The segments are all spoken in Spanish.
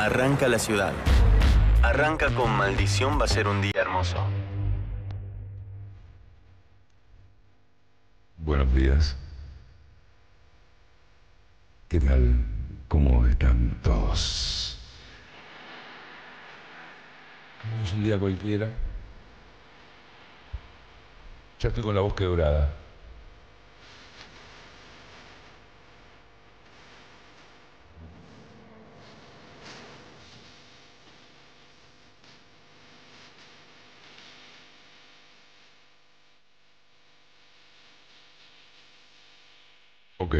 Arranca la ciudad. Arranca con Maldición, va a ser un día hermoso. Buenos días. ¿Qué tal? ¿Cómo están todos? No es un día cualquiera. Ya estoy con la voz quebrada. Ok.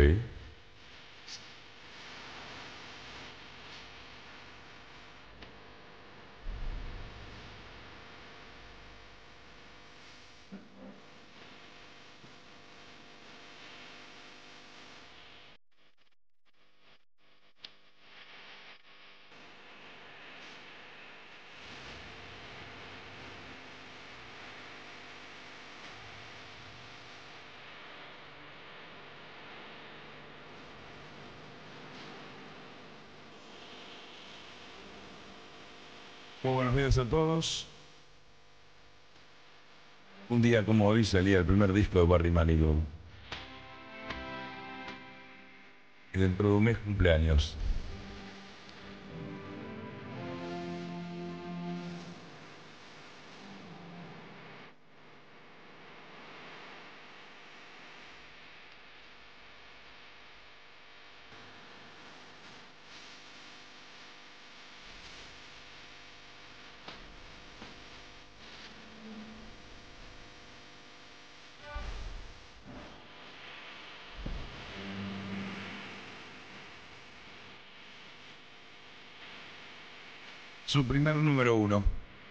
Muy buenos días a todos. Un día como hoy salía el primer disco de Barry Manilow. Y dentro de un mes cumpleaños. Su primer número 1.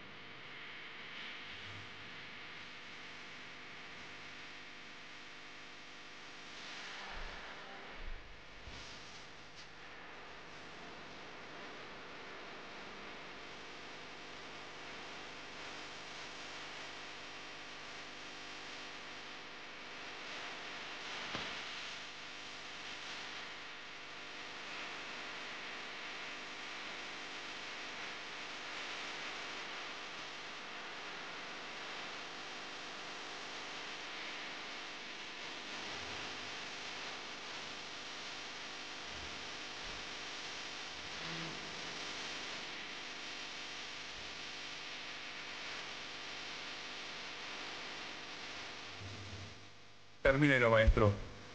Terminero, maestro.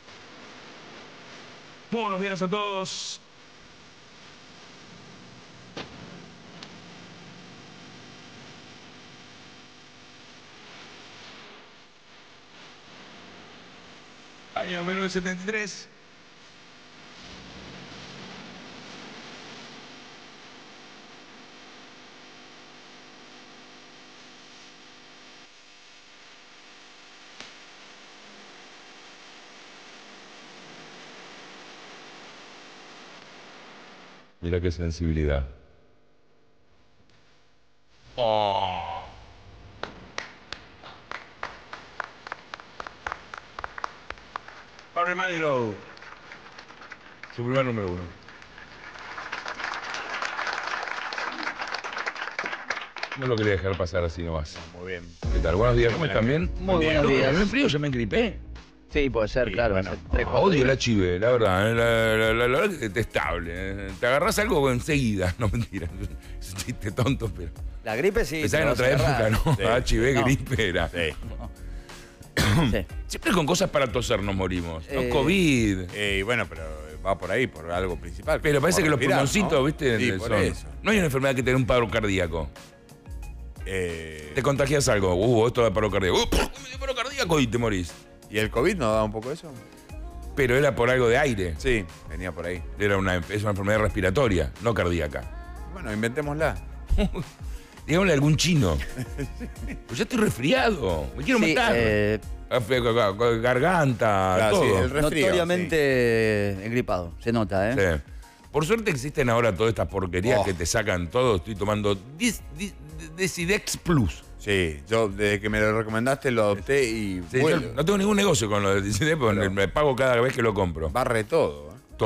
Buenos días a todos. Año 1973. Mira qué sensibilidad. Oh. Barry Manilow. Su primer número 1. No lo quería dejar pasar así nomás. Muy bien. ¿Qué tal? Buenos días, ¿cómo están? ¿Bien? Muy buenos días. ¿Me frío? ¿Ya me engripé? Sí, puede ser, Sí, claro. bueno. Hace 3-4 Odio días. la chive, la verdad. La verdad que es detestable. Te agarrás algo enseguida. No, mentira. Es un chiste tonto, pero... La gripe sí. Pensaba en te otra va a época, cerrar. ¿no? Sí. HIV, No. gripe era. Sí. Sí. Siempre con cosas para toser nos morimos. No, Eh, COVID. Y bueno, pero va por ahí, por algo principal. Pero parece por que los respirar, pulmoncitos, ¿no? ¿viste? Sí, por Son- eso. No hay una enfermedad que te dé un paro cardíaco. Te contagias algo. Esto da paro cardíaco. Me dio paro cardíaco y te morís. ¿Y el COVID no da un poco eso? Pero era por algo de aire. Sí, venía por ahí. Es una enfermedad respiratoria, no cardíaca. Bueno, inventémosla. Digámosle a algún chino. Pues ya estoy resfriado. Me quiero Sí, matar. Garganta, Claro, sí, todo. el resfrío, notoriamente engripado, se nota, ¿eh? Sí. Por suerte existen ahora todas estas porquerías que te sacan todo. Estoy tomando Decidex Plus. Sí, yo desde que me lo recomendaste lo adopté y Sí, yo vuelve. no tengo ningún negocio con lo de Decidex porque Pero- me pago cada vez que lo compro. Barre todo. Todo.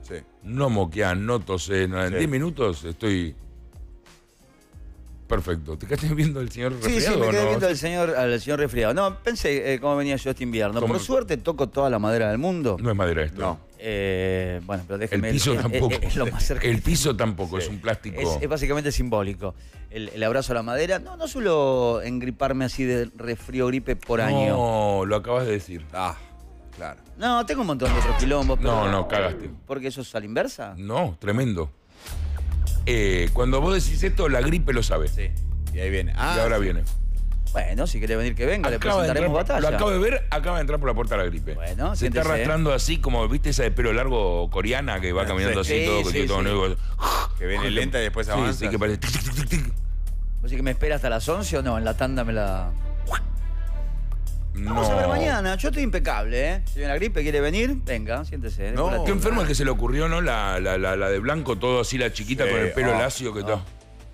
Sí. no moqueás, no tosés, nada. En Sí. 10 minutos estoy perfecto. ¿Te quedaste viendo el señor Sí, resfriado sí, me o quedé no? viendo al señor resfriado. No, pensé cómo venía yo este invierno. ¿Cómo? Por suerte toco toda la madera del mundo. No es madera esto. No. Bueno, pero déjeme... El piso tampoco. Es lo más cerca. El piso tampoco, Sí. es un plástico. Es básicamente simbólico. El abrazo a la madera. No suelo engriparme así de resfrío gripe por año. No, lo acabas de decir. Ah, claro. No, tengo un montón de otros quilombos. Pero No, cagaste. ¿Porque eso es a la inversa? No, tremendo. Cuando vos decís esto, la gripe lo sabe. Sí. Y ahí viene. Y ahora viene. Bueno, si quiere venir que venga, le Acaba de presentaremos entrar- batalla. Lo acabo de ver, acaba de entrar por la puerta de la gripe. Bueno, se está siéntese. arrastrando así, como viste esa de pelo largo coreana que va caminando Sí, así, todo, sí, todo sí. nuevo. Que viene lenta y después Sí, avanza. sí, que parece. tic, tic, tic, tic. ¿Vos sí que me espera hasta las 11 o no? En la tanda me la... Vamos a ver mañana. Yo estoy impecable, ¿eh? Si viene la gripe, quiere venir, venga, siéntese. No. Por la Qué tanda. enfermo es que se le ocurrió, ¿no? La de blanco, todo así, la chiquita Sí, con el pelo oh, lacio que todo.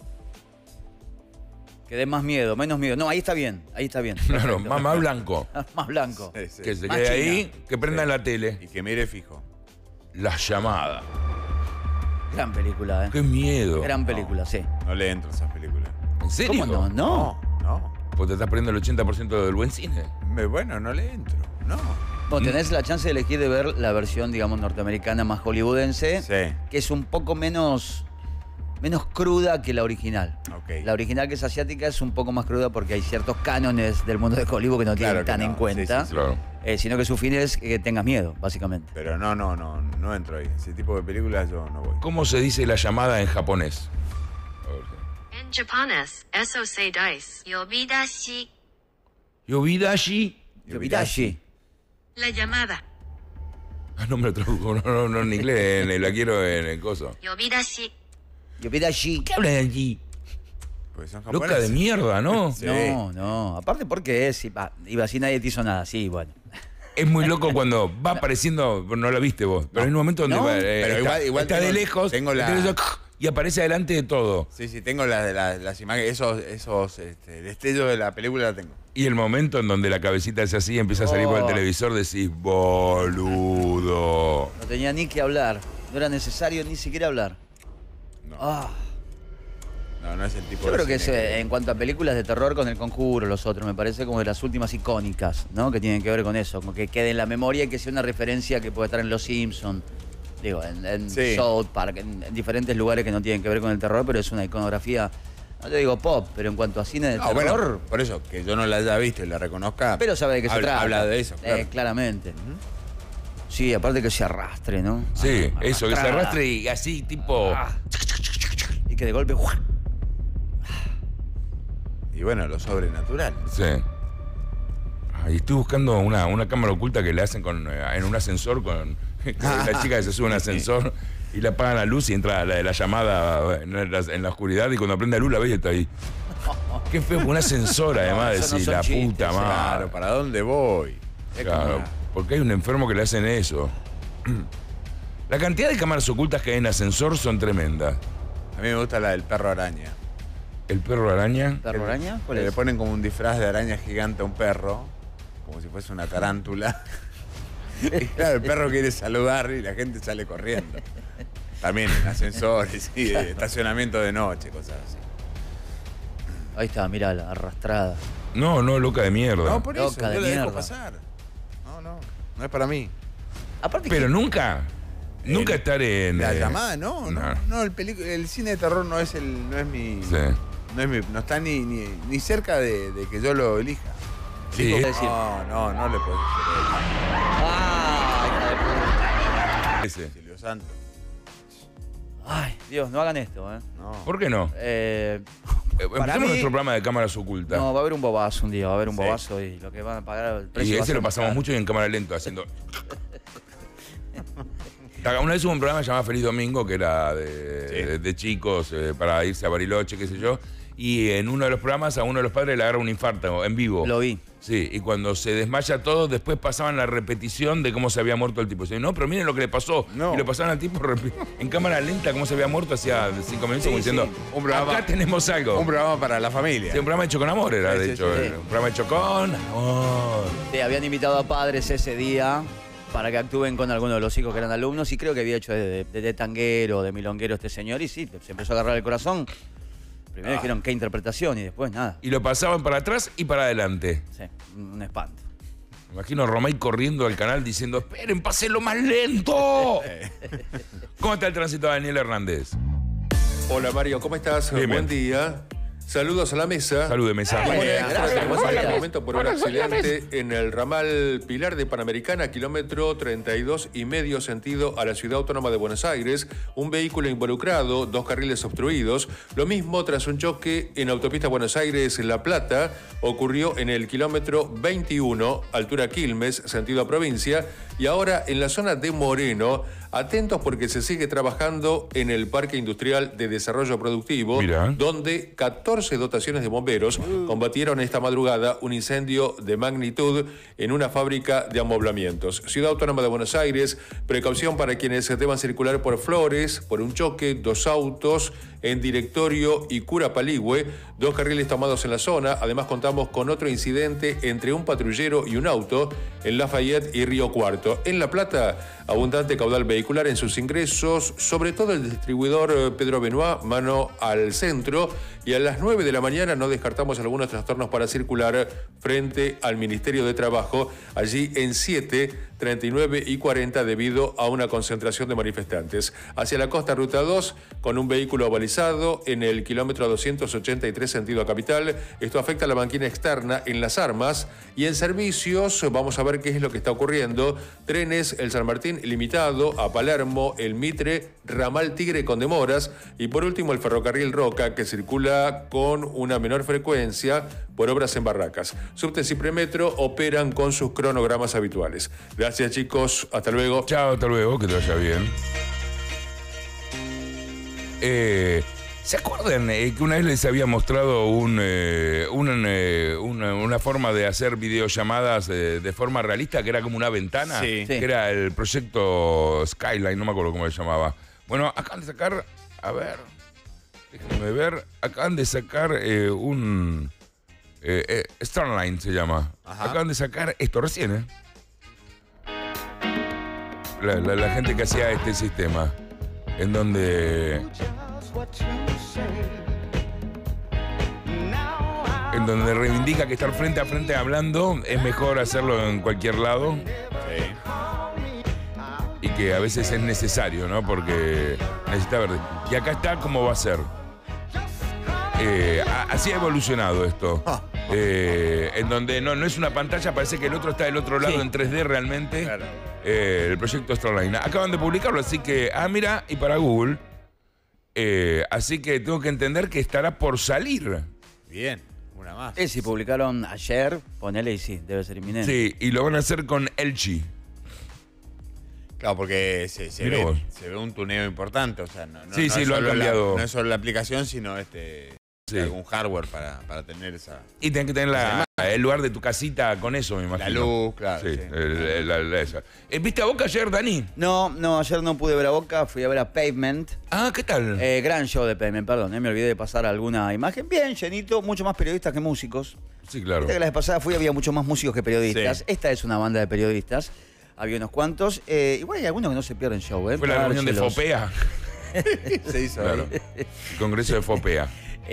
Que dé más miedo, menos miedo. No, ahí está bien, ahí está bien. Claro, Perfecto. más blanco. Más blanco. Sí, sí. Que se Más quede china. ahí, que prenda Sí. en la tele. Y que mire fijo. La llamada. Gran película, ¿eh? Qué miedo. Gran película, sí. No le entro a esas películas. ¿En serio? ¿Cómo no? No. No. Pues te estás perdiendo el 80% del buen cine. Bueno, no le entro. No. Bueno, tenés la chance de elegir de ver la versión, digamos, norteamericana más hollywoodense, Sí. que es un poco menos cruda que la original. Ok. La original, que es asiática, es un poco más cruda porque hay ciertos cánones del mundo de Hollywood que no Claro tienen que tan no. en cuenta, Sí, sí, Claro. sino que su fin es que tengas miedo, básicamente. Pero no entro ahí. Ese tipo de películas yo no voy. ¿Cómo se dice la llamada en japonés? A ver. En japonés, eso se dice yobidashi, Yobidashi. Yobidashi. la llamada. Ah, no me lo traduzco, no, en inglés, la quiero en el coso. Yobidashi, Yobidashi. ¿Qué hablan allí? Porque son Loca japoneses. de mierda, ¿no? Sí. No. Aparte porque es, iba así, nadie te hizo nada. Sí, bueno. Es muy loco cuando va apareciendo, no la viste vos, pero hay un momento donde No, va, pero igual está de tengo- lejos tengo la- y aparece adelante de todo. Sí, tengo las imágenes, esos destellos de la película la tengo. Y el momento en donde la cabecita hace así y empieza a salir por el Oh. televisor, decís, boludo. No tenía ni que hablar. No era necesario ni siquiera hablar. No, Ah. no es el tipo Yo de creo que es, cine en cuanto a películas de terror con El Conjuro, los otros, me parece como de las últimas icónicas, ¿no? Que tienen que ver con eso, como que quede en la memoria y que sea una referencia que puede estar en Los Simpsons, digo, en Sí. South Park, en diferentes lugares que no tienen que ver con el terror, pero es una iconografía, no te digo pop, pero en cuanto a cine de No, terror, bueno, por eso, que yo no la haya visto y la reconozca. pero sabe de qué se trata. Habla de eso, claro. Claramente. Sí, aparte que se arrastre, ¿no? Sí, eso, que se Arrastrada. arrastre y así, tipo. Ah. Y que de golpe... ¡guau! Y bueno, lo sobrenatural. Sí. Y estoy buscando una cámara oculta que le hacen en un ascensor con la chica que se sube a un ascensor y le apagan la luz y entra la llamada en la oscuridad y cuando prende la luz la ves y está ahí. Qué feo, un ascensor además, eso no decir, son la chistes, puta madre. Claro, ¿para dónde voy? Claro, porque hay un enfermo que le hacen eso. La cantidad de cámaras ocultas que hay en ascensor son tremendas. A mí me gusta la del perro araña. El perro araña. ¿Perro araña? ¿Cuál Que le es? ponen como un disfraz de araña gigante a un perro, como si fuese una tarántula. Y claro, el perro quiere saludar y la gente sale corriendo. También en ascensores y estacionamiento de noche, cosas así. Ahí está, mirá, la arrastrada. No, loca de mierda. No, por eso, Loca de yo la dejo mierda. pasar. No es para mí. Aparte Pero que- nunca estar en. La llamada, no. no. El cine de terror no es mi. Sí. No está ni cerca de que yo lo elija. Sí. Es decir- No le puedo ¡Ah! hija de puta! Ese. decir. Silvio Santo. Ay, Dios, no hagan esto, ¿eh? No. ¿Por qué no? Para Empecemos mí- nuestro programa de cámaras ocultas. No, va a haber un bobazo un día, va a haber un Sí. bobazo y lo que van a pagar el precio Y va a ese ser lo pasamos caro. mucho y en cámara lenta haciendo. Una vez hubo un programa llamado Feliz Domingo que era de chicos para irse a Bariloche, qué sé yo. Y en uno de los programas a uno de los padres le agarra un infarto en vivo. Lo vi. Sí, y cuando se desmaya todo, después pasaban la repetición de cómo se había muerto el tipo. Dicen, no, pero miren lo que le pasó. No. Y lo pasaban al tipo en cámara lenta, cómo se había muerto hacía 5 minutos, Sí, como diciendo, sí. Un programa- acá tenemos algo. Un programa para la familia. Sí, un programa hecho con amor era, Sí, de sí, hecho. sí. Un programa hecho con amor. Sí, habían invitado a padres ese día para que actúen con alguno de los hijos que eran alumnos y creo que había hecho de tanguero, de milonguero este señor y sí, se empezó a agarrar el corazón. Primero dijeron qué interpretación y después nada. Y lo pasaban para atrás y para adelante. Sí, un espanto. Me imagino a Romay corriendo al canal diciendo, esperen, pásenlo más lento. ¿Cómo está el tránsito de Daniel Hernández? Hola Mario, ¿cómo estás? Bien, Buen bien. día. Saludos a la mesa. Salud, mesa. Bueno, Gracias, tenemos buenos al días. momento por un accidente en el ramal Pilar de Panamericana, kilómetro 32,5 sentido a la Ciudad Autónoma de Buenos Aires. Un vehículo involucrado, 2 carriles obstruidos. Lo mismo tras un choque en autopista Buenos Aires-La Plata. Ocurrió en el kilómetro 21, altura Quilmes, sentido a provincia. Y ahora en la zona de Moreno, atentos porque se sigue trabajando en el Parque Industrial de Desarrollo Productivo, Mirá. donde 14 dotaciones de bomberos combatieron esta madrugada un incendio de magnitud en una fábrica de amoblamientos. Ciudad Autónoma de Buenos Aires, precaución para quienes deban circular por Flores, por un choque, 2 autos en Directorio y Cura Paligüe, 2 carriles tomados en la zona. Además contamos con otro incidente entre un patrullero y un auto en Lafayette y Río Cuarto. En La Plata, abundante caudal vehicular en sus ingresos, sobre todo el distribuidor Pedro Benoit, mano al centro, y a las 9 de la mañana no descartamos algunos trastornos para circular frente al Ministerio de Trabajo, allí en 7, 39 y 40 debido a una concentración de manifestantes. Hacia la costa, ruta 2, con un vehículo balizado en el kilómetro 283 sentido a capital. Esto afecta a la banquina externa en Las Armas. Y en servicios vamos a ver qué es lo que está ocurriendo. Trenes, el San Martín limitado a Palermo, el Mitre, ramal Tigre con demoras. Y por último el ferrocarril Roca, que circula con una menor frecuencia por obras en Barracas. Subtes y Premetro operan con sus cronogramas habituales. Gracias chicos, hasta luego. Chao, hasta luego, que te vaya bien. ¿Se acuerdan que una vez les había mostrado una forma de hacer videollamadas de forma realista, que era como una ventana? Sí. Que era el proyecto Skyline, no me acuerdo cómo se llamaba. Bueno, acaban de sacar, a ver, déjenme ver, acaban de sacar un... Starline se llama. Ajá. Acaban de sacar esto recién, ¿eh? La gente que hacía este sistema, en donde reivindica que estar frente a frente hablando es mejor hacerlo en cualquier lado. Sí. Y que a veces es necesario, ¿no? Porque necesita ver. Y acá está cómo va a ser. Así ha evolucionado esto. En donde no es una pantalla, parece que el otro está del otro lado en 3D realmente. Claro. El proyecto Starline. Acaban de publicarlo, así que, mira, y para Google. Así que tengo que entender que estará por salir. Bien, una más. Si publicaron ayer, ponele y sí, debe ser inminente. Sí, y lo van a hacer con LG. Claro, porque se Mirá vos. ve un tuneo importante. O sea, no Sí, es lo han solo cambiado. no es solo la aplicación, sino Sí. algún hardware para tener esa... Y tenés que tener el lugar de tu casita con eso, me imagino. La luz, claro. Sí, Sí. esa. ¿Viste a Boca ayer, Dani? No, ayer no pude ver a Boca, fui a ver a Pavement. ¿Qué tal? Gran show de Pavement, perdón, me olvidé de pasar alguna imagen. Bien, llenito, mucho más periodistas que músicos. Sí, claro. Viste que la vez pasada había mucho más músicos que periodistas. Sí. Esta es una banda de periodistas. Había unos cuantos. Igual hay algunos que no se pierden show, ¿eh? Fue la reunión de Cárcelos. FOPEA. Se hizo Claro. ahí. El congreso de FOPEA.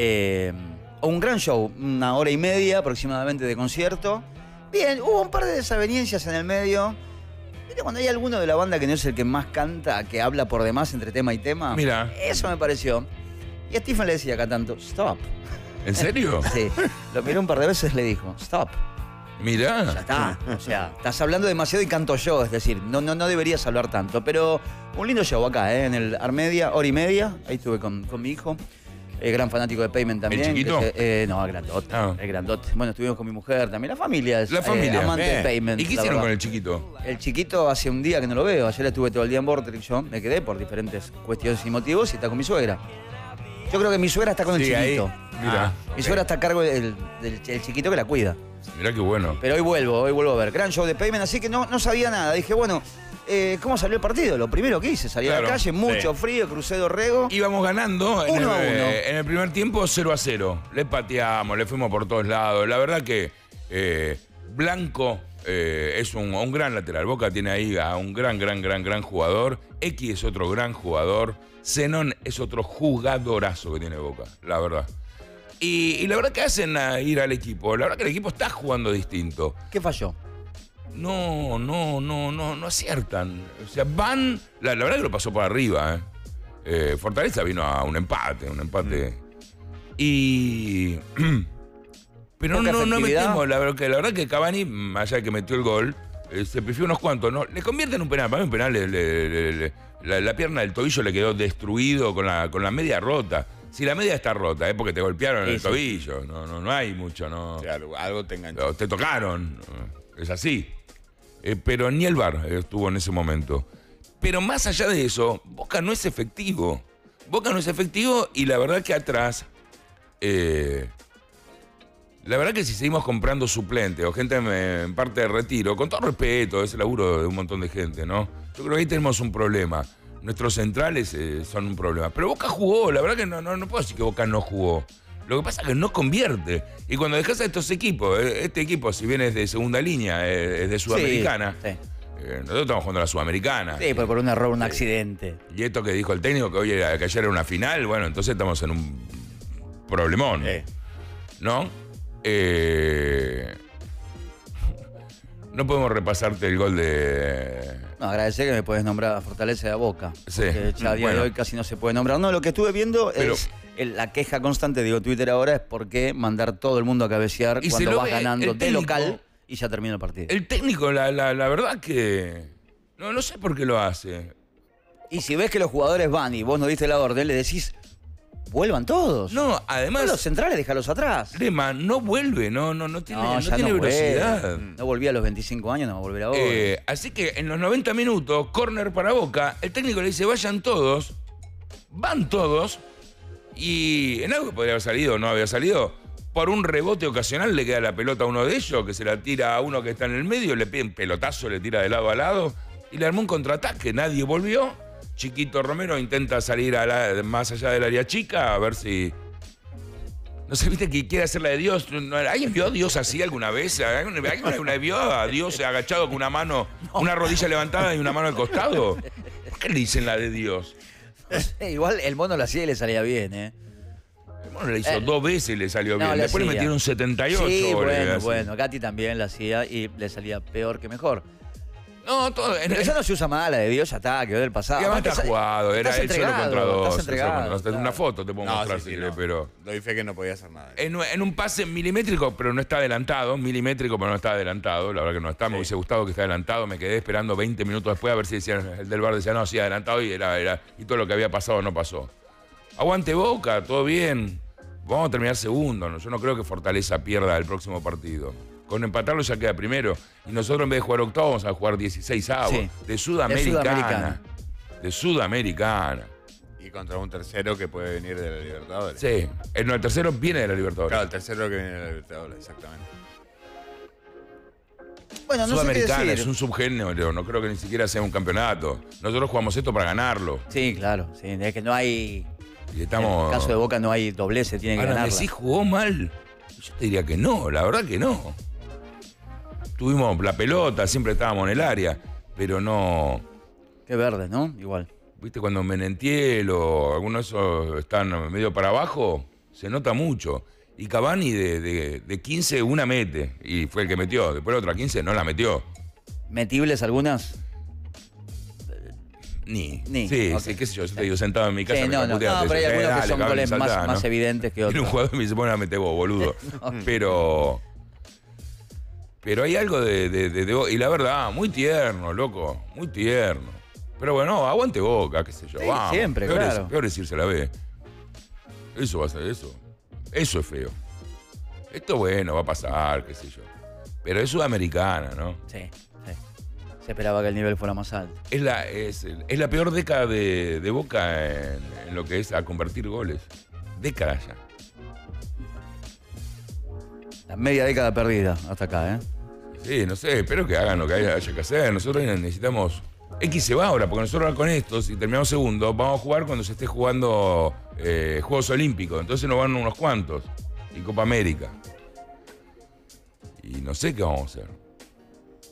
Un gran show, 1 hora y media aproximadamente de concierto. Bien, hubo un par de desavenencias en el medio. ¿Viste cuando hay alguno de la banda que no es el que más canta, que habla por demás entre tema y tema? Mira. Eso me pareció. Y a Stephen le decía acá tanto, stop. ¿En serio? Sí, lo miró un par de veces y le dijo, stop. Ya Mirá. está. O sea, estás hablando demasiado y canto yo, es decir, no deberías hablar tanto. Pero un lindo show acá, en el Armedia, 1 hora y media. Ahí estuve con mi hijo. Gran fanático de Pavement también. ¿El chiquito? No, el grandote. Ah. El grandote. Bueno, estuvimos con mi mujer también. La familia es La familia. amante de Bien. Pavement. ¿Y qué la hicieron verdad. con el chiquito? El chiquito hace un día que no lo veo. Ayer estuve todo el día en Vortex. Yo me quedé por diferentes cuestiones y motivos y está con mi suegra. Yo creo que mi suegra está con el Sigue ahí. chiquito. Mira. Mi suegra está a cargo del chiquito que la cuida. Mirá qué bueno. Pero hoy vuelvo a ver. Gran show de Pavement, así que no sabía nada. Dije, bueno, ¿cómo salió el partido? Lo primero que hice, salí a Claro, la calle, mucho frío, crucé Dorrego. Íbamos ganando 1-1. en el primer tiempo 0-0. Le pateamos, le fuimos por todos lados. La verdad que Blanco es un gran lateral. Boca tiene ahí a un gran jugador. X es otro gran jugador. Zenón es otro jugadorazo que tiene Boca, la verdad. Y la verdad que hacen ir al equipo. La verdad que el equipo está jugando distinto. ¿Qué falló? No aciertan. O sea, van. La verdad que lo pasó por arriba. Fortaleza vino a un empate. Y. Pero no metemos. La verdad que Cavani, más allá de que metió el gol, se pifió unos cuantos. ¿No? Le convierten un penal. Para mí un penal, la pierna del tobillo le quedó destruido con la media rota. Si la media está rota, es porque te golpearon el tobillo. No hay mucho, ¿no? Sí, algo te enganchó. Te tocaron. Es así. Pero ni el VAR estuvo en ese momento. Pero más allá de eso, Boca no es efectivo. Y la verdad que atrás... la verdad que si seguimos comprando suplentes o gente en parte de retiro, con todo respeto, es el laburo de un montón de gente, ¿no? Yo creo que ahí tenemos un problema. Nuestros centrales son un problema. Pero Boca jugó, la verdad que no puedo decir que Boca no jugó. Lo que pasa es que no convierte. Y cuando dejas a estos equipos, este equipo, si bien es de segunda línea, es de Sudamericana, sí. Nosotros estamos jugando a la Sudamericana. Sí, por un error, un accidente. Y esto que dijo el técnico, que ayer era una final, bueno, entonces estamos en un problemón. ¿No? No podemos repasarte el gol de... No, agradecer que me puedes nombrar a Fortaleza de Boca. Sí. Porque ya a día de hoy casi no se puede nombrar. No, lo que estuve viendo es la queja constante, digo, Twitter ahora, es por qué mandar todo el mundo a cabecear y cuando vas ganando de técnico, local y ya termina el partido. El técnico, la verdad que... No sé por qué lo hace. Y si ves que los jugadores van y vos no diste la orden, le decís... Vuelvan todos. No, además... Los centrales, déjalos atrás. Lema, no vuelve, no tiene velocidad. No volvía a los 25 años, no va a volver ahora. Así que en los 90 minutos, córner para Boca, el técnico le dice, vayan todos, van todos, y en algo que podría haber salido o no había salido, por un rebote ocasional le queda la pelota a uno de ellos, que se la tira a uno que está en el medio, le piden pelotazo, le tira de lado a lado, y le armó un contraataque, nadie volvió. Chiquito Romero intenta salir más allá del área chica, a ver si... No sé, viste que quiere hacer la de Dios. ¿Alguien vio a Dios así alguna vez? ¿Alguien vio a Dios agachado con una mano, una rodilla levantada y una mano al costado? ¿Por qué le dicen la de Dios? Igual el mono lo hacía y le salía bien, ¿eh? El mono le hizo 2 veces y le salió bien. Después le metieron 78. Sí, bueno, Gatti también la hacía y le salía peor que mejor. No, todo. Pero eso no se usa más, la de Dios ya está, quedó del pasado. Y además está jugado, era él solo contra 2. Claro. Una foto te puedo mostrar, sí, pero. Doy fe que no podía hacer nada. En un pase milimétrico, pero no está adelantado. Milimétrico, pero no está adelantado. La verdad que no está. Me hubiese gustado que esté adelantado. Me quedé esperando 20 minutos después a ver si decían, el del bar decía, no, sí, adelantado. Y y todo lo que había pasado no pasó. Aguante Boca, todo bien. Vamos a terminar segundo. ¿No? Yo no creo que Fortaleza pierda el próximo partido. Con empatarlo ya queda primero. Y nosotros en vez de jugar octavo vamos a jugar 16avos. Sí. De Sudamericana. Y contra un tercero que puede venir de la Libertadores. Sí. El tercero viene de la Libertadores. Claro, el tercero que viene de la Libertadores, exactamente. Bueno, no Sudamericana sé qué decir. Es un subgénero. No creo que ni siquiera sea un campeonato. Nosotros jugamos esto para ganarlo. Sí, claro. Sí, es que no hay... Y estamos... En el caso de Boca no hay doblez, tiene que ganar. Messi jugó mal. Yo te diría que no, la verdad que no. Tuvimos la pelota, siempre estábamos en el área, pero no... Qué verde, ¿no? Igual. ¿Viste cuando Menentiel o algunos de esos están medio para abajo? Se nota mucho. Y Cavani de 15 una mete, y fue el que metió. Después la otra 15 no la metió. ¿Metibles algunas? Ni. Sí, okay. Sí, qué sé yo te digo, sentado en mi casa. Sí, no, pero hay algunos que son goles más evidentes que otros. Tiene un jugador que me dice, bueno, mete vos, boludo. Pero hay algo de... Y la verdad, muy tierno, loco. Muy tierno. Pero bueno, aguante Boca, qué sé yo. Sí, vamos. siempre, claro. Peor es irse la B. Eso va a ser eso. Eso es feo. Esto, bueno, va a pasar, qué sé yo. Pero es Sudamericana, ¿no? Sí. Se esperaba que el nivel fuera más alto. Es la peor década de Boca en lo que es a convertir goles. Década ya. La media década perdida hasta acá, ¿eh? Sí, no sé, espero que hagan lo que haya que hacer. Nosotros necesitamos... X se va ahora, porque nosotros ahora con esto, si terminamos segundo, vamos a jugar cuando se esté jugando Juegos Olímpicos. Entonces nos van unos cuantos. Y Copa América. Y no sé qué vamos a hacer.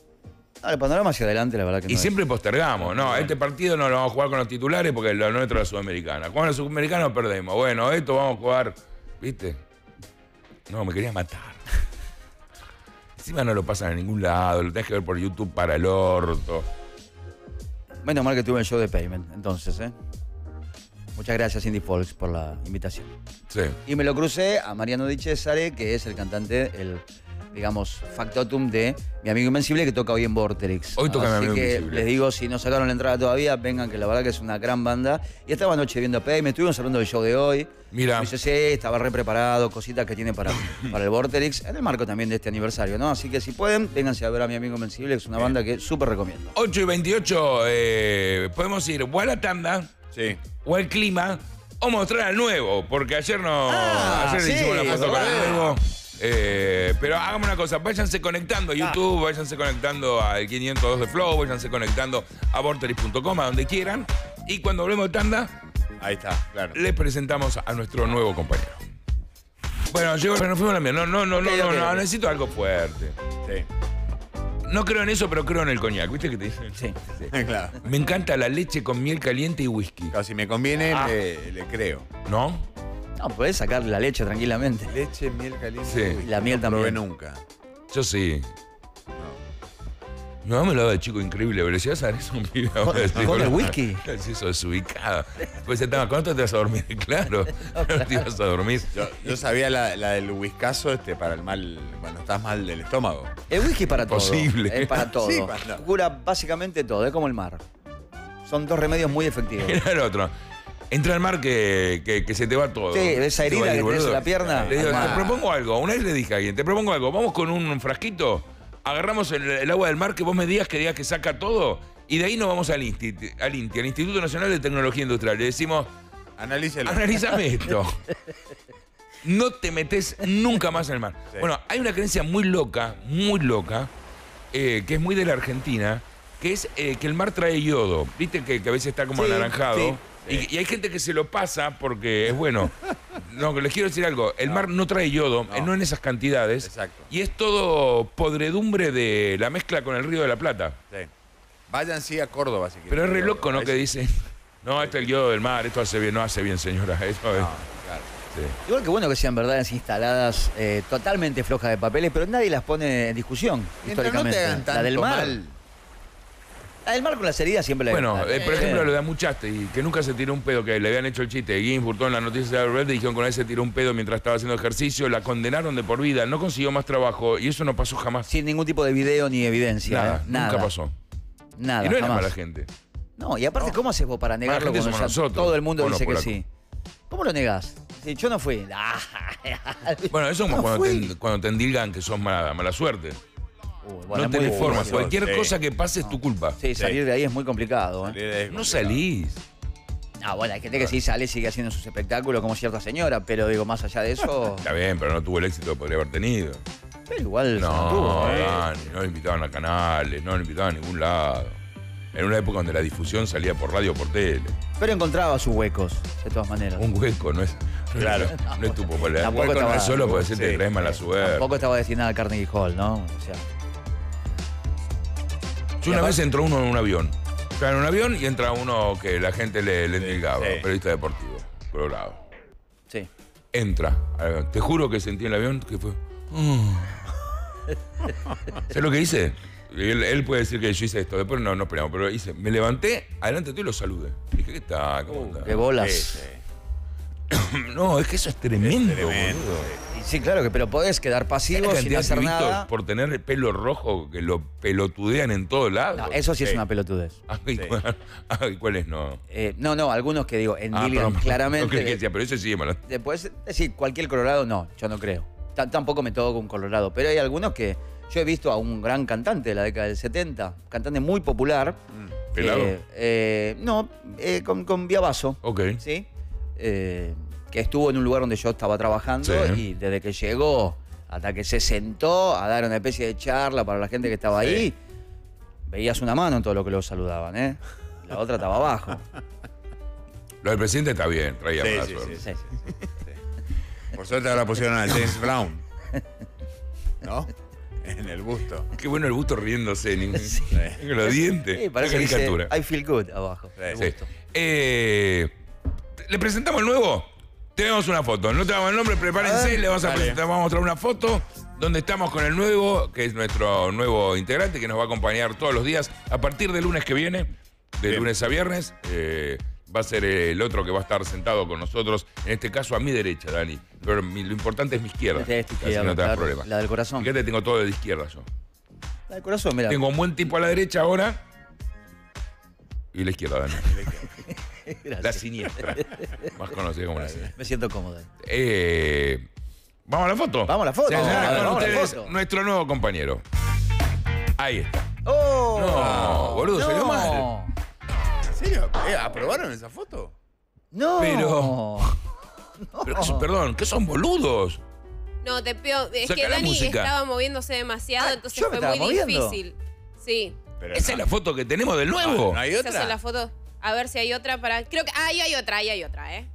El panorama hacia adelante, la verdad que no Y es. siempre postergamos. No, este partido no lo vamos a jugar con los titulares porque lo nuestro es la Sudamericana. Jugamos la Sudamericana, perdemos. Bueno, esto vamos a jugar, ¿viste? No, me quería matar. Encima no lo pasan a ningún lado, lo tenés que ver por YouTube para el orto. Menos mal que tuve el show de Payment, entonces, ¿eh? Muchas gracias, Indie Folks, por la invitación. Sí. Y me lo crucé a Mariano Di Cesare, que es el cantante, el, digamos, factotum de Mi Amigo Invencible, que toca hoy en Vorterix. Hoy toca Mi Amigo Así que Invencible. les digo, si no sacaron la entrada todavía, vengan, que la verdad que es una gran banda. Y estaba anoche viendo a Payment, estuvimos hablando del show de hoy. Mira. Me dice, sí, estaba re preparado, cositas que tiene para el Vorterix, en el marco también de este aniversario, ¿no? Así que si pueden, vénganse a ver a Mi Amigo Invencible, que es una banda que súper recomiendo. 8:28, podemos ir o a la tanda, Sí. o al clima, o mostrar al nuevo, porque ayer no. Ayer sí, hicimos la foto es con el verdad. nuevo. Pero hagamos una cosa, váyanse conectando a YouTube, váyanse conectando al 502 de Flow, váyanse conectando a vorteris.com, a donde quieran. Y cuando hablemos de tanda, Ahí está, claro. les presentamos a nuestro nuevo compañero. Bueno, llegó, pero nos fuimos a la mierda. No, ok. necesito algo fuerte. Sí. No creo en eso, pero creo en el coñac. ¿Viste que te dicen? Sí. Claro. Me encanta la leche con miel caliente y whisky. Claro, si me conviene, le creo. ¿No? No, podés sacar la leche tranquilamente. Leche, miel caliente. Sí. Uy, La miel no probé también. nunca. Yo sí. No, me lo daba de chico increíble, pero si vas a ver eso, mira, ahora sí, ¿Con el bueno, whisky? Es eso, desubicado. Pues estaba, ¿cuánto te vas a dormir? Claro, no te ibas a dormir. Yo sabía la del whiskazo para el mal, cuando estás mal del estómago. El whisky es para todo. Posible. Es para todo. Sí, para- Cura básicamente todo, es como el mar. Son dos remedios muy efectivos. Era el otro. Entra al mar que se te va todo. Sí, esa Se te va herida a ir, que tenés boludo. en la pierna. Le digo, al mar. te propongo algo. Una vez le dije a alguien, te propongo algo. Vamos con un frasquito, agarramos el agua del mar que vos me digas que saca todo, y de ahí nos vamos al INTI, al Instituto Nacional de Tecnología Industrial. Le decimos, Analícelo. analízame esto. No te metes nunca más en el mar. Sí. Bueno, hay una creencia muy loca, que es muy de la Argentina, que es que el mar trae yodo. Viste que a veces está como Sí, anaranjado. sí, Y hay gente que se lo pasa porque es bueno. No, que les quiero decir algo. El mar no trae yodo, no en esas cantidades. Exacto. Y es todo podredumbre de la mezcla con el Río de la Plata. Sí. Vayan sí a Córdoba si quieren. Pero es re loco, ¿no? Ahí Que sí. dice, no, este es el yodo del mar, esto hace bien. No hace bien, señora. Eso es. Claro. Sí. Igual que bueno que sean verdades instaladas totalmente flojas de papeles, pero nadie las pone en discusión Mientras no te históricamente. hagan tanto la del mar. mal. La del mar con las heridas siempre la Bueno, por ejemplo, lo de Amuchaste, y que nunca se tiró un pedo, que le habían hecho el chiste de Ginsburg en la noticia de Red, dijeron que una vez se tiró un pedo mientras estaba haciendo ejercicio, la condenaron de por vida, no consiguió más trabajo, y eso no pasó jamás. sin ningún tipo de video ni evidencia. Nada, Nada. nunca pasó. Nada, Y no era jamás. mala gente. No, y aparte, ¿cómo haces vos para negarlo gente cuando somos ya nosotros, todo el mundo o no, dice que polaco. sí? ¿Cómo lo negás? Sí, yo no fui. Bueno, eso es como No cuando fui. cuando te endilgan que sos mala suerte. Bueno, no es muy tenés forma, difícil. cualquier Sí. cosa que pase es tu culpa. Sí, salir de ahí es muy complicado. ¿eh? No salís. Ah, bueno, hay gente que sí sale y sigue haciendo sus espectáculos como cierta señora, pero digo, más allá de eso, Está bien, pero no tuvo el éxito que podría haber tenido. pero igual se No, mantuvo, ¿eh? Dani, no lo invitaban a canales, no lo invitaban a ningún lado. En una época donde la difusión salía por radio o por tele. Pero encontraba sus huecos, de todas maneras. Un hueco, no es, Claro. no es tu popularidad. Un Tampoco hueco no estaba- es solo por decirte Sí, que traes mala suerte. Tampoco estaba destinada a Carnegie Hall, ¿no? O sea, Yo una vez entró uno en un avión. Estaba en un avión y entra uno que la gente le endilgaba, sí. periodista deportivo, colorado. sí. Entra. Te juro que sentí en el avión que fue. ¿Sabes lo que hice? Él puede decir que yo hice esto, después no esperamos, pero hice, me levanté, adelante tú y lo saludé. Dije, ¿qué tal? ¿Cómo andás? Qué bolas. Sí, sí. No, es que eso es tremendo, Tremendo. boludo. Y sí, claro que, pero podés quedar ¿Sabés pasivo la sin cantidad de hacer pibitos nada. por tener el pelo rojo que lo pelotudean en todos lados? No, eso sí es Sí. una pelotudez. Ay, ¿cuáles no? No, algunos que digo, endilgan perdón. No claramente. creí que decía, pero eso sí es malo. Después, decir, cualquier Colorado, no, yo no creo. Tampoco me toco un Colorado, pero hay algunos que yo he visto a un gran cantante de la década del 70, cantante muy popular. ¿Pelado? Con Viavaso. Ok. ¿Sí? Que estuvo en un lugar donde yo estaba trabajando Sí. y desde que llegó hasta que se sentó a dar una especie de charla para la gente que estaba ahí, veías una mano en todo lo que lo saludaban, ¿eh? La otra estaba abajo. Lo del presidente está bien, traía Sí, mala sí, suerte. Sí. Por suerte ahora pusieron a James Brown. ¿No? en el busto. Qué bueno el busto riéndose. Los dientes. Sí, parece la que caricatura. dice, I feel good abajo. Sí. Me gustó. ¿Le presentamos el nuevo? Tenemos una foto. No tenemos el nombre, prepárense. Le vamos a presentar, vamos a mostrar una foto donde estamos con el nuevo, que es nuestro nuevo integrante, que nos va a acompañar todos los días a partir del lunes que viene, de lunes a viernes. Va a ser el otro que va a estar sentado con nosotros, en este caso a mi derecha, Dani. Pero lo importante es mi izquierda. Esta Así izquierda, no te das claro, problema. la del corazón. Fíjate, tengo todo de la izquierda yo. La del corazón, mira. Tengo un buen tipo a la derecha ahora. Y la izquierda, Dani. Gracias. La siniestra. Más conocida como la siniestra. Me siento cómodo. ¿Vamos a la foto? Vamos a la foto. Sí, señora, Vamos con a la ustedes, foto. nuestro nuevo compañero. Ahí está. ¡Oh! No, boludo, salió mal. ¿En serio? ¿Aprobaron esa foto? No. Pero perdón, ¿qué son boludos? No, te pido. Es Saca que la Dani música. estaba moviéndose demasiado, Ah, entonces yo me fue estaba muy moviendo. difícil. Sí. Pero Esa es la foto que tenemos del nuevo. ¿No hay Esa es otra? la foto. A ver si hay otra para. Creo que. Ahí hay otra, ¿eh?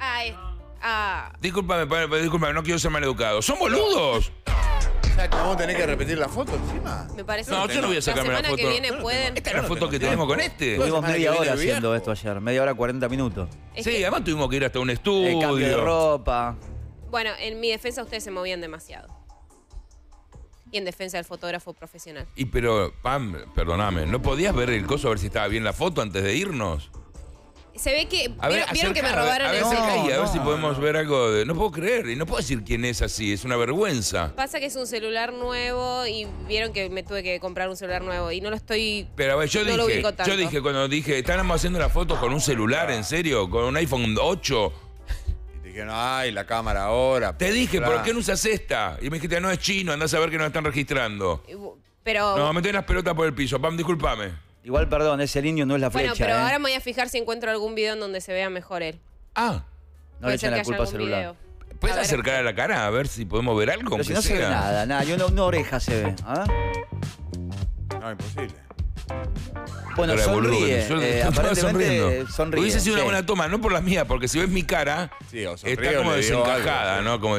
Discúlpame, no quiero ser maleducado. ¡Son boludos! O sea, ¿vamos a tener que repetir la foto encima? Me parece No, que yo no voy a sacarme la semana foto. que viene pueden. Esta es la foto que tenemos con este. Tuvimos semana que media viene hora el viejo. haciendo esto ayer. Media hora, 40 minutos. Es Sí, que- además tuvimos que ir hasta un Cambio de estudio. ropa. Bueno, en mi defensa ustedes se movían demasiado. Y en defensa del fotógrafo profesional. Pero, Pam, perdóname, ¿no podías ver el coso a ver si estaba bien la foto antes de irnos? Se ve que. A ver, ¿Vieron que me acercá, robaron a ver, el acercá ahí, a ver No, si podemos ver algo de... No puedo creer, y no puedo decir quién es así, es una vergüenza. Pasa que es un celular nuevo y vieron que me tuve que comprar un celular nuevo y no lo estoy. Pero a ver, yo No lo ubico tanto. dije cuando dije, estábamos haciendo la foto con un celular, ¿en serio? Con un iPhone 8. Y te dijeron, ay, la cámara ahora. Te dije, claro. ¿por qué no usas esta? Y me dijiste, no, es chino, andás a ver que nos están registrando. Pero. No, metés las pelotas por el piso. Pam, discúlpame. Igual, perdón, ese niño no es la bueno, flecha. pero ¿eh? ahora me voy a fijar si encuentro algún video en donde se vea mejor él. Ah, No le echen la culpa al celular. ¿puedes A ver. acercar a la cara a ver si podemos ver algo? Pero si aunque no se ve sea? nada. Yo una oreja se ve. ¿Ah? No, imposible. Bueno, Cara de boludo que sonríe. te- estaba Aparentemente sonríe. Hubiese sido una sí. buena toma, no por la mía, porque si ves mi cara, Sí, o sonríe está o como le digo desencajada, algo, ¿no? Como...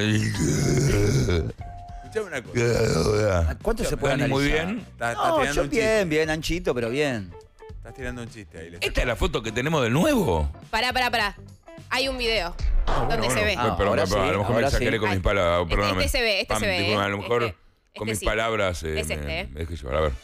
Escuchame una cosa. ¿Cuánto se puede Dani, muy analizar? bien. Estás No, tirando yo un chiste. bien, bien, anchito, pero bien. Estás tirando un chiste ahí. ¿Esta es la foto que tenemos del nuevo? Pará. Hay un video donde se ve. Ah, Perdón, ahora perdón, sí, a lo mejor me ahora exageré sí. con mis palabras, perdóname. este se ve, Pam, ¿eh? disculpa, a lo mejor Este con mis sí. palabras Es este, ¿eh? me dejé llevar. A ver.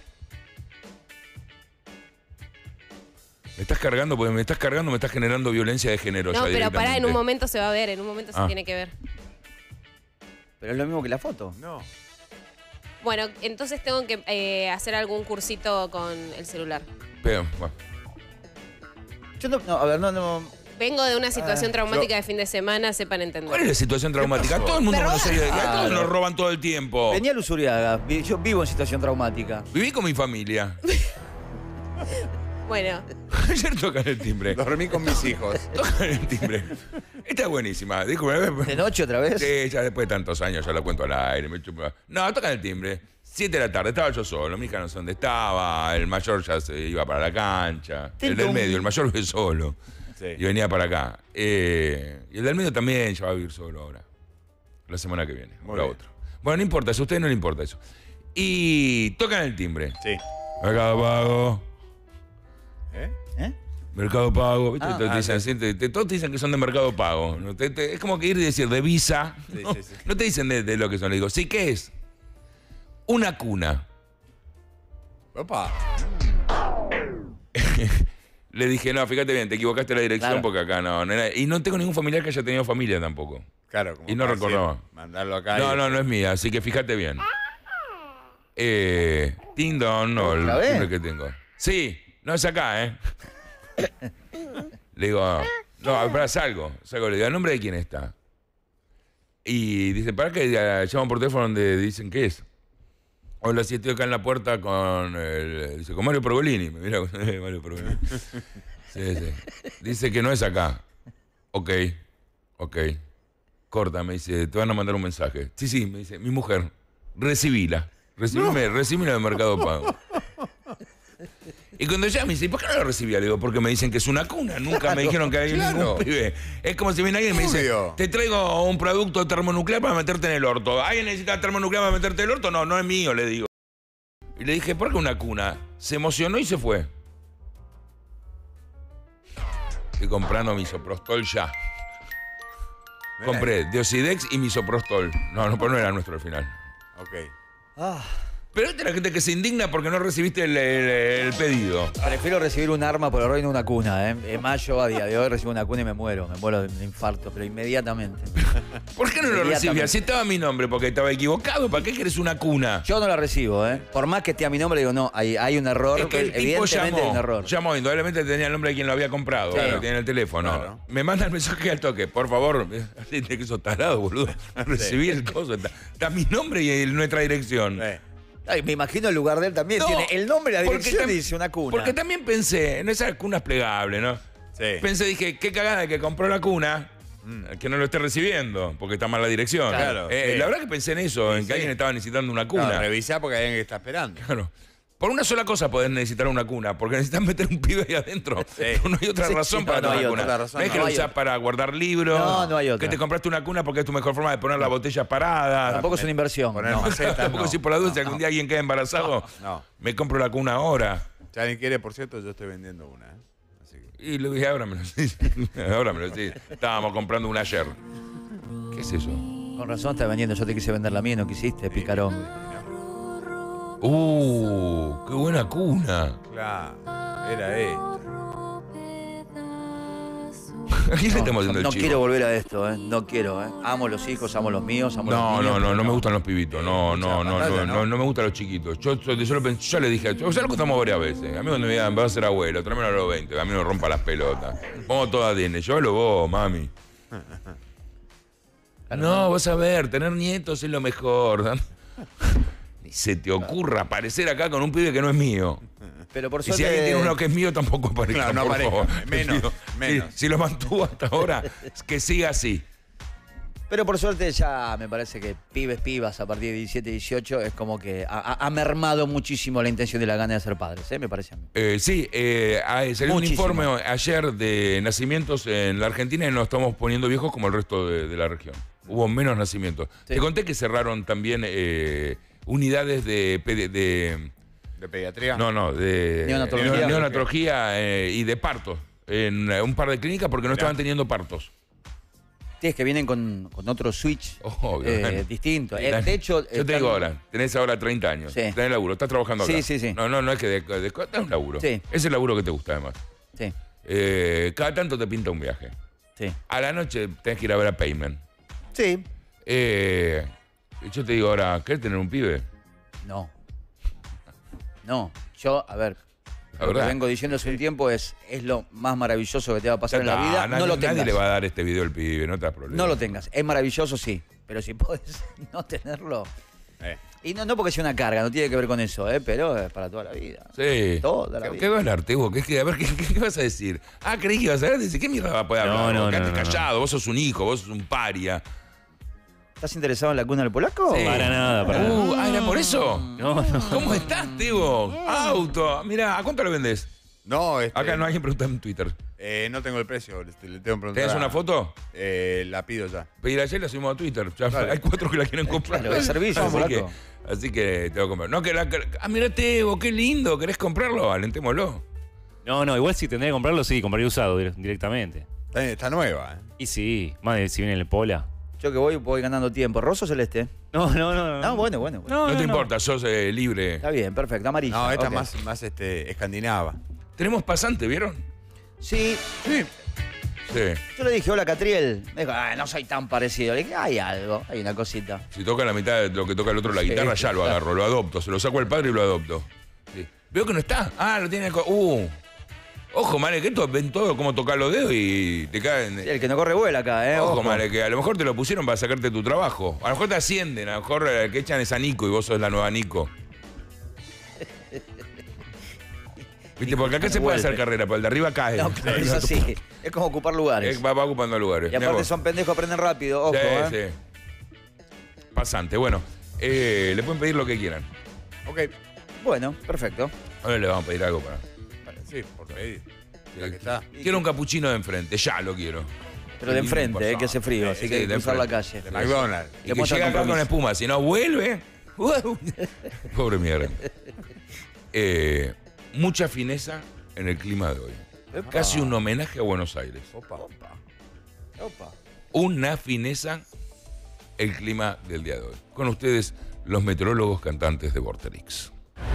Me estás cargando, porque me estás generando violencia de género. No, ya pero pará, en directamente. un momento se va a ver, en un momento se Ah. tiene que ver. Pero es lo mismo que la foto. No. Bueno, entonces tengo que hacer algún cursito con el celular. Pero, bueno. Yo no, a ver, no. Vengo de una situación traumática de fin de semana, sepan entender. ¿Cuál es la situación traumática? Todo el mundo conoce, a todos nos roban todo el tiempo. Venía a Usuriaga. Yo vivo en situación traumática. Viví con mi familia. Bueno, Ayer tocan el timbre. Dormí con mis hijos. Tocan el timbre. Esta es buenísima. Disculpe. ¿De noche otra vez? Sí, ya después de tantos años ya la cuento al aire. No, tocan el timbre. 7 de la tarde, estaba yo solo. Mi hija no sé dónde estaba. El mayor ya se iba para la cancha. El del medio, el mayor vive solo. Sí. Y venía para acá. Y el del medio también ya va a vivir solo ahora. La semana que viene. Muy O la bien. otra. Bueno, no importa, eso a ustedes no le importa eso. Y tocan el timbre. Sí. Mercado Pago. ¿Eh? Mercado Pago. ¿Viste? Ah, todos, te dicen, sí. así, todos te dicen que son de Mercado Pago. ¿No? Es como que ir y decir de Visa. Sí, ¿no? sí, sí. No te dicen de lo que son. Le digo, sí, ¿qué es? Una cuna. Opa. Le dije, no, fíjate bien, te equivocaste la dirección Claro. porque acá no era. Y no tengo ningún familiar que haya tenido familia tampoco. Claro, como Y no para recordaba. decir, mandarlo acá. No, y- no es mía, así que fíjate bien. Ting Dong, no, el ¿Otra vez? timbre que tengo. Sí, no es acá, ¿eh? Le digo, no, espera, salgo. Le digo, ¿a nombre de quién está? Y dice, ¿para qué? Llaman por teléfono donde dicen qué es. Hola, si estoy acá en la puerta con dice, con Mario Pergolini. Me mira con Mario Pergolini. Sí. Dice que no es acá. Ok. Corta, me dice, te van a mandar un mensaje. Sí, me dice, mi mujer, recibila. Recibime de Mercado Pago. Y cuando ya me dice, ¿por qué no lo recibía? Le digo, porque me dicen que es una cuna. Nunca me dijeron que hay ningún pibe. Es como si viene alguien y me dice, Obvio. te traigo un producto termonuclear para meterte en el orto. ¿Alguien necesita termonuclear para meterte en el orto? No, no es mío, le digo. Y le dije, ¿por qué una cuna? Se emocionó y se fue. Estoy comprando misoprostol ya. Compré Diosidex y misoprostol. No, pero no era nuestro al final. Ok. Ah, Pero esta es la gente que se indigna porque no recibiste el pedido. prefiero recibir un arma por error y no una cuna, ¿eh? Es más, yo a día de hoy recibo una cuna y me muero de un infarto, pero inmediatamente. ¿Por qué no lo recibías? Si estaba mi nombre porque estaba equivocado, ¿para qué querés una cuna? Yo no la recibo, ¿eh? Por más que esté a mi nombre, digo, no, hay un error, Es que el tipo evidentemente hay un error. llamó, indudablemente tenía el nombre de quien lo había comprado, Claro. lo tiene en el teléfono. Claro. Me manda el mensaje al toque, por favor, así de que sos tarado, boludo. Recibí el coso, está mi nombre y nuestra dirección. Ay, me imagino el lugar de él también. No, Tiene el nombre, la porque dirección y tam- dice una cuna. Porque también pensé en esas cunas plegables, ¿no? Sí. Pensé, dije, qué cagada que compró la cuna, que no lo esté recibiendo, porque está mal la dirección. Claro, sí. La verdad que pensé en eso, en que Sí. alguien estaba necesitando una cuna. Claro, revisá porque hay alguien que está esperando. Claro. Por una sola cosa podés necesitar una cuna, porque necesitas meter un pibe ahí adentro. Sí. No hay otra Sí, razón sí, para no tener hay una otra cuna. razón, No es no que lo hay usás otra. para guardar libros. No hay otra. Que te compraste una cuna porque es tu mejor forma de poner las botellas paradas. Tampoco es una inversión. Poner no. macetas, Tampoco no. si por la duda, si No, algún no. día alguien queda embarazado, No. me compro la cuna ahora. Si alguien quiere, por cierto, yo estoy vendiendo una. Así que... Y le dije, ábramelo, sí. Ábramelo, sí. Estábamos comprando una ayer. ¿Qué es eso? Con razón estás vendiendo. Yo te quise vender la mía y no quisiste, picarón. Qué buena cuna. Claro, era esto. ¿A quién le estamos haciendo el No chivo? quiero volver a esto, ¿eh? No quiero, ¿eh? Amo los hijos, amo los míos, amo los No, niños. no me gustan los pibitos. No pantalla, ¿no? me gustan los chiquitos. Yo le dije, ya lo contamos varias veces. A mí cuando me digan, vas a ser abuelo, tráemelo a los 20, a mí no rompa las pelotas. Vamos todas tiene, llévalo vos, mami. No, vas a ver, tener nietos es lo mejor. Ni se te ocurra aparecer acá con un pibe que no es mío. Pero por Y suerte... si alguien tiene uno que es mío, tampoco aparezca, Claro, no por aparezca. favor. Menos, Te pido. menos. Si lo mantuvo hasta ahora, que siga así. Pero por suerte ya me parece que pibas a partir de 17, 18 es como que ha mermado muchísimo la intención y la gana de ser padres, ¿eh? Me parece a mí. Sí, salió un Muchísimo. informe ayer de nacimientos en la Argentina y nos estamos poniendo viejos como el resto de la región. Hubo menos nacimientos. Sí. Te conté que cerraron también unidades de ¿De pediatría? de Neonatología. neonatología y de partos en un par de clínicas porque no Mirá. estaban teniendo partos. Sí, es que vienen con otro switch Obvio, Dani. distinto. Dani, De hecho, yo te digo ahora, tenés ahora 30 años, Sí. tenés laburo, estás trabajando acá. Sí, sí, sí. No es que tenés un laburo. Sí. Es el laburo que te gusta además. Sí, Cada tanto te pinta un viaje. sí. A la noche tenés que ir a ver a Payment. Sí. Yo te digo ahora, ¿querés tener un pibe? No. No. Yo, a ver, La lo que verdad. vengo diciendo hace un tiempo es lo más maravilloso que te va a pasar en la Ya está, vida. No lo nadie tengas. le va a dar este video al pibe, no te das problema. No lo tengas. Es maravilloso, sí. Pero si podés no tenerlo. Y no porque sea una carga, no tiene que ver con eso, pero es para toda la vida. Sí. Toda la ¿Qué, vida. ¿Qué va a hablarte vos? A ver, ¿qué vas a decir? Ah, creí que ibas a hablar. Dice, ¿qué mierda va a poder hablar? No, Quédate no. callado, vos sos un hijo, vos sos un paria. ¿Estás interesado en la cuna del polaco? Sí. Para nada, para nada. ¿Era por eso? No, no. ¿Cómo estás, Tebo? Auto. Mirá, ¿a cuánto lo vendés? No, Acá no hay quien pregunta en Twitter. no tengo el precio, le tengo que preguntar. ¿Tenés una foto? La pido ya. Pedir ayer la subimos a Twitter. Ya Dale. hay 4 que la quieren comprar. Claro, es servicio, así, polaco. así que te voy a comprar. No, mirá, Tebo, qué lindo. ¿Querés comprarlo? Alentémoslo. No, igual si tendría que comprarlo, sí, compraría usado directamente. Está nueva, Y sí, más de si viene el Pola. Yo que voy ganando tiempo. ¿Roso o celeste? No. Ah, bueno. No te importa, sos libre. Está bien, perfecto. Amarillo. No, esta ok. más escandinava. Tenemos pasante, ¿vieron? Sí, Sí. yo le dije, hola Catriel. Me dijo, no soy tan parecido. Le dije, hay algo, hay una cosita. Si toca la mitad de lo que toca el otro la guitarra, ya lo agarro, lo adopto. Se lo saco al padre y lo adopto. Sí. Veo que no está. Ah, lo tiene. Ojo, madre, que estos ven todo cómo tocar los dedos y te caen. Sí, el que no corre vuela acá, Ojo, madre, que a lo mejor te lo pusieron para sacarte tu trabajo. A lo mejor te ascienden, a lo mejor el que echan es a Nico y vos sos la nueva Nico. Viste, porque acá se puede hacer carrera, pero el de arriba cae. No, claro, es así. Es como ocupar lugares. Va ocupando lugares. Y aparte son pendejos, aprenden rápido. Ojo, Sí, sí. Pasante. Bueno, le pueden pedir lo que quieran. Ok. Bueno, perfecto. Ahora le vamos a pedir algo para. Sí, por pedir. La que está. Quiero un capuchino de enfrente, ya lo quiero. Pero de enfrente, que hace frío, así que hay que cruzar la calle. De McDonald's. Y que llega acá con espuma, si no vuelve. Pobre mierda. Mucha fineza en el clima de hoy. Casi un homenaje a Buenos Aires. Opa. Una fineza el clima del día de hoy. Con ustedes, los meteorólogos cantantes de Vorterix.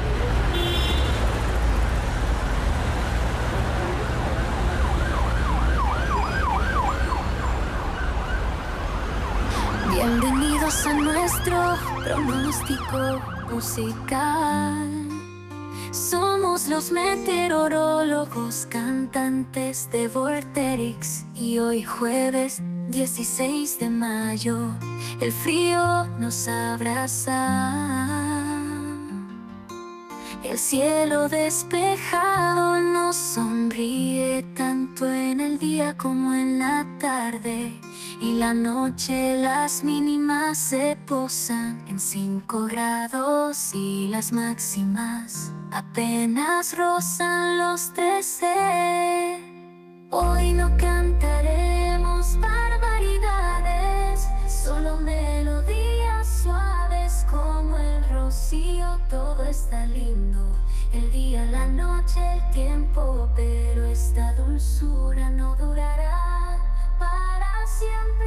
Bienvenidos a nuestro pronóstico musical. Somos los meteorólogos cantantes de Vorterix y hoy jueves 16 de mayo el frío nos abraza. El cielo despejado nos sonríe tanto en el día como en la tarde. Y la noche las mínimas se posan en 5 grados y las máximas apenas rozan los 13. Hoy no cantaremos barbaridades, solo melodías suaves como el rocío. Todo está lindo, el día, la noche, el tiempo, pero esta dulzura no durará para siempre.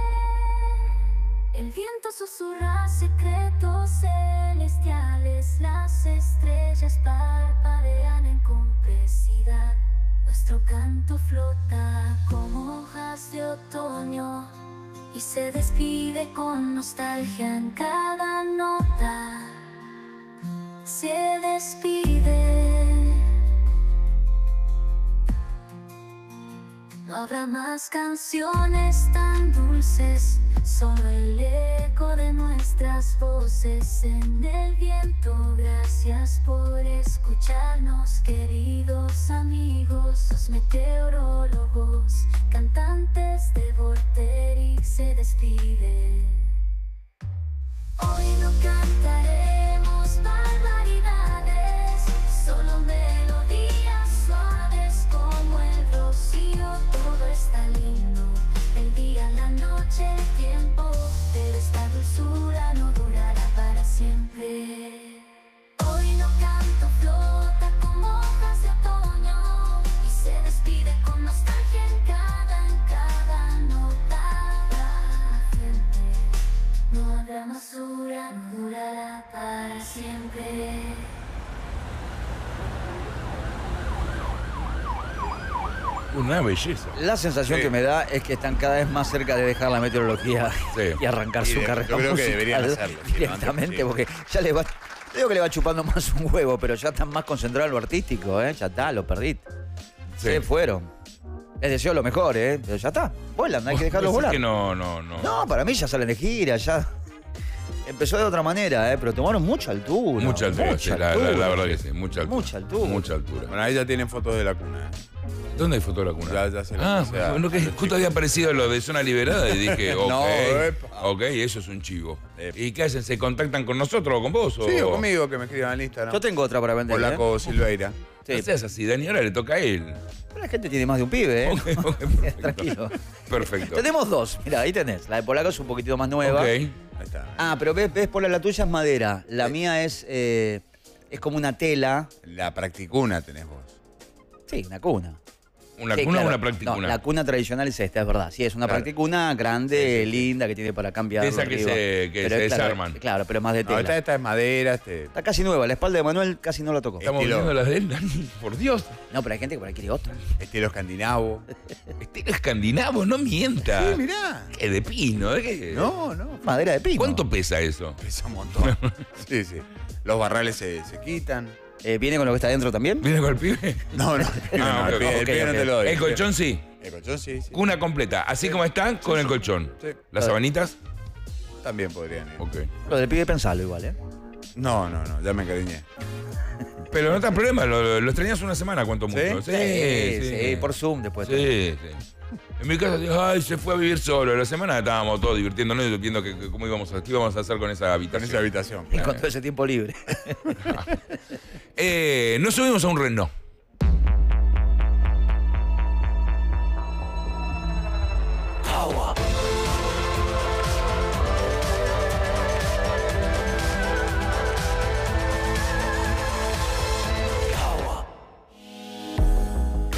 El viento susurra secretos celestiales, las estrellas parpadean en complicidad. Nuestro canto flota como hojas de otoño y se despide con nostalgia en cada nota. Se despide. No habrá más canciones tan dulces, solo el eco de nuestras voces en el viento. Gracias por escucharnos, queridos amigos, los meteorólogos cantantes de Vorterix se despide. Hoy no cantaremos barbaridades, solo melodías suaves como el rocío. Todo está lindo, el día, la noche, el tiempo, pero esta dulzura no durará para siempre. Hoy no canto, flota como hojas de otoño y se despide con nostalgia en cada nota. Para siempre, no habrá más dura, no durará para siempre. Una belleza. La sensación que me da es que están cada vez más cerca de dejar la meteorología y arrancar su carrera yo creo que musical deberían hacerlo, sí, directamente, ¿no? porque ya les va, digo que le va chupando más un huevo, pero ya están más concentrados en lo artístico, ya está, lo perdiste. Se fueron. Les deseo lo mejor, pero ya está, vuelan, hay que dejarlos volar. Que no. No, para mí ya salen de gira, ya. Empezó de otra manera, pero tomaron mucha altura. Mucha altura, sí, la verdad que sí, mucha altura. Mucha altura. Mucha altura. Bueno, ahí ya tienen fotos de la cuna. ¿Dónde hay foto de la cuna? Ya se la puse a- bueno, que justo había aparecido lo de zona liberada y dije, ok, No, epa. ok, eso es un chivo. Epa. ¿Y qué hacen? ¿Se contactan con nosotros o con vos? Sí, o conmigo, que me escriban en Instagram. Yo tengo otra para vender. Polaco Silveira. No seas así, Dani, ahora le toca a él. Pero la gente tiene más de un pibe, Ok, perfecto. Tranquilo. Perfecto. Tenemos dos, mira, ahí tenés. La de Polaco es un poquitito más nueva. Ok. Ahí está. Ah, pero ves, Pola, la tuya es madera. La mía es como una tela. La practicuna tenés vos. Sí, una cuna. ¿Una Sí, cuna claro. o una practicuna? No, la cuna tradicional es esta, es verdad. Sí, es una Claro. practicuna grande, Sí. linda, que tiene para cambiar. De esa que se desarman. Claro, pero más de No, tela. esta es madera. Está casi nueva. La espalda de Manuel casi no la tocó. Estamos Estilo. viendo las de él, Dani, por Dios. No, pero hay gente que por ahí quiere otra. Estilo escandinavo. Estilo escandinavo, no mienta. Sí, mirá. ¿Qué de pino? ¿Qué? No, no. Madera de pino. ¿Cuánto pesa eso? Pesa un montón. Sí, sí. Los barrales se quitan. ¿Viene con lo que está adentro también? ¿Viene con el pibe? No, no. Ah, el ok, pibe, el ok, pibe no ok. te lo doy. El colchón sí. El colchón sí, sí. Cuna completa, así como están, con el colchón. Sí. ¿Las sabanitas? También podrían ir. Ok. Lo del pibe pensalo igual, No, ya me encariñé. Pero no está problema, lo extrañas una semana, cuanto mucho. Sí, por Zoom después. Sí, sí. En mi casa, ay, se fue a vivir solo. La semana estábamos todos divirtiéndonos y viendo cómo qué íbamos a hacer con esa Con habitación. esa habitación. Y con todo ese tiempo libre. Nos subimos a un Renault.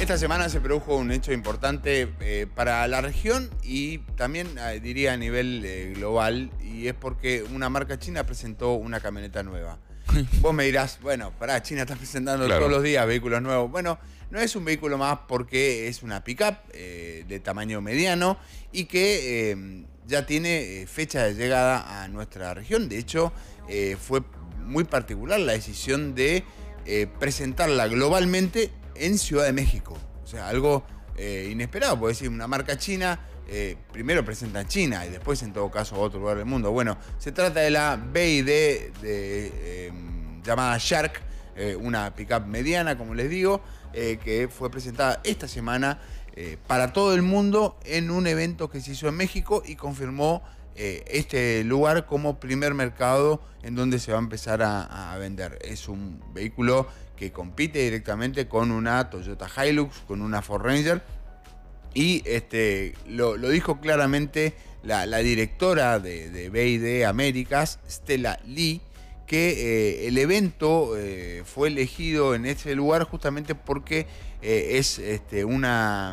esta semana se produjo un hecho importante para la región y también diría a nivel global, y es porque una marca china presentó una camioneta nueva. Vos me dirás, bueno, pará, China está presentando todos los días vehículos nuevos. Bueno, no es un vehículo más porque es una pick-up de tamaño mediano y que ya tiene fecha de llegada a nuestra región. De hecho, fue muy particular la decisión de presentarla globalmente en Ciudad de México. O sea, algo inesperado, puede decir, una marca china, primero presenta en China y después en todo caso a otro lugar del mundo. Bueno, se trata de la BYD llamada Shark, una pickup mediana, como les digo, que fue presentada esta semana para todo el mundo en un evento que se hizo en México y confirmó este lugar como primer mercado en donde se va a empezar a vender. Es un vehículo que compite directamente con una Toyota Hilux, con una Ford Ranger, y lo dijo claramente la directora de BYD Américas, Stella Lee, que el evento fue elegido en ese lugar justamente porque es una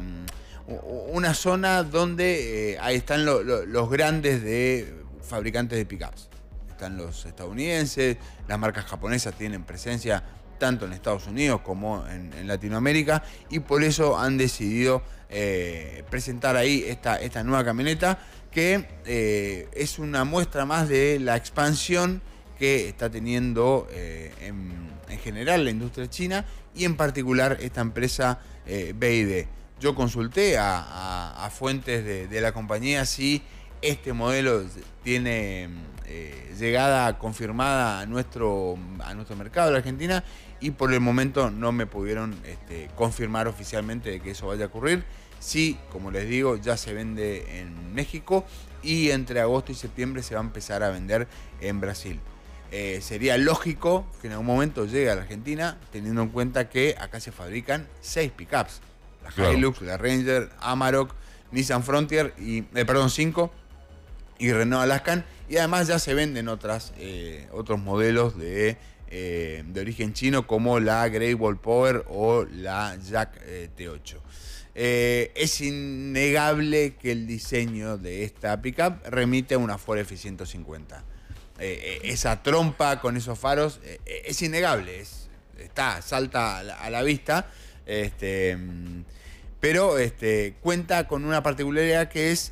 zona donde ahí están los grandes fabricantes de pickups. Están los estadounidenses, las marcas japonesas tienen presencia tanto en Estados Unidos como en Latinoamérica, y por eso han decidido presentar ahí esta nueva camioneta que es una muestra más de la expansión que está teniendo en general la industria china y en particular esta empresa BYD. Yo consulté a fuentes de la compañía si este modelo tiene llegada confirmada a nuestro mercado de la Argentina, y por el momento no me pudieron confirmar oficialmente de que eso vaya a ocurrir. Sí, como les digo, ya se vende en México y entre agosto y septiembre se va a empezar a vender en Brasil. Sería lógico que en algún momento llegue a la Argentina, teniendo en cuenta que acá se fabrican 6 pickups. La Hilux, la Ranger, Amarok, Nissan Frontier, 5, y Renault Alaskan. Y además ya se venden otros modelos de origen chino, como la Great Wall Power o la Jack T8. Es innegable que el diseño de esta pickup remite a una Ford F-150. Esa trompa con esos faros es innegable, salta a la vista, pero cuenta con una particularidad que es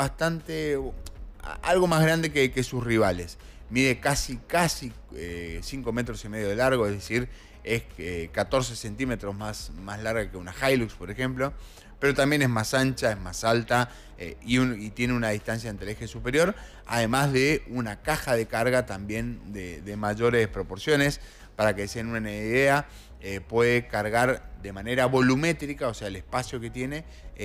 algo más grande que sus rivales. Mide casi 5 metros y medio de largo, es decir, es 14 centímetros más larga que una Hilux, por ejemplo, pero también es más ancha, es más alta y tiene una distancia entre el eje superior, además de una caja de carga también de mayores proporciones. Para que se den una idea, puede cargar de manera volumétrica, o sea, el espacio que tiene,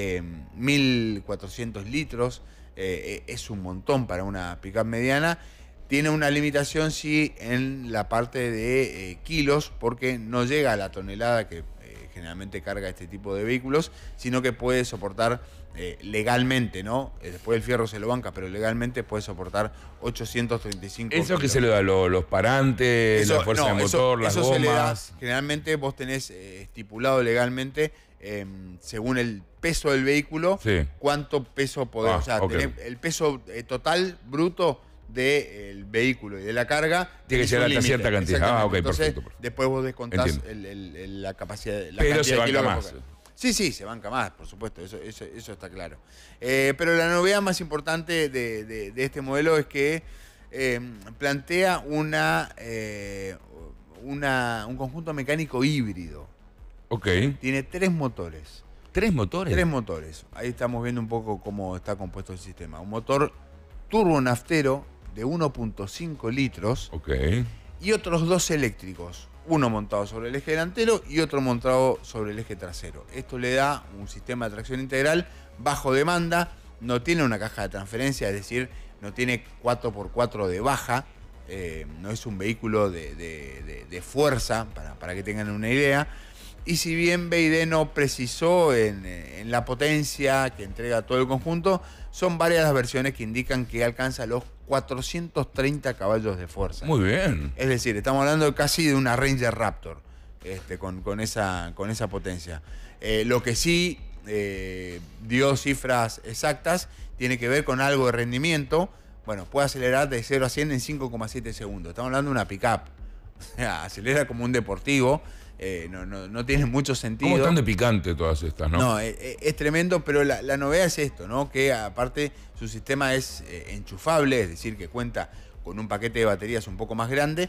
1.400 litros, es un montón para una pickup mediana. Tiene una limitación, sí, en la parte de kilos, porque no llega a la tonelada que generalmente carga este tipo de vehículos, sino que puede soportar legalmente, ¿no? Después el fierro se lo banca, pero legalmente puede soportar 835 ¿Eso kilos. que se le da? ¿Los parantes, la fuerza de motor, las gomas? Eso se le da. Generalmente vos tenés estipulado legalmente, según el peso del vehículo, sí, cuánto peso podés. O sea, tenés el peso total, bruto, del vehículo y de la carga tiene que ser hasta cierta cantidad. Entonces, perfecto. Después vos descontás la capacidad, pero se banca más. Sí, se banca más, por supuesto, eso está claro. Pero la novedad más importante de este modelo es que plantea un conjunto mecánico híbrido. Ok. Tiene 3 motores. ¿3 motores? 3 motores. Ahí estamos viendo un poco cómo está compuesto el sistema. Un motor turbonaftero de 1.5 litros. Ok. Y otros 2 eléctricos. Uno montado sobre el eje delantero y otro montado sobre el eje trasero. Esto le da un sistema de tracción integral bajo demanda. No tiene una caja de transferencia, es decir, no tiene 4x4 de baja. No es un vehículo de fuerza, para que tengan una idea. Y si bien BYD no precisó en la potencia que entrega todo el conjunto, son varias las versiones que indican que alcanza los 430 caballos de fuerza. Muy bien. Es decir, estamos hablando casi de una Ranger Raptor. con esa potencia. Lo que sí dio cifras exactas tiene que ver con algo de rendimiento. Bueno, puede acelerar de 0 a 100 en 5,7 segundos. Estamos hablando de una pick-up. O sea, acelera como un deportivo. No tiene mucho sentido. ¿Cómo están de picante todas estas, no? No, es tremendo, pero la novedad es esto, ¿no? Que aparte su sistema es enchufable, es decir, que cuenta con un paquete de baterías un poco más grande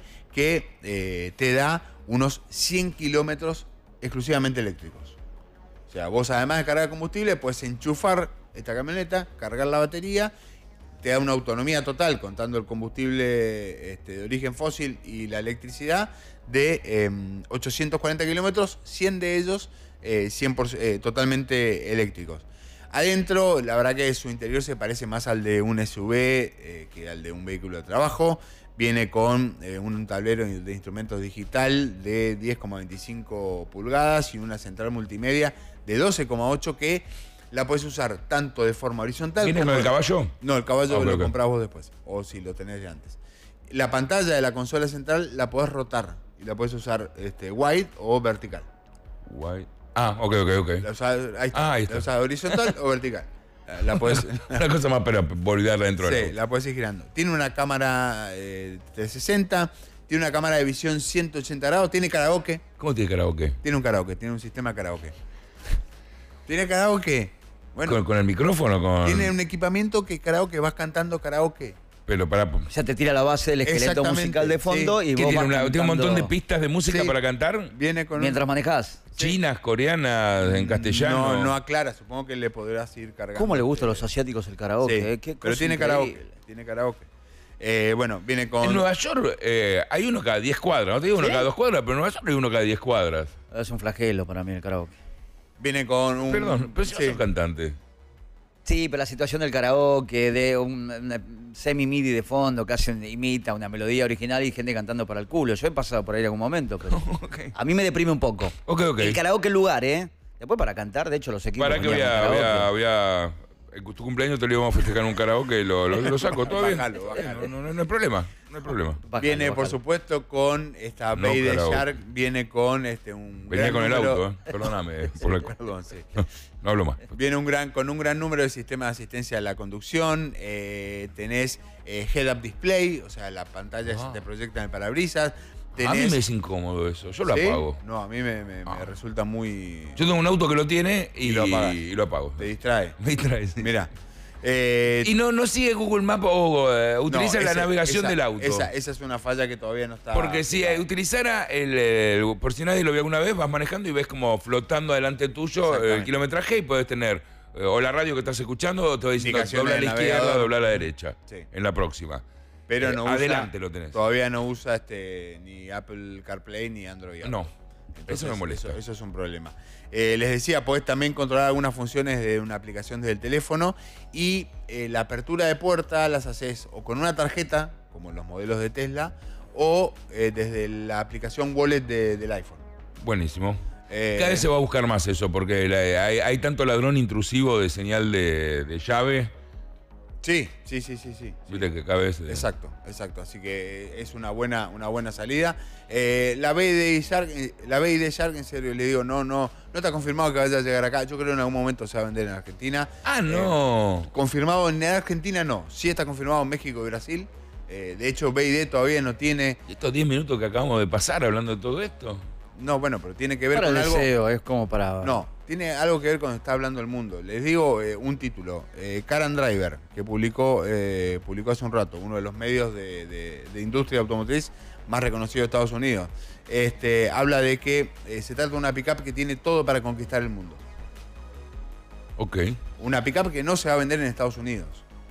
que te da unos 100 kilómetros exclusivamente eléctricos. O sea, vos además de cargar combustible, puedes enchufar esta camioneta, cargar la batería, te da una autonomía total, contando el combustible de origen fósil y la electricidad, de 840 kilómetros, 100 de ellos 100% totalmente eléctricos. Adentro, la verdad que su interior se parece más al de un SUV que al de un vehículo de trabajo. Viene con un tablero de instrumentos digital de 10,25 pulgadas y una central multimedia de 12,8 que la puedes usar tanto de forma horizontal. ¿Viene con el caballo? No, el caballo Okay, lo okay. comprás vos después, o si lo tenés de antes. La pantalla de la consola central la podés rotar y la podés usar wide o vertical. Wide. Ah, ok. La usás, ahí está. Ahí está. La usás horizontal o vertical. La podés, Una cosa más para volver dentro sí, del auto. la podés ir girando. Tiene una cámara 360, tiene una cámara de visión 180 grados, tiene karaoke. ¿Cómo tiene karaoke? Tiene un karaoke, tiene un sistema karaoke. ¿Tiene karaoke? Bueno, ¿Con el micrófono? tiene un equipamiento que karaoke, vas cantando karaoke. Pero para... Ya te tira la base del esqueleto Exactamente, musical de fondo sí. y ¿Qué vos tiene, vas tiene un montón de cantando pistas de música Sí. para cantar? Viene con mientras manejás. Chinas, coreanas, en castellano. No aclara, supongo que le podrás ir cargando. ¿Cómo le gusta a los asiáticos el karaoke? Sí, Qué pero cosa tiene increíble. karaoke. Tiene karaoke. Bueno, viene con... En Nueva York hay uno cada 10 cuadras. No te digo uno ¿Sí? cada 2 cuadras, pero en Nueva York hay uno cada 10 cuadras. Es un flagelo para mí el karaoke. Viene con un... Perdón, pero si sí. sos cantante. Sí, pero la situación del karaoke, de una semi-midi de fondo, casi imita una melodía original y gente cantando para el culo. Yo he pasado por ahí en algún momento, pero a mí me deprime un poco. Ok. El karaoke el lugar, ¿eh? Después para cantar, de hecho los equipos... Para que venían con karaoke. tu cumpleaños te lo íbamos a festejar en un karaoke y lo saco, todo bien. Bájalo. No hay problema, no hay problema. Bájalo, Viene, por bájalo. supuesto, con esta No, Bay de karaoke. Shark, viene con un... Venía gran con el número- auto, perdóname. Perdón, sí. No hablo más. Viene con un gran número de sistemas de asistencia a la conducción. Tenés head-up display, o sea, la pantalla se te proyecta en el parabrisas. A mí me es incómodo eso, yo lo ¿Sí? apago. No, a mí me resulta muy... Yo tengo un auto que lo tiene y lo apagas. y lo apago. Te distrae. Me distrae, sí. Mirá. Y no sigue Google Maps o utiliza no, la esa- navegación esa- del auto. Esa es una falla que todavía no está... Porque si utilizara por si nadie lo vio alguna vez, vas manejando y ves como flotando adelante tuyo el Exactamente. kilometraje y puedes tener o la radio que estás escuchando o te va diciendo Indicaciones dobla a la del izquierda, navegador. dobla a la derecha. Sí. En la próxima. Pero no usa, adelante lo tenés. Todavía no usa ni Apple CarPlay ni Android Auto. No. Entonces, Eso me molesta. Eso es un problema. Les decía, podés también controlar algunas funciones de una aplicación desde el teléfono y la apertura de puerta las haces o con una tarjeta, como en los modelos de Tesla, o desde la aplicación Wallet del iPhone. Buenísimo. Cada vez se va a buscar más eso, porque hay tanto ladrón intrusivo de señal de llave. Sí. Viste que cada vez. Exacto. Así que es una buena salida. La BD Shark, en serio, le digo, no está confirmado que vaya a llegar acá. Yo creo que en algún momento se va a vender en Argentina. Ah, no. Confirmado en Argentina no. Sí está confirmado en México y Brasil. De hecho, BD todavía no tiene. ¿Y estos 10 minutos que acabamos de pasar hablando de todo esto? No, bueno, pero tiene que ver Para con el algo. deseo, es como para... No, tiene algo que ver con lo que está hablando el mundo. Les digo un título. Car and Driver, que publicó hace un rato, uno de los medios de industria automotriz más reconocido de Estados Unidos. Habla de que se trata de una pickup que tiene todo para conquistar el mundo. Ok. Una pickup que no se va a vender en Estados Unidos.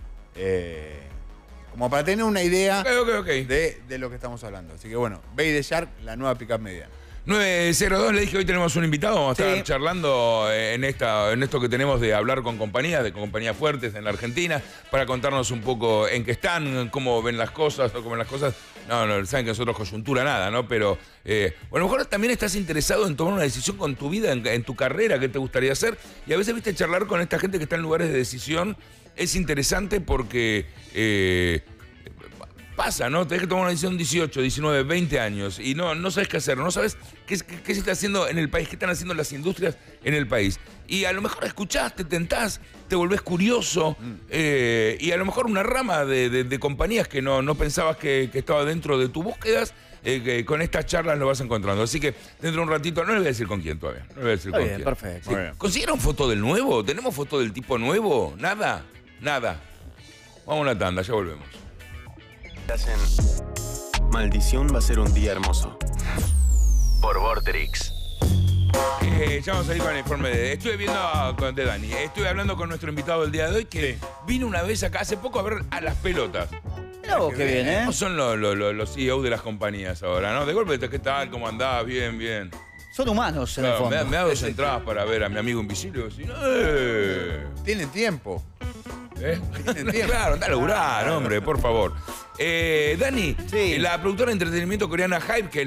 Como para tener una idea Ok. de lo que estamos hablando. Así que bueno, Bay de Shark, la nueva pickup mediana. 902, le dije hoy tenemos un invitado, vamos a estar Sí. charlando en esto que tenemos de hablar con compañías fuertes en la Argentina, para contarnos un poco en qué están, cómo ven las cosas, o cómo ven las cosas. No, saben que nosotros coyuntura nada, ¿no? Pero bueno, a lo mejor también estás interesado en tomar una decisión con tu vida, en tu carrera, qué te gustaría hacer. Y a veces, viste, charlar con esta gente que está en lugares de decisión es interesante porque pasa, ¿no? Tenés que tomar una decisión 18, 19, 20 años y no sabes qué hacer, no sabes qué se está haciendo en el país, qué están haciendo las industrias en el país. Y a lo mejor escuchás, te tentás, te volvés curioso y a lo mejor una rama de compañías que no pensabas que estaba dentro de tus búsquedas, con estas charlas lo vas encontrando. Así que dentro de un ratito, no le voy a decir con quién todavía. No le voy a decir Está con bien, quién. perfecto. Sí. ¿Consiguieron foto del nuevo? ¿Tenemos foto del tipo nuevo? Nada. Vamos a una tanda, ya volvemos. Hacen Maldición va a ser un día hermoso. Por Vorterix. Ya vamos a ir con el informe estuve viendo de Dani. Estuve hablando con nuestro invitado del día de hoy que vino una vez acá hace poco a ver a las pelotas. Mirá vos, qué bien, ¿eh? No son los CEO de las compañías ahora, ¿no? De golpe, ¿qué tal? ¿Cómo andás? Bien. Son humanos en el Claro, fondo. me da 2 entradas para ver a mi amigo invisible. Si no, Tienen tiempo. Claro, anda a laburar, hombre, por favor. Dani, Sí. la productora de entretenimiento coreana Hype, que es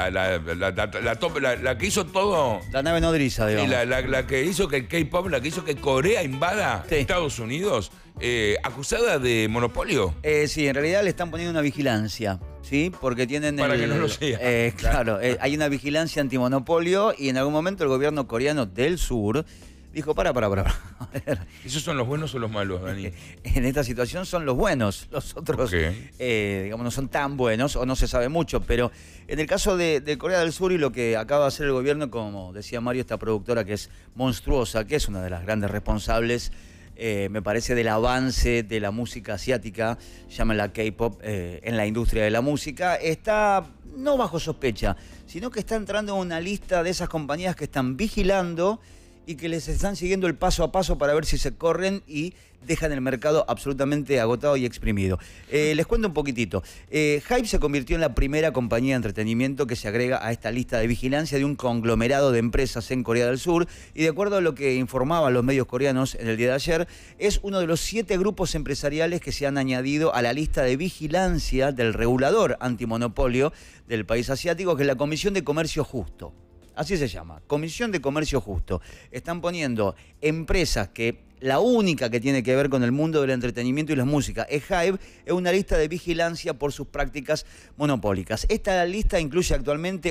la que hizo todo, La nave nodriza, digamos. la que hizo que el K-pop, la que hizo que Corea invada Sí. Estados Unidos, acusada de monopolio. Sí, en realidad le están poniendo una vigilancia, ¿sí? Porque tienen Para que no lo sea. Claro, hay una vigilancia antimonopolio y en algún momento el gobierno coreano del sur dijo, para. A ver, ¿Esos son los buenos o los malos, Dani? en esta situación son los buenos, los otros, Ok. digamos, no son tan buenos o no se sabe mucho, pero en el caso de Corea del Sur y lo que acaba de hacer el gobierno, como decía Mario, esta productora que es monstruosa, que es una de las grandes responsables, me parece, del avance de la música asiática, llámenla K-pop, en la industria de la música, está no bajo sospecha, sino que está entrando en una lista de esas compañías que están vigilando y que les están siguiendo el paso a paso para ver si se corren y dejan el mercado absolutamente agotado y exprimido. Les cuento un poquitito. Hype se convirtió en la primera compañía de entretenimiento que se agrega a esta lista de vigilancia de un conglomerado de empresas en Corea del Sur y de acuerdo a lo que informaban los medios coreanos en el día de ayer, es uno de los 7 grupos empresariales que se han añadido a la lista de vigilancia del regulador antimonopolio del país asiático, que es la Comisión de Comercio Justo. Así se llama, Comisión de Comercio Justo. Están poniendo empresas que la única que tiene que ver con el mundo del entretenimiento y la música es Hybe, es una lista de vigilancia por sus prácticas monopólicas. Esta lista incluye actualmente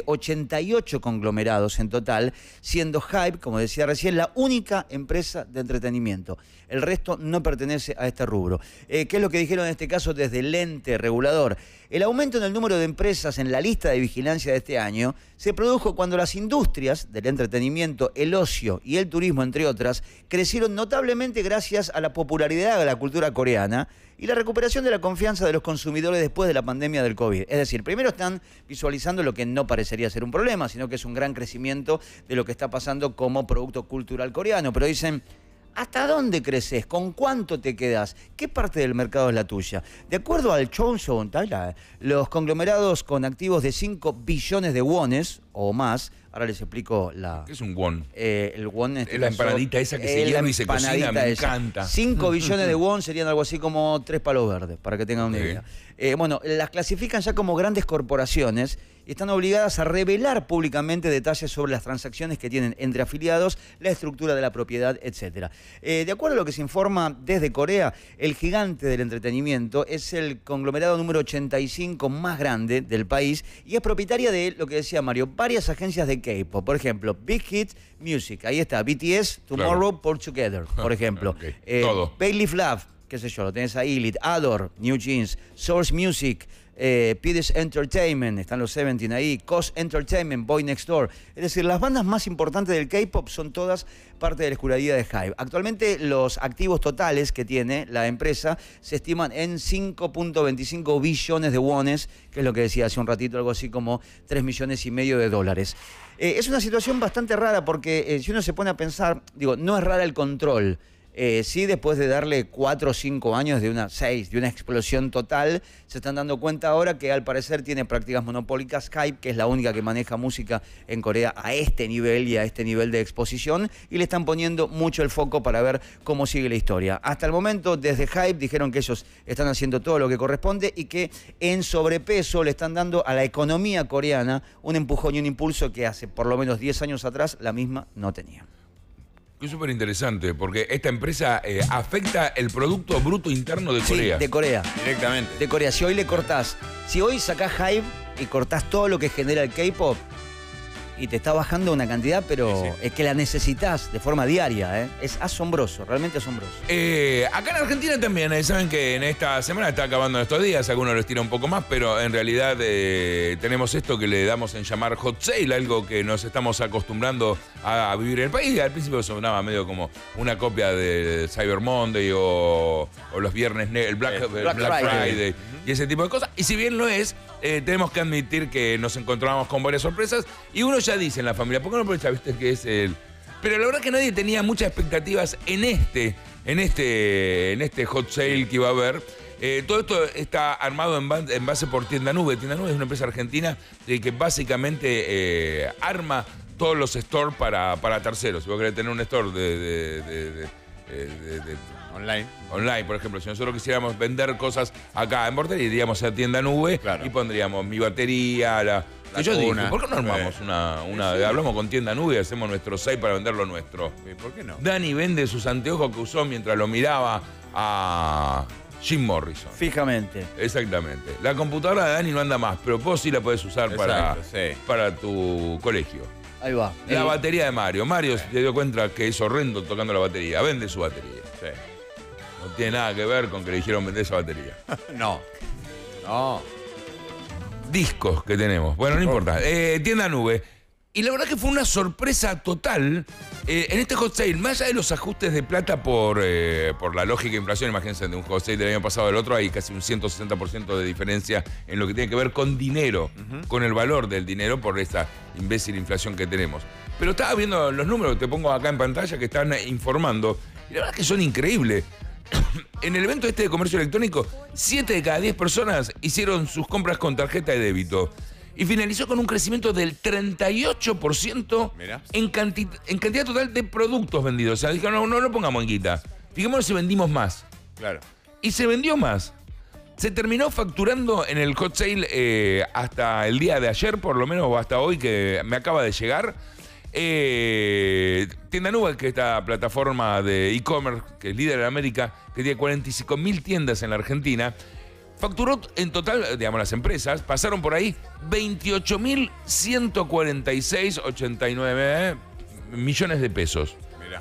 88 conglomerados en total, siendo Hybe, como decía recién, la única empresa de entretenimiento. El resto no pertenece a este rubro. ¿Qué es lo que dijeron en este caso desde el ente regulador? El aumento en el número de empresas en la lista de vigilancia de este año se produjo cuando las industrias del entretenimiento, el ocio y el turismo, entre otras, crecieron notablemente gracias a la popularidad de la cultura coreana y la recuperación de la confianza de los consumidores después de la pandemia del COVID. Es decir, primero están visualizando lo que no parecería ser un problema, sino que es un gran crecimiento de lo que está pasando como producto cultural coreano, pero dicen, ¿hasta dónde creces? ¿Con cuánto te quedas? ¿Qué parte del mercado es la tuya? De acuerdo al Chonson, los conglomerados con activos de 5 billones de wones o más, ahora les explico la... ¿Qué es un won? El won Es la empanadita esa que se hierve y se cocina, me encanta. 5 billones de won serían algo así como 3 palos verdes, para que tengan una idea. Bueno, las clasifican ya como grandes corporaciones y están obligadas a revelar públicamente detalles sobre las transacciones que tienen entre afiliados, la estructura de la propiedad, etc. De acuerdo a lo que se informa desde Corea, el gigante del entretenimiento es el conglomerado número 85 más grande del país y es propietaria de, lo que decía Mario, varias agencias de K-pop. Por ejemplo, Big Hit Music, ahí está, BTS, Tomorrow, Por Together, por ejemplo. Todo. Bailey Love, qué sé yo, lo tenés ahí, Elite, Adore, New Jeans, Source Music, Pides Entertainment, están los 17 ahí, Cos Entertainment, Boy Next Door. Es decir, las bandas más importantes del K-pop son todas parte de la escudería de Hybe. Actualmente los activos totales que tiene la empresa se estiman en 5.25 billones de wones, que es lo que decía hace un ratito, algo así como 3,5 millones de dólares. Es una situación bastante rara porque si uno se pone a pensar, digo, no es rara el control. Sí, después de darle 4 o 5 años de una explosión total, se están dando cuenta ahora que al parecer tiene prácticas monopólicas Hybe, que es la única que maneja música en Corea a este nivel y a este nivel de exposición, y le están poniendo mucho el foco para ver cómo sigue la historia. Hasta el momento, desde Hybe dijeron que ellos están haciendo todo lo que corresponde y que en sobrepeso le están dando a la economía coreana un empujón y un impulso que hace por lo menos 10 años atrás la misma no tenía. Es súper interesante, porque esta empresa afecta el Producto Bruto Interno de Corea. Sí, de Corea. Directamente. De Corea. Si hoy le cortás, si hoy sacás Hype y cortás todo lo que genera el K-pop y te está bajando una cantidad, pero Sí. es que la necesitas de forma diaria, ¿eh? Es asombroso, realmente asombroso. Acá en Argentina también, saben que en esta semana está acabando estos días, algunos les tira un poco más, pero en realidad tenemos esto que le damos en llamar hot sale, algo que nos estamos acostumbrando a vivir en el país. Al principio sonaba medio como una copia de Cyber Monday o los viernes, el Black Friday y ese tipo de cosas. Y si bien lo es, tenemos que admitir que nos encontramos con varias sorpresas y uno ya dice en la familia, ¿por qué no aprovecha? Viste que es el... Pero la verdad que nadie tenía muchas expectativas en este hot sale que iba a haber. Todo esto está armado en base por Tienda Nube. Tienda Nube es una empresa argentina que básicamente arma todos los stores para terceros. Si vos querés tener un store online, por ejemplo, si nosotros quisiéramos vender cosas acá en Vorterix, iríamos a Tienda Nube y pondríamos mi batería, que yo dije, ¿por qué no armamos hablamos con Tienda Nube y hacemos nuestro site para vender lo nuestro? ¿Por qué no? Dani vende sus anteojos que usó mientras lo miraba a Jim Morrison. Fijamente. Exactamente. La computadora de Dani no anda más, pero vos sí la podés usar para tu colegio. Ahí va. La batería de Mario. Mario se dio cuenta que es horrendo tocando la batería. Vende su batería. Sí. No tiene nada que ver con que le dijeron vender esa batería. No. Discos que tenemos. Bueno, no importa. Tienda Nube. Y la verdad que fue una sorpresa total en este hot sale. Más allá de los ajustes de plata por la lógica de inflación, imagínense, de un hot sale del año pasado al otro hay casi un 160% de diferencia en lo que tiene que ver con dinero, con el valor del dinero por esta imbécil inflación que tenemos. Pero estaba viendo los números que te pongo acá en pantalla que están informando. Y la verdad que son increíbles. En el evento este de comercio electrónico, 7 de cada 10 personas hicieron sus compras con tarjeta de débito. Y finalizó con un crecimiento del 38% en cantidad total de productos vendidos. O sea, dijeron, no lo pongamos en guita. Fijémonos si vendimos más. Claro. Y se vendió más. Se terminó facturando en el hot sale hasta el día de ayer, por lo menos, o hasta hoy, que me acaba de llegar. Tienda Nube, que es esta plataforma de e-commerce que es líder en América, que tiene 45.000 tiendas en la Argentina, facturó en total, digamos, las empresas, pasaron por ahí 28.146,89 millones de pesos. Mirá.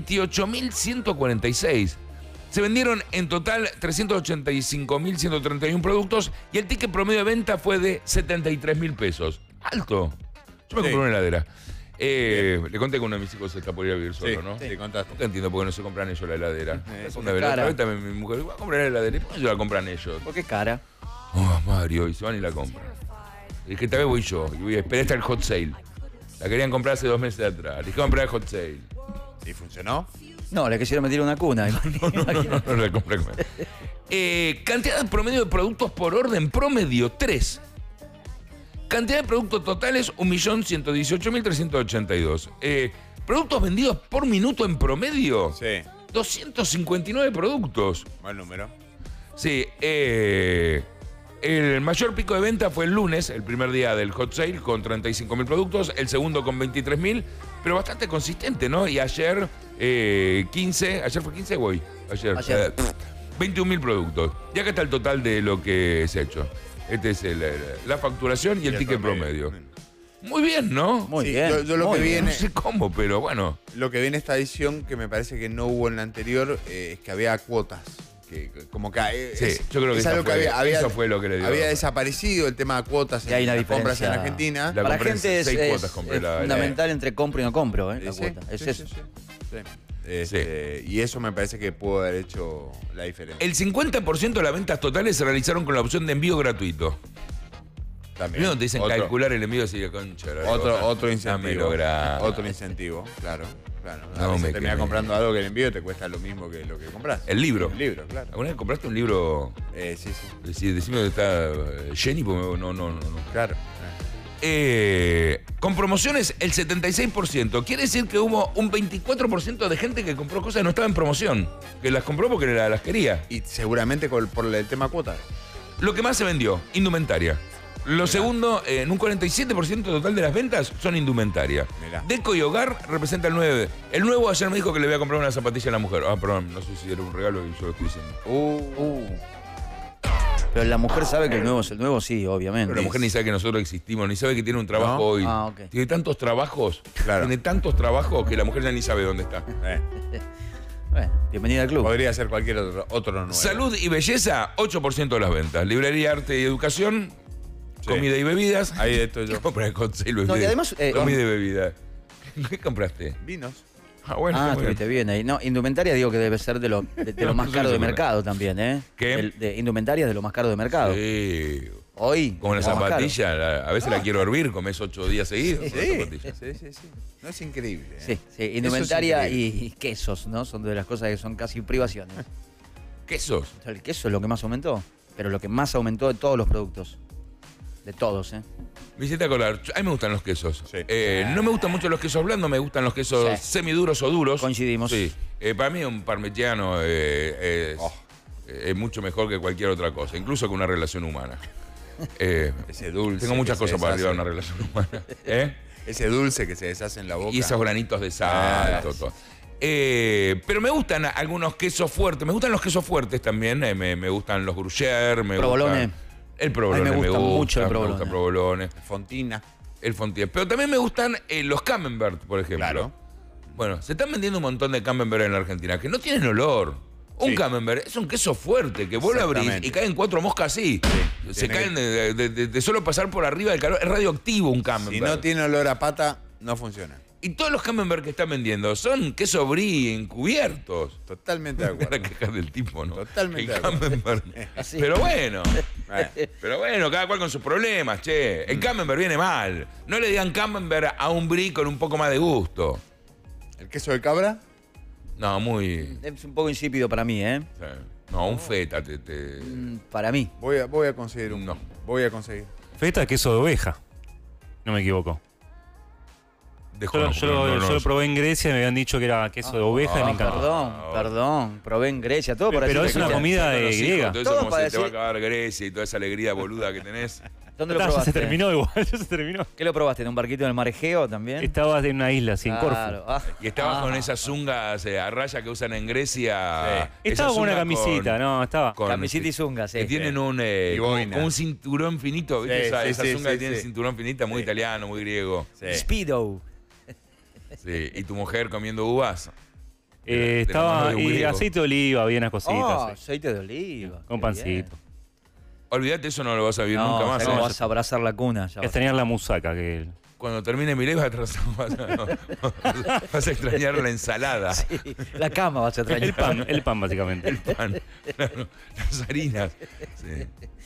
28.146. Se vendieron en total 385.131 productos y el ticket promedio de venta fue de 73.000 pesos. Alto. Yo me compré una heladera. Le conté que uno de mis hijos se está por ir a vivir solo, ¿no? Sí, contaste. Nunca entiendo por qué no se compran ellos la heladera. Es Una vez cara. también mi mujer, voy a comprar la heladera. ¿Y por qué no la compran ellos? Porque es cara. Oh, Mario, y se van y la compran. Y dije, esta vez voy yo, y voy a esperar hasta el hot sale. La querían comprar hace 2 meses atrás. Le dije, comprar el hot sale. ¿Y funcionó? No, le quisieron meter una cuna. No la compré. Cantidad de promedio de productos por orden, promedio 3. Cantidad de productos totales, 1.118.382. Productos vendidos por minuto en promedio, 259 productos. Buen número. Sí, el mayor pico de venta fue el lunes, el primer día del hot sale, con 35.000 productos, el segundo con 23.000, pero bastante consistente, ¿no? Y ayer, 15, ¿ayer fue 15 o hoy? Ayer. 21.000 productos. Y acá está el total de lo que se ha hecho. Este es la facturación y el ticket promedio. Muy bien, ¿no? Muy bien. Yo lo que bien. viene, No sé cómo, pero bueno. Lo que viene esta edición, que me parece que no hubo en la anterior, es que había cuotas. Que como que Sí, yo creo que, es algo eso fue lo que le dio. había desaparecido el tema de cuotas Y hay en una las compras en diferencia. Argentina. La Para la compré en gente es 6 cuotas, compré la- fundamental entre compro y no compro, la Sí, cuota. Es sí, eso. sí, sí. Y eso me parece que pudo haber hecho la diferencia. El 50% de las ventas totales se realizaron con la opción de envío gratuito. También. Primero te dicen Otro- calcular el envío así de concha. la Otro lora. incentivo. Dámelo gratis. Otro incentivo, claro. A No veces me terminás quemé. comprando algo que el envío te cuesta lo mismo que lo que compras. El libro. El libro, claro. ¿Alguna vez compraste un libro? Sí. Decime que está Jenny, porque no. Claro. Con promociones, el 76%. Quiere decir que hubo un 24% de gente que compró cosas que no estaban en promoción. Que las compró porque las quería. Y seguramente por el tema cuotas. Lo que más se vendió, indumentaria. Lo segundo, en un 47% total de las ventas son indumentaria. Mirá. Deco y hogar representa el 9%. El nuevo ayer me dijo que le voy a comprar una zapatilla a la mujer. Ah, perdón, no sé si era un regalo y yo lo estoy diciendo. Pero la mujer sabe que el nuevo es el nuevo, sí, obviamente. Pero la mujer ni sabe que nosotros existimos, ni sabe que tiene un trabajo ¿No? hoy. Ah, ok. Tiene tantos trabajos, Claro. tiene tantos trabajos que la mujer ya ni sabe dónde está. Bueno, bienvenida al club. Podría ser cualquier otro nuevo. Salud y belleza, 8% de las ventas. Librería, arte y educación, Sí. comida y bebidas. Ahí de esto yo. ¿Qué compras con seis No, y bebidas? además, comida y bebida. ¿Qué compraste? Vinos. Ah, bueno, Ah, muy bien. estuviste bien ahí. No, indumentaria digo que debe ser de lo más caro de mercado también, ¿eh? ¿Qué? De indumentaria de lo más caro de mercado. Sí. Hoy. Como la lo más caro. zapatilla, a veces la quiero hervir, comes 8 días seguidos. con la zapatilla. Sí. No es increíble. ¿eh? Sí, sí, indumentaria Eso es increíble. y quesos, ¿no? Son de las cosas que son casi privaciones. ¿Quesos? O sea, el queso es lo que más aumentó, pero lo que más aumentó de todos los productos. De todos, ¿eh? Me hiciste acordar, a mí me gustan los quesos. Sí. No me gustan mucho los quesos blandos, me gustan los quesos Sí. semiduros o duros. Coincidimos. Sí. Para mí un parmigiano es mucho mejor que cualquier otra cosa, incluso que una relación humana. Ese dulce. Tengo muchas que se cosas para deshace. arriba de una relación humana. Ese dulce que se deshace en la boca. Y esos granitos de sal, todo. Pero me gustan algunos quesos fuertes. Me gustan los quesos fuertes también. Me gustan los gruyère. Provolone. El provolone A mí me gusta mucho el Me provolone. gusta el provolone. Fontina. El Fontier. Pero también me gustan los camembert, por ejemplo. Claro. Bueno, se están vendiendo un montón de camembert en la Argentina que no tienen olor. Un Sí. camembert es un queso fuerte que vos lo abrís Exactamente. y caen 4 moscas así. Se Tiene caen de solo pasar por arriba del calor. Es radioactivo un camembert. Si no tiene olor a pata, no funciona. Y todos los camembert que están vendiendo son queso brie encubiertos. Totalmente de La acuerdo. queja del tipo, ¿no? Totalmente El de acuerdo. camembert. Sí. Pero bueno. Bueno, Pero bueno, cada cual con sus problemas, che. El camembert viene mal. No le digan camembert a un brie con un poco más de gusto. ¿el queso de cabra? No, muy... Es un poco insípido para mí, ¿eh? No, un feta Para mí. Voy a conseguir un. No. Voy a conseguir. Feta, queso de oveja. No me equivoco. desconozco, Yo no, lo probé en Grecia y me habían dicho que era queso de oveja y me encantó. Perdón. Probé en Grecia, todo para Pero decir es que una Cristian- comida Con los hijos, griega. todo eso Todo como para se te va a decir- acabar Grecia y toda esa alegría boluda que tenés. ¿Dónde lo Ya probaste? se terminó igual, ya se terminó. ¿Qué lo probaste? ¿En un barquito en el mar Egeo también? Estabas en una isla, sin Claro. Corfú. Y estabas con esas zungas a raya que usan en Grecia. Sí. Estaba Esas con una zungas camisita, no, estaba. Camisita y zunga, sí. Que tienen un, Y como boina. un cinturón finito, ¿viste? Sí, esa sí, zunga sí, que tiene sí. cinturón finita, muy italiano, muy griego. Sí. Speedo. Sí. Y tu mujer comiendo uvas. de la mano Estaba de un y griego. aceite de oliva, había unas cositas. Oh, sí. aceite de oliva. Con Qué pancito. bien. Olvídate, eso no lo vas a vivir No, nunca más. ¿sabes cómo ¿eh? vas a abrazar la cuna? Ya vas a- Extrañar la musaca que Cuando termine mi ley vas a extrañar la ensalada. Sí, la cama vas a extrañar. el pan básicamente. Pan, claro, las harinas. Sí.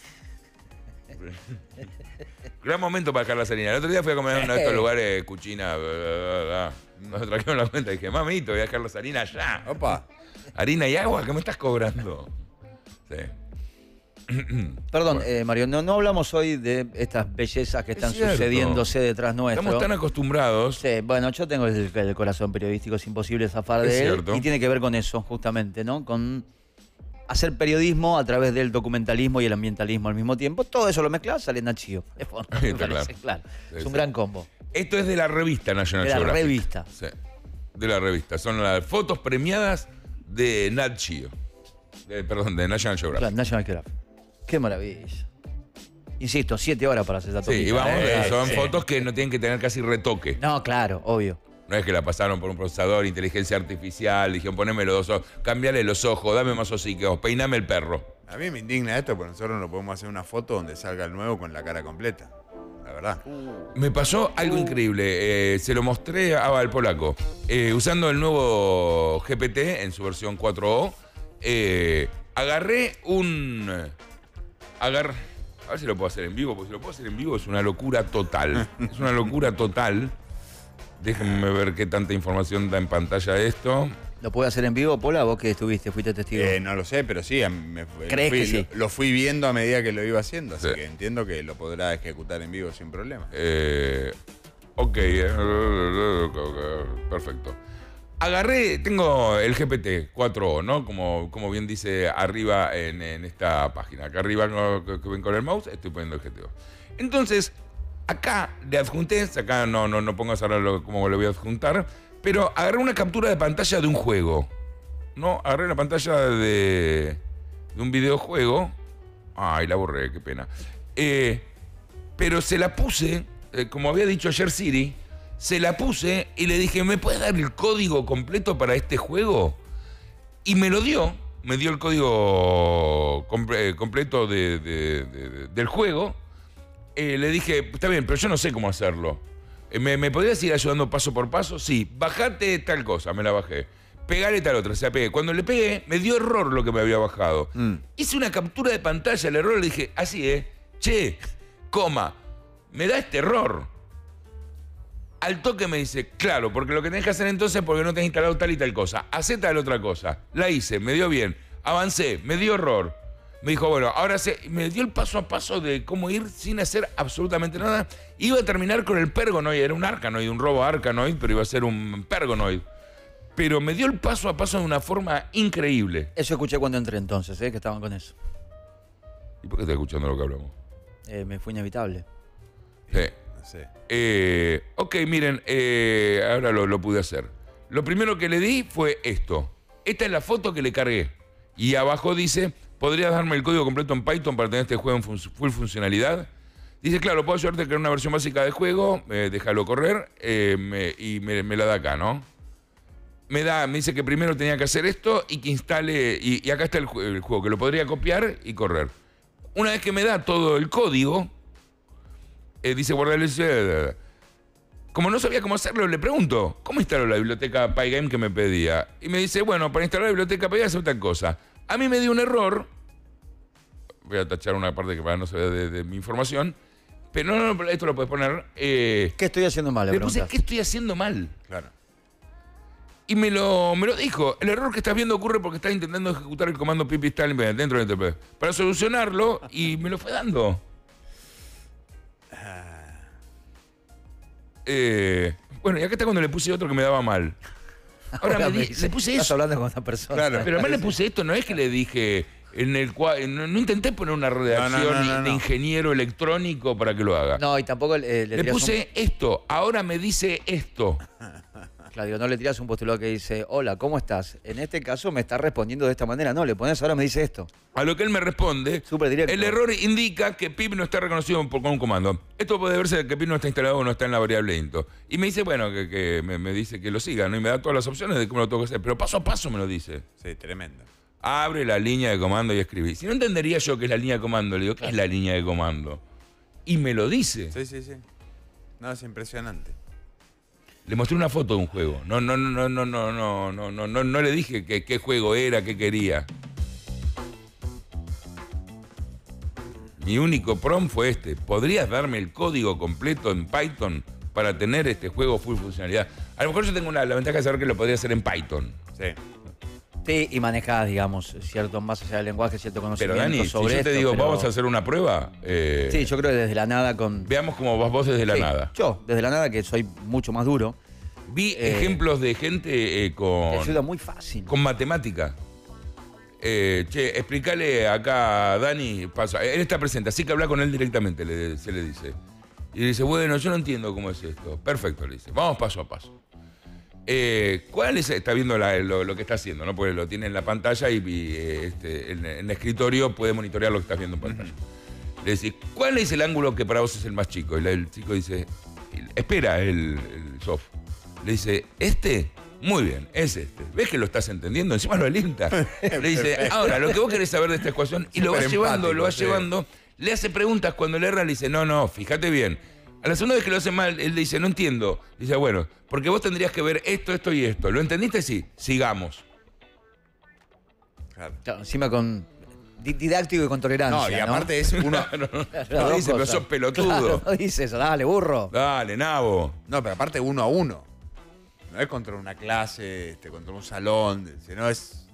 Gran momento para dejar las harinas. El otro día fui a comer en uno de estos lugares, cuchina. Nos trajeron la cuenta y dije, mamito, voy a dejar las harinas ya. Opa. Harina y agua, ¿qué me estás cobrando? Sí. Perdón, Mario, no hablamos hoy de estas bellezas que están cierto. sucediéndose detrás nuestro. Estamos tan acostumbrados. Sí, bueno, yo tengo el corazón periodístico, es imposible zafar Es de él. cierto. Y tiene que ver con eso, justamente, ¿no? Con hacer periodismo a través del documentalismo y el ambientalismo al mismo tiempo. Todo eso lo mezclas, sale Nachío. De fondo, me Está parece, claro. Sí, Es un sí. gran combo. Esto es de la revista National De la Geographic. revista. Sí, de la revista. Son las fotos premiadas de Nat Geo. Perdón, de National Geographic. Claro, National Geographic. Qué maravilla. Insisto, 7 horas para hacer esa Sí, topita, y vamos, ¿eh? son sí. fotos que no tienen que tener casi retoque. No, claro, obvio. No es que la pasaron por un procesador, inteligencia artificial, dijeron poneme los dos ojos, cambiale los ojos, dame más hocicos, peiname el perro. A mí me indigna esto porque nosotros no podemos hacer una foto donde salga el nuevo con la cara completa. La verdad. Me pasó algo increíble, se lo mostré a Val Polaco. Usando el nuevo GPT en su versión 4O, agarré un... A ver si lo puedo hacer en vivo, porque si lo puedo hacer en vivo es una locura total. Es una locura total. Déjenme ver qué tanta información da en pantalla esto. ¿Lo puede hacer en vivo, Pola? ¿Vos que estuviste? ¿Fuiste testigo? No lo sé, pero sí, ¿Crees que sí? Lo fui viendo a medida que lo iba haciendo, así Sí. que entiendo que lo podrá ejecutar en vivo sin problema. Ok. Perfecto. agarré, tengo el GPT-4O, ¿no? Como bien dice arriba en esta página. Acá arriba que ven con el mouse, estoy poniendo el GTO. Entonces, acá le adjunté, acá no pongas ahora cómo lo voy a adjuntar, pero agarré una captura de pantalla de un juego. ¿No? Agarré una pantalla de un videojuego. Ay, la borré, qué pena. Pero se la puse, como había dicho ayer Siri, se la puse y le dije, ¿me puedes dar el código completo para este juego? Y me lo dio. Me dio el código completo del juego. Le dije, está bien, pero yo no sé cómo hacerlo. ¿Me podrías ir ayudando paso por paso? Sí, bajate tal cosa, me la bajé. Pegale tal otra, se la pegué. Cuando le pegué, me dio error lo que me había bajado. Hice una captura de pantalla, el error, le dije, así, che, coma, me da este error. Al toque me dice, claro, porque lo que tenés que hacer entonces es porque no tenés instalado tal y tal cosa. Hacé tal otra cosa. La hice, me dio bien. Avancé, me dio error. Me dijo, bueno, ahora me dio el paso a paso de cómo ir sin hacer absolutamente nada. Iba a terminar con el Pergonoid, era un Arkanoid, un robo Arkanoid, pero iba a ser un Pergonoid. Pero me dio el paso a paso de una forma increíble. Eso escuché cuando entré entonces, que estaban con eso. ¿Y por qué estás escuchando lo que hablamos? Me fue inevitable. No sé. Ok, miren, ahora lo pude hacer. Lo primero que le di fue esto. Esta es la foto que le cargué. Y abajo dice, ¿podrías darme el código completo en Python para tener este juego en full funcionalidad? Dice, claro, puedo ayudarte a crear una versión básica de juego, déjalo correr, y me la da acá, ¿no? Me dice que primero tenía que hacer esto y que instale, y acá está el juego, que lo podría copiar y correr. Una vez que me da todo el código, dice guardar. Como no sabía cómo hacerlo, le pregunto, ¿cómo instalo la biblioteca Pygame que me pedía? Y me dice, bueno, para instalar la biblioteca Pygame hace otra cosa. A mí me dio un error. Voy a tachar una parte que para no se vea de mi información. Pero no, esto lo puedes poner. ¿Qué estoy haciendo mal? Le puse, ¿qué estoy haciendo mal? Claro. Y me lo dijo. El error que estás viendo ocurre porque estás intentando ejecutar el comando pipistal dentro del TP. Para solucionarlo, y me lo fue dando. Bueno, y acá está cuando le puse otro que me daba mal. Ahora le puse eso. Estás hablando con otra persona. Claro. Pero además le puse esto, no es que le dije en el cual. No intenté poner una redacción de ingeniero electrónico para que lo haga. No, y tampoco le puse esto, ahora me dice esto. Claro, digo, no le tiras un postulado que dice, hola, ¿cómo estás? En este caso me está respondiendo de esta manera. No, le pones ahora me dice esto. A lo que él me responde, súper directo. El error indica que pip no está reconocido con un comando. Esto puede verse que pip no está instalado o no está en la variable int. Y me dice, bueno, que me dice que lo siga, ¿no? Y me da todas las opciones de cómo lo tengo que hacer. Pero paso a paso me lo dice. Sí, tremendo. Abre la línea de comando y escribí. Si no entendería yo qué es la línea de comando, le digo, ¿qué es la línea de comando? Y me lo dice. Sí. No, es impresionante. Le mostré una foto de un juego. No le dije qué juego era, qué quería. Mi único prompt fue este. ¿Podrías darme el código completo en Python para tener este juego full funcionalidad? A lo mejor yo tengo la ventaja de saber que lo podría hacer en Python. Sí. Sí, y manejás, digamos, cierto, más allá del lenguaje, cierto conocimiento. Pero Dani, sobre si yo te esto, digo, pero... vamos a hacer una prueba. Sí, yo creo que desde la nada con... Veamos cómo vas vos desde la nada. Yo, desde la nada, que soy mucho más duro. Vi ejemplos de gente con... Te ayuda muy fácil. Con matemática. Explícale acá a Dani, pasa. Él está presente, así que habla con él directamente, se le dice. Y le dice, bueno, yo no entiendo cómo es esto. Perfecto, le dice. Vamos paso a paso. ¿Cuál es? Está viendo lo que está haciendo, ¿no? Porque lo tiene en la pantalla y en el escritorio puede monitorear lo que estás viendo en pantalla. Le dice, ¿cuál es el ángulo que para vos es el más chico? Y el chico dice, espera el soft. Le dice, ¿este? Muy bien, es este. ¿Ves que lo estás entendiendo? Encima lo alienta. Le dice, ahora, lo que vos querés saber de esta ecuación, y lo va llevando, le hace preguntas, cuando le erra, le dice, no, fíjate bien. A la segunda vez que lo hace mal, él le dice, no entiendo. Dice, bueno, porque vos tendrías que ver esto, esto y esto. ¿Lo entendiste? Sí, sigamos. Claro, encima con didáctico y con tolerancia. No, y aparte es uno... No dice, pero sos pelotudo. Claro, no dice eso, dale, burro. Dale, nabo. No, pero aparte 1 a 1. No es contra una clase, contra un salón, sino es...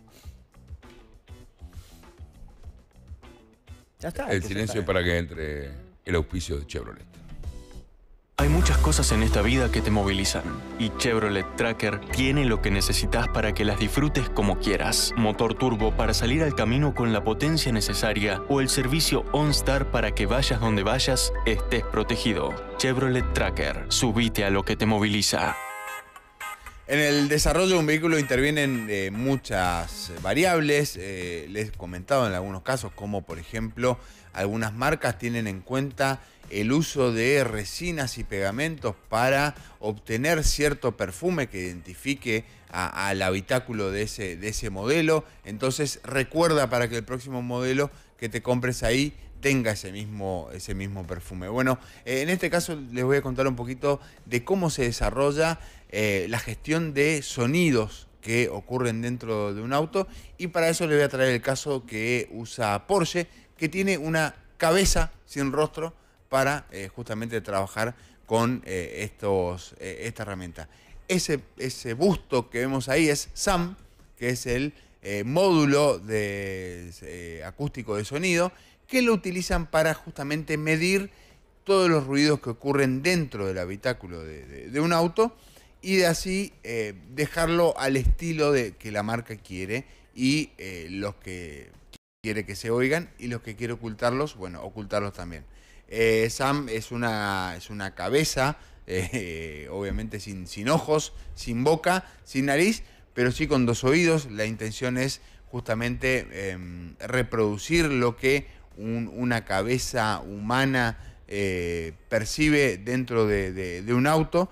Ya está. El silencio para que entre el auspicio de Chevrolet. Hay muchas muchas cosas en esta vida que te movilizan. Y Chevrolet Tracker tiene lo que necesitas para que las disfrutes como quieras. Motor turbo para salir al camino con la potencia necesaria o el servicio OnStar para que vayas donde vayas, estés protegido. Chevrolet Tracker. Subite a lo que te moviliza. En el desarrollo de un vehículo intervienen muchas variables. Les he comentado en algunos casos como, por ejemplo, algunas marcas tienen en cuenta el uso de resinas y pegamentos para obtener cierto perfume que identifique al habitáculo de ese modelo. Entonces recuerda para que el próximo modelo que te compres ahí tenga ese mismo perfume. Bueno, en este caso les voy a contar un poquito de cómo se desarrolla la gestión de sonidos que ocurren dentro de un auto, y para eso les voy a traer el caso que usa Porsche, que tiene una cabeza sin rostro para justamente trabajar con esta herramienta. Ese busto que vemos ahí es SAM, que es el módulo acústico de sonido, que lo utilizan para justamente medir todos los ruidos que ocurren dentro del habitáculo de un auto, y de así dejarlo al estilo que la marca quiere, y los que quiere que se oigan y los que quiere ocultarlos, bueno, ocultarlos también. SAM es una cabeza, obviamente sin ojos, sin boca, sin nariz, pero sí con 2 oídos. La intención es justamente reproducir lo que una cabeza humana percibe dentro de un auto.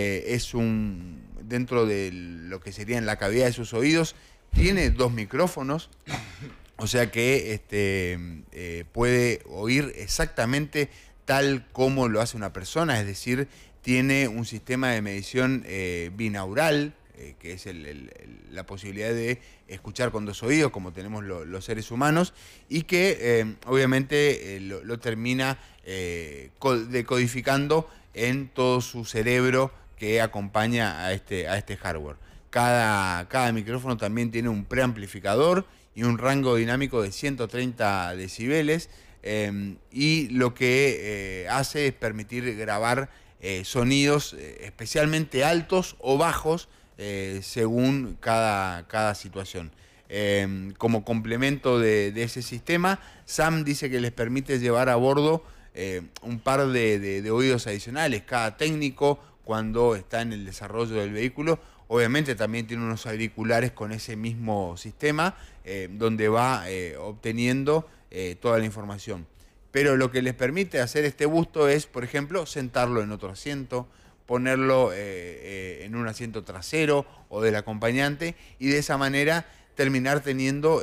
Dentro de lo que sería en la cavidad de sus oídos, tiene 2 micrófonos, o sea que puede oír exactamente tal como lo hace una persona, es decir, tiene un sistema de medición binaural, que es la posibilidad de escuchar con 2 oídos, como tenemos los seres humanos, y que obviamente lo termina decodificando en todo su cerebro que acompaña a este hardware. Cada micrófono también tiene un preamplificador y un rango dinámico de 130 decibeles, y lo que hace es permitir grabar sonidos especialmente altos o bajos según cada situación. Como complemento de ese sistema, SAM dice que les permite llevar a bordo un par de oídos adicionales. Cada técnico, cuando está en el desarrollo del vehículo, obviamente también tiene unos auriculares con ese mismo sistema, donde va obteniendo toda la información. Pero lo que les permite hacer este busto es, por ejemplo, sentarlo en otro asiento, ponerlo en un asiento trasero o del acompañante, y de esa manera terminar teniendo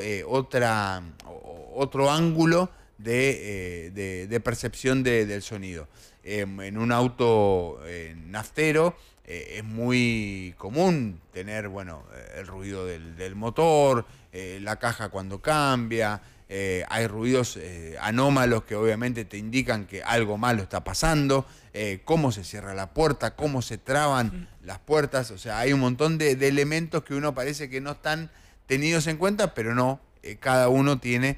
otro ángulo de percepción del sonido. En un auto naftero es muy común tener, el ruido del motor, la caja cuando cambia. Hay ruidos anómalos que obviamente te indican que algo malo está pasando, cómo se cierra la puerta, cómo se traban las puertas. O sea, hay un montón de elementos que uno parece que no están tenidos en cuenta, pero no, cada uno tiene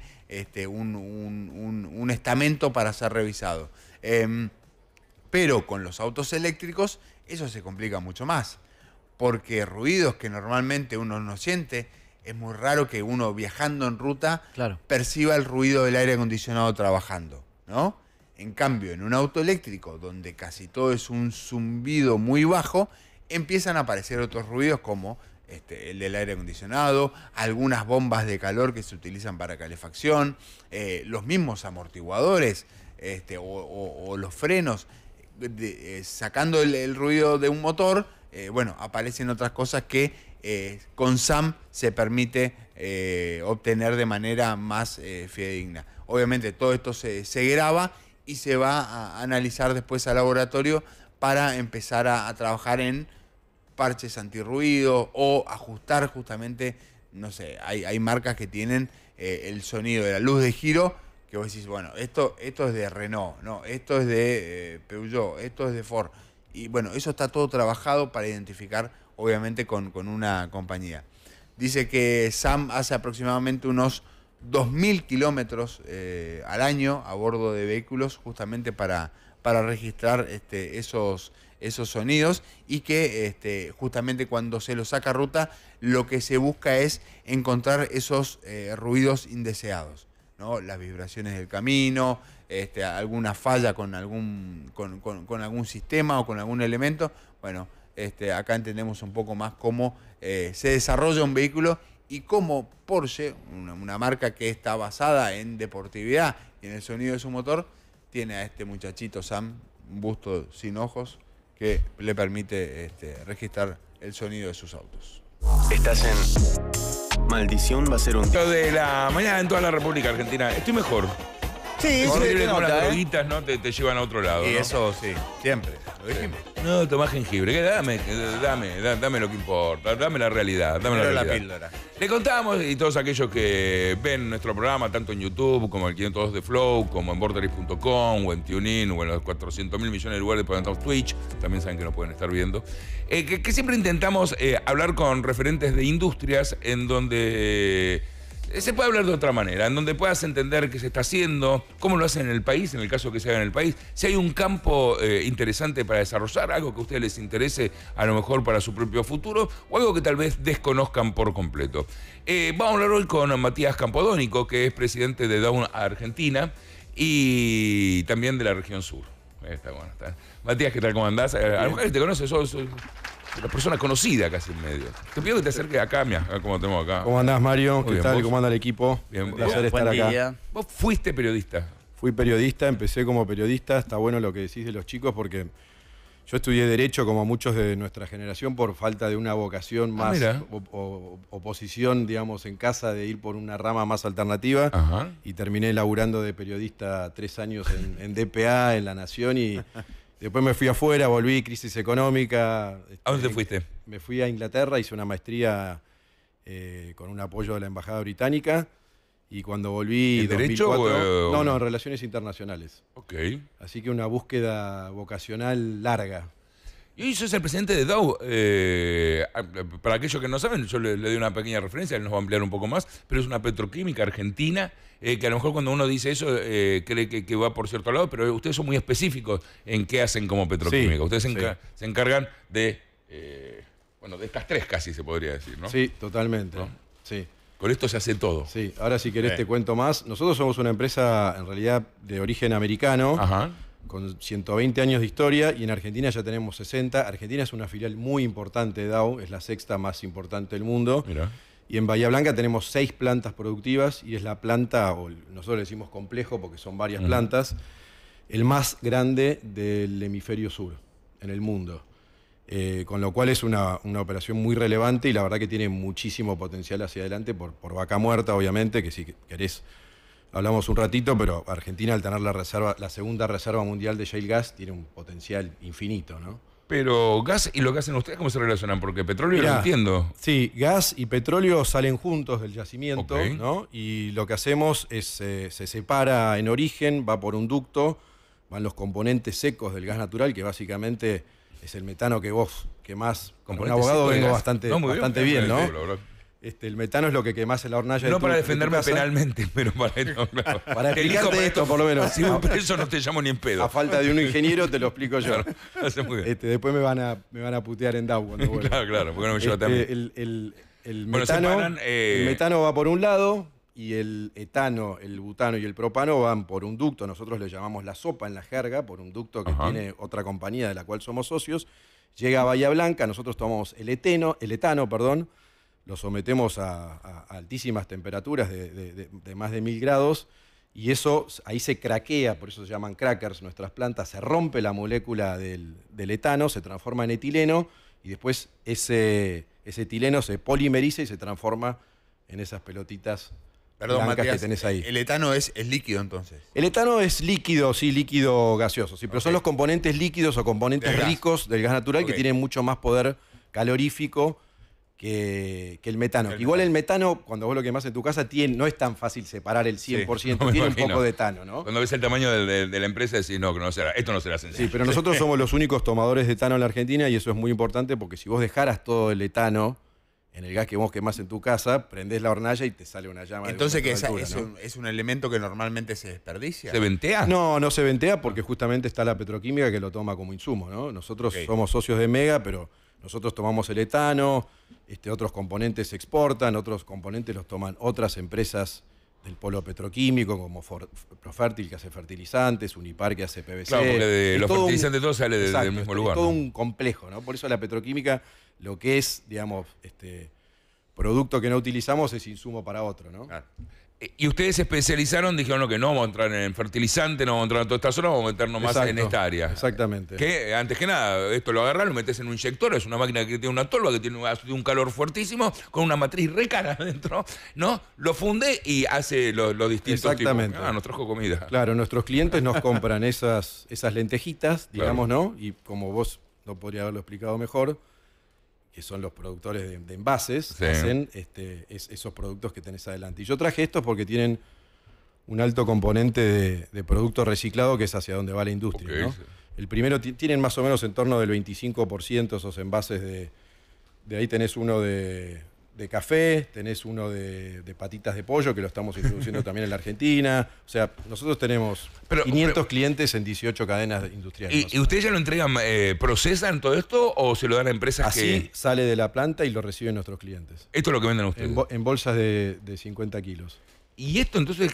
un estamento para ser revisado. Pero con los autos eléctricos eso se complica mucho más, porque ruidos que normalmente uno no siente, es muy raro que uno viajando en ruta perciba el ruido del aire acondicionado trabajando, ¿no? En cambio, en un auto eléctrico, donde casi todo es un zumbido muy bajo, empiezan a aparecer otros ruidos como el del aire acondicionado, algunas bombas de calor que se utilizan para calefacción, los mismos amortiguadores o los frenos, sacando el ruido de un motor. Aparecen otras cosas que con SAM se permite obtener de manera más fidedigna. Obviamente todo esto se graba y se va a analizar después al laboratorio para empezar a trabajar en parches antirruido o ajustar justamente, no sé, hay marcas que tienen el sonido de la luz de giro, que vos decís, bueno, esto es de Renault, no, esto es de Peugeot, esto es de Ford. Y bueno, eso está todo trabajado para identificar, obviamente, con una compañía. Dice que SAM hace aproximadamente unos 2.000 kilómetros al año a bordo de vehículos justamente para registrar esos sonidos y que justamente cuando se los saca a ruta lo que se busca es encontrar esos ruidos indeseados, ¿no? Las vibraciones del camino, alguna falla con algún sistema o con algún elemento. Bueno, acá entendemos un poco más cómo se desarrolla un vehículo y cómo Porsche, una marca que está basada en deportividad y en el sonido de su motor, tiene a este muchachito Sam, un busto sin ojos, que le permite registrar el sonido de sus autos. Estás en Maldición va a ser un... Lo de la mañana en toda la República Argentina. Estoy mejor. Sí, Horrible se con las nota, droguitas, ¿no? Te llevan a otro lado. Y ¿no? eso sí, siempre, lo dijimos. No, tomá jengibre. Dame lo que importa. Dame la realidad. Dame Pero la la realidad. píldora. Le contamos, y todos aquellos que ven nuestro programa, tanto en YouTube como en el 502 de Flow, como en borderless.com, o en TuneIn, o en los 400.000 millones de lugares por ejemplo Twitch, también saben que nos pueden estar viendo, que siempre intentamos hablar con referentes de industrias en donde... se puede hablar de otra manera, en donde puedas entender qué se está haciendo, cómo lo hacen en el país, en el caso que se haga en el país, si hay un campo interesante para desarrollar, algo que a ustedes les interese a lo mejor para su propio futuro, o algo que tal vez desconozcan por completo. Vamos a hablar hoy con Matías Campodónico, que es presidente de Dow Argentina y también de la región sur. Está bueno, está. Matías, ¿qué tal? ¿Cómo andás? A lo mejor que te conoces, sos una persona conocida casi en medio. Te pido que te acerques acá, mira, como tenemos acá. ¿Cómo andás, Mario? Muy ¿Qué bien, tal? ¿vos? ¿Cómo anda el equipo? Bien, Un placer estar buen acá. día. Vos fuiste periodista. Fui periodista, empecé como periodista. Está bueno lo que decís de los chicos porque yo estudié Derecho como muchos de nuestra generación por falta de una vocación más mira. oposición, digamos, en casa de ir por una rama más alternativa. Ajá. Y terminé laburando de periodista 3 años en DPA, en La Nación y después me fui afuera, volví, crisis económica. ¿A dónde fuiste? Me fui a Inglaterra, hice una maestría con un apoyo de la Embajada Británica y cuando volví... ¿En Derecho 2004, o...? No, en Relaciones Internacionales. Ok. Así que una búsqueda vocacional larga. Y hoy sos el presidente de Dow. Para aquellos que no saben, yo le doy una pequeña referencia, él nos va a ampliar un poco más, pero es una petroquímica argentina, que a lo mejor cuando uno dice eso cree que va por cierto lado, pero ustedes son muy específicos en qué hacen como petroquímica. Sí, Ustedes sí. se encargan de, de estas tres casi se podría decir, ¿no? Sí, totalmente. ¿No? Sí. Con esto se hace todo. Sí, ahora si querés Sí. te cuento más. Nosotros somos una empresa en realidad de origen americano, Ajá. con 120 años de historia y en Argentina ya tenemos 60. Argentina es una filial muy importante de Dow, es la sexta más importante del mundo. Mira. Y en Bahía Blanca tenemos 6 plantas productivas y es la planta, o nosotros le decimos complejo porque son varias plantas, el más grande del hemisferio sur, en el mundo. Con lo cual es una operación muy relevante y la verdad que tiene muchísimo potencial hacia adelante por Vaca Muerta, obviamente, que si querés hablamos un ratito, pero Argentina al tener la segunda reserva mundial de shale gas tiene un potencial infinito, ¿no? Pero gas y lo que hacen ustedes, ¿cómo se relacionan? Porque petróleo Mirá, lo entiendo. Sí, gas y petróleo salen juntos del yacimiento, Ok. ¿no? Y lo que hacemos es, se separa en origen, va por un ducto, van los componentes secos del gas natural, que básicamente es el metano que vos quemás. Como un Componente abogado seco de vengo gas. bastante, No, muy bastante bien, ¿no? la verdad. El metano es lo que quemás en la hornalla. No de para de tu defenderme casa. penalmente, pero para, claro. Para Te elijo explicarte esto, por lo menos. Si voy preso no te llamo ni en pedo. A falta de un ingeniero te lo explico yo. Claro, hace muy bien. Después me van a putear en Dow cuando vuelva. Claro, claro, porque no me lleva también. El Bueno, metano, separan, el metano va por un lado y el etano, el butano y el propano van por un ducto. Nosotros le llamamos la sopa en la jerga, por un ducto que Ajá. tiene otra compañía de la cual somos socios. Llega a Bahía Blanca, nosotros tomamos el etano, lo sometemos a altísimas temperaturas de más de 1000 grados y eso ahí se craquea, por eso se llaman crackers nuestras plantas, se rompe la molécula del etano, se transforma en etileno y después ese etileno se polimeriza y se transforma en esas pelotitas Perdón, blancas Matías, que tenés ahí. el etano es líquido entonces. El etano es líquido, sí, líquido gaseoso, sí, pero son los componentes líquidos o componentes Del gas. ricos del gas natural Ok. que tienen mucho más poder calorífico que el metano. El Igual metano. el metano, cuando vos lo quemás en tu casa, no es tan fácil separar el 100%, no me tiene un imagino. poco de etano, ¿no? Cuando ves el tamaño de la empresa decís, no, que no será, esto no será sencillo. Sí, pero nosotros somos los únicos tomadores de etano en la Argentina y eso es muy importante porque si vos dejaras todo el etano en el gas que vos quemás en tu casa, prendés la hornalla y te sale una llama. Entonces, de que altura, ¿no? es un elemento que normalmente se desperdicia. ¿Se ventea? No, no se ventea porque justamente está la petroquímica que lo toma como insumo, ¿no? Nosotros Ok. somos socios de Mega, pero nosotros tomamos el etano, otros componentes se exportan, otros componentes los toman otras empresas del polo petroquímico, como Profértil, que hace fertilizantes, Unipar, que hace PVC. Claro, porque Es los todo fertilizantes todo sale del exacto, mismo es lugar. todo ¿no? un complejo, ¿no? Por eso la petroquímica, lo que es, digamos, producto que no utilizamos es insumo para otro, ¿no? Claro. Y ustedes se especializaron, dijeron no, que no vamos a entrar en fertilizante, no vamos a entrar en toda esta zona, vamos a meternos más Exacto, en esta área. Exactamente. Que antes que nada, esto lo agarras, lo metes en un inyector, es una máquina que tiene una tolva, que tiene un calor fuertísimo, con una matriz re cara adentro, ¿no? Lo funde y hace los distintos Exactamente. tipos. Nos trajo comida. Claro, nuestros clientes nos compran esas lentejitas, digamos, ¿no? Y como vos no podría haberlo explicado mejor, que son los productores de envases, Sí. hacen esos productos que tenés adelante. Y yo traje estos porque tienen un alto componente de producto reciclado, que es hacia donde va la industria, Ok, ¿no? sí. El primero tienen más o menos en torno del 25% esos envases de ahí tenés uno de café, tenés uno de patitas de pollo, que lo estamos introduciendo también en la Argentina. O sea, nosotros tenemos 500 clientes en 18 cadenas industriales. ¿Y ustedes ya lo entregan, procesan todo esto o se lo dan a empresas Así que...? sale de la planta y lo reciben nuestros clientes. Esto es lo que venden ustedes. En bolsas de 50 kilos. ¿Y esto entonces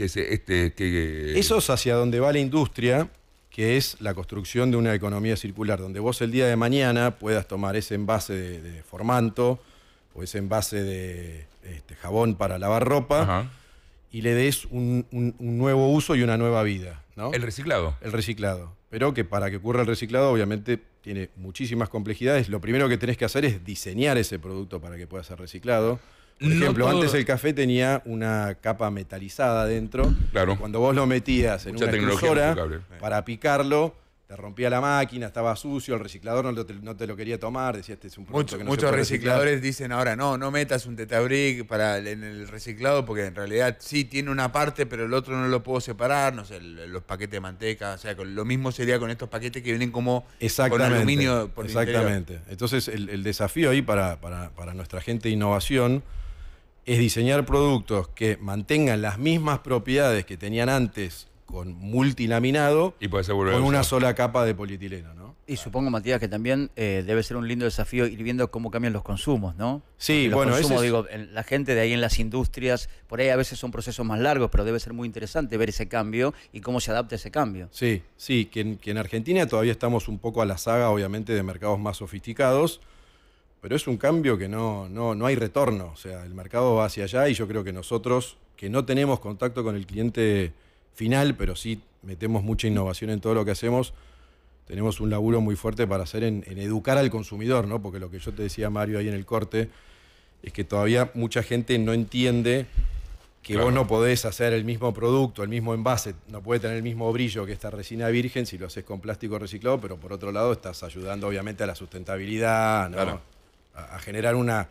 qué Eso es hacia donde va la industria, que es la construcción de una economía circular, donde vos el día de mañana puedas tomar ese envase de formanto o ese envase de jabón para lavar ropa. Ajá. Y le des un nuevo uso y una nueva vida, ¿no? ¿El reciclado? El reciclado. Pero que para que ocurra el reciclado, obviamente, tiene muchísimas complejidades. Lo primero que tenés que hacer es diseñar ese producto para que pueda ser reciclado. Por No ejemplo, todo- antes el café tenía una capa metalizada dentro. Claro. Cuando vos lo metías en Mucha una tecnología extrusora enfocable. para picarlo, te rompía la máquina, estaba sucio, el reciclador no te lo quería tomar, decía, este es un producto que no se Muchos puede reciclar. recicladores dicen ahora, no metas un tetabric en el reciclado, porque en realidad sí tiene una parte, pero el otro no lo puedo separar, no sé, los paquetes de manteca, o sea, lo mismo sería con estos paquetes que vienen como con aluminio por el interior. Exactamente. Entonces el desafío ahí para nuestra gente de innovación es diseñar productos que mantengan las mismas propiedades que tenían antes con multilaminado Y puede ser volver con a una usar. sola capa de polietileno, ¿no? Y supongo, Matías, que también debe ser un lindo desafío ir viendo cómo cambian los consumos, ¿no? Sí, Porque los bueno, consumos, ese es- digo, la gente de ahí en las industrias, por ahí a veces son procesos más largos, pero debe ser muy interesante ver ese cambio y cómo se adapta ese cambio. Sí, que en Argentina todavía estamos un poco a la saga, obviamente, de mercados más sofisticados, pero es un cambio que no hay retorno. O sea, el mercado va hacia allá y yo creo que nosotros, que no tenemos contacto con el cliente final, pero sí metemos mucha innovación en todo lo que hacemos, tenemos un laburo muy fuerte para hacer en educar al consumidor, ¿no? Porque lo que yo te decía, Mario, ahí en el corte, es que todavía mucha gente no entiende que Claro. vos no podés hacer el mismo producto, el mismo envase, no puede tener el mismo brillo que esta resina virgen si lo haces con plástico reciclado, pero por otro lado estás ayudando obviamente a la sustentabilidad, ¿no? Claro. A generar una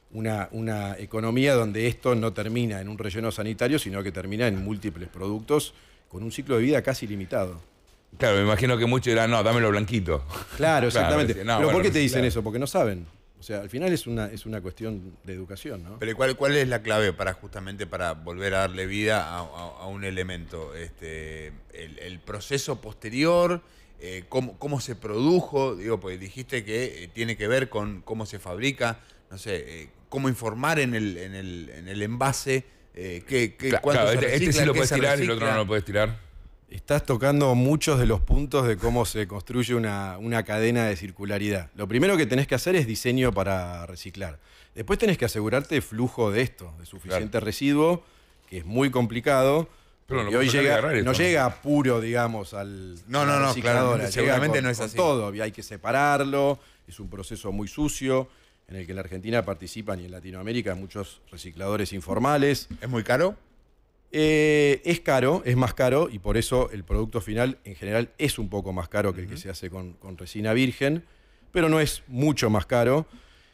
economía donde esto no termina en un relleno sanitario, sino que termina en múltiples productos con un ciclo de vida casi limitado. Claro, me imagino que muchos dirán, no, dámelo blanquito. Claro, exactamente. decía, no, pero bueno, ¿por qué te dicen claro. eso? Porque no saben. O sea, al final es una cuestión de educación, ¿no? Pero ¿cuál es la clave para justamente para volver a darle vida a un elemento? El proceso posterior, cómo se produjo, digo, pues dijiste que tiene que ver con cómo se fabrica, no sé, cómo informar en el envase, cuánto se recicla, este sí lo qué puedes se tirar y el recicla. otro no lo puedes tirar. Estás tocando muchos de los puntos de cómo se construye una cadena de circularidad. Lo primero que tenés que hacer es diseño para reciclar. Después tenés que asegurarte flujo de esto, de suficiente residuo, que es muy complicado. Pero no y hoy podés agarrar no esto. llega puro, digamos, a la recicladora. claramente, Llega seguramente con- no es con así. todo. Y hay que separarlo. Es un proceso muy sucio en el que en la Argentina participan y en Latinoamérica muchos recicladores informales. ¿Es muy caro? Es caro, es más caro y por eso el producto final en general es un poco más caro que el que se hace con resina virgen, pero no es mucho más caro.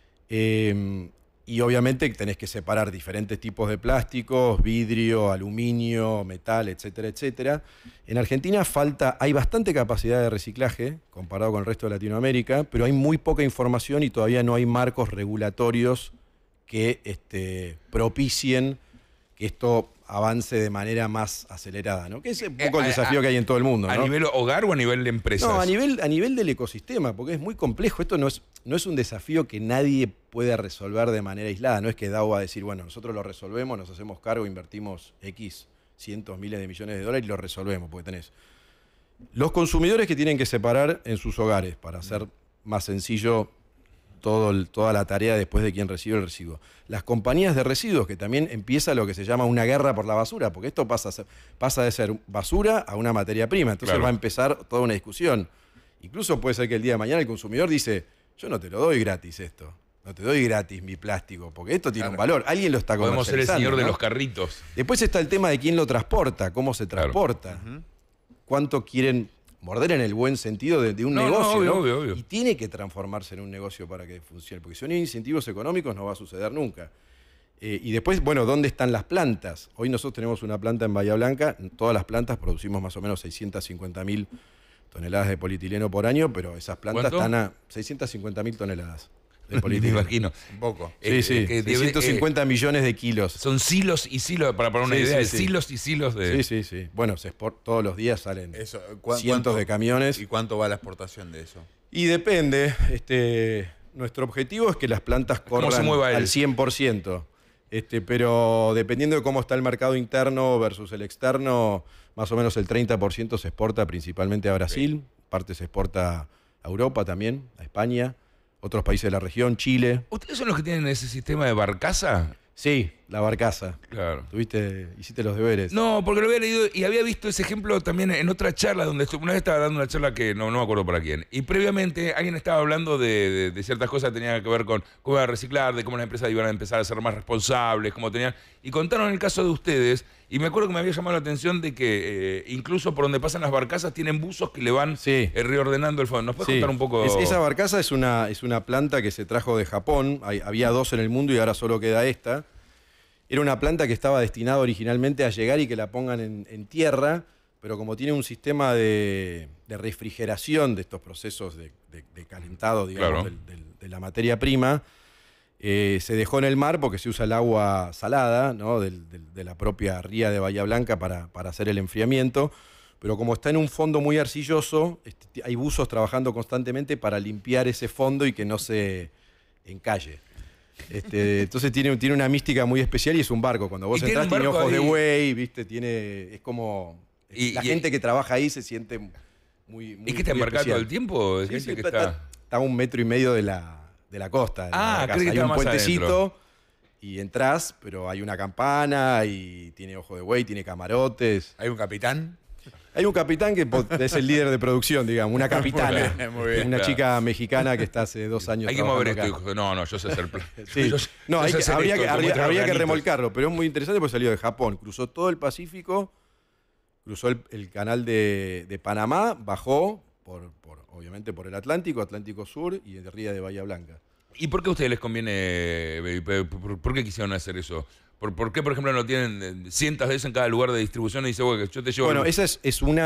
Y obviamente tenés que separar diferentes tipos de plásticos, vidrio, aluminio, metal, etcétera, etcétera. En Argentina hay bastante capacidad de reciclaje comparado con el resto de Latinoamérica, pero hay muy poca información y todavía no hay marcos regulatorios que propicien que esto avance de manera más acelerada, ¿no? Que es un poco el desafío que hay en todo el mundo, ¿no? ¿A nivel hogar o a nivel de empresas? No, a nivel del ecosistema, porque es muy complejo. Esto no es un desafío que nadie pueda resolver de manera aislada. No es que DAO va a decir, bueno, nosotros lo resolvemos, nos hacemos cargo, invertimos X cientos, miles de millones de dólares y lo resolvemos, porque tenés los consumidores que tienen que separar en sus hogares para hacer más sencillo toda la tarea después de quien recibe el residuo. Las compañías de residuos, que también empieza lo que se llama una guerra por la basura, porque esto pasa de ser basura a una materia prima. Entonces Claro. va a empezar toda una discusión. Incluso puede ser que el día de mañana el consumidor dice, yo no te lo doy gratis esto. No te doy gratis mi plástico, porque esto tiene un valor. Alguien lo está Podemos ser el comercializando, señor de ¿no? los carritos. Después está el tema de quién lo transporta, cómo se transporta. Cuánto quieren morder en el buen sentido de un negocio, obvio, ¿no? obvio. Y tiene que transformarse en un negocio para que funcione, porque si no hay incentivos económicos no va a suceder nunca. Y después, bueno, ¿dónde están las plantas? Hoy nosotros tenemos una planta en Bahía Blanca, en todas las plantas producimos más o menos 650.000 toneladas de polietileno por año, pero esas plantas ¿Cuánto? están a 650.000 toneladas de Me polietileno. imagino. Un poco. Sí, sí, que debe- 650 millones de kilos. Son silos y silos, para poner una Sí, idea, sí, de sí. silos y silos de... Sí, sí, sí. Bueno, todos los días salen Eso, cientos de camiones. ¿Y cuánto va la exportación de eso? Y depende. Nuestro objetivo es que las plantas ¿Cómo se corran mueva él? al 100%. Pero dependiendo de cómo está el mercado interno versus el externo, más o menos el 30% se exporta principalmente a Brasil, parte se exporta a Europa también, a España, otros países de la región, Chile. ¿Ustedes son los que tienen ese sistema de barcaza? Sí, la barcaza. Claro. Hiciste los deberes. No, porque lo había leído y había visto ese ejemplo también en otra charla donde una vez estaba dando una charla que no me acuerdo para quién. Y previamente alguien estaba hablando de ciertas cosas que tenían que ver con cómo iban a reciclar, de cómo las empresas iban a empezar a ser más responsables, cómo tenían. Y contaron el caso de ustedes. Y me acuerdo que me había llamado la atención de que incluso por donde pasan las barcazas tienen buzos que le van reordenando el fondo. ¿Nos puedes Sí. contar un poco? Esa barcaza es una planta que se trajo de Japón. Había dos en el mundo y ahora solo queda esta. Era una planta que estaba destinada originalmente a llegar y que la pongan en tierra, pero como tiene un sistema de refrigeración de estos procesos de calentado, digamos, Claro. de la materia prima, se dejó en el mar porque se usa el agua salada, ¿no? de la propia ría de Bahía Blanca para hacer el enfriamiento. Pero como está en un fondo muy arcilloso, hay buzos trabajando constantemente para limpiar ese fondo y que no se encalle. Entonces tiene una mística muy especial y es un barco. Cuando vos Y tiene entrás un tiene barco ojos de ahí. buey, ¿viste? Es como... la gente que trabaja ahí se siente muy ¿Y que está embarcado todo el tiempo? Sí, Gente sí, que está a 1,5 metros de la costa. de la barcaza. creí que Hay estaba un más puentecito adentro. y entrás, pero hay una campana y tiene ojo de buey, tiene camarotes. ¿Hay un capitán? Hay un capitán que es el líder de producción, digamos, una capitana. Muy bien, una claro. chica mexicana que está hace 2 años Hay que mover esto, trabajando acá. hijo. No, yo sé hacer plan. Sí. Yo sé hacer Habría esto, que, cómo traer habría que granitos. remolcarlo, pero es muy interesante porque salió de Japón, cruzó todo el Pacífico, cruzó el canal de Panamá, bajó, obviamente por el Atlántico Sur y el río de Bahía Blanca. ¿Y por qué a ustedes les conviene, por qué quisieron hacer eso? ¿Por qué, por ejemplo, no tienen cientos de eso en cada lugar de distribución y dice, bueno, yo te llevo... Bueno, esa es una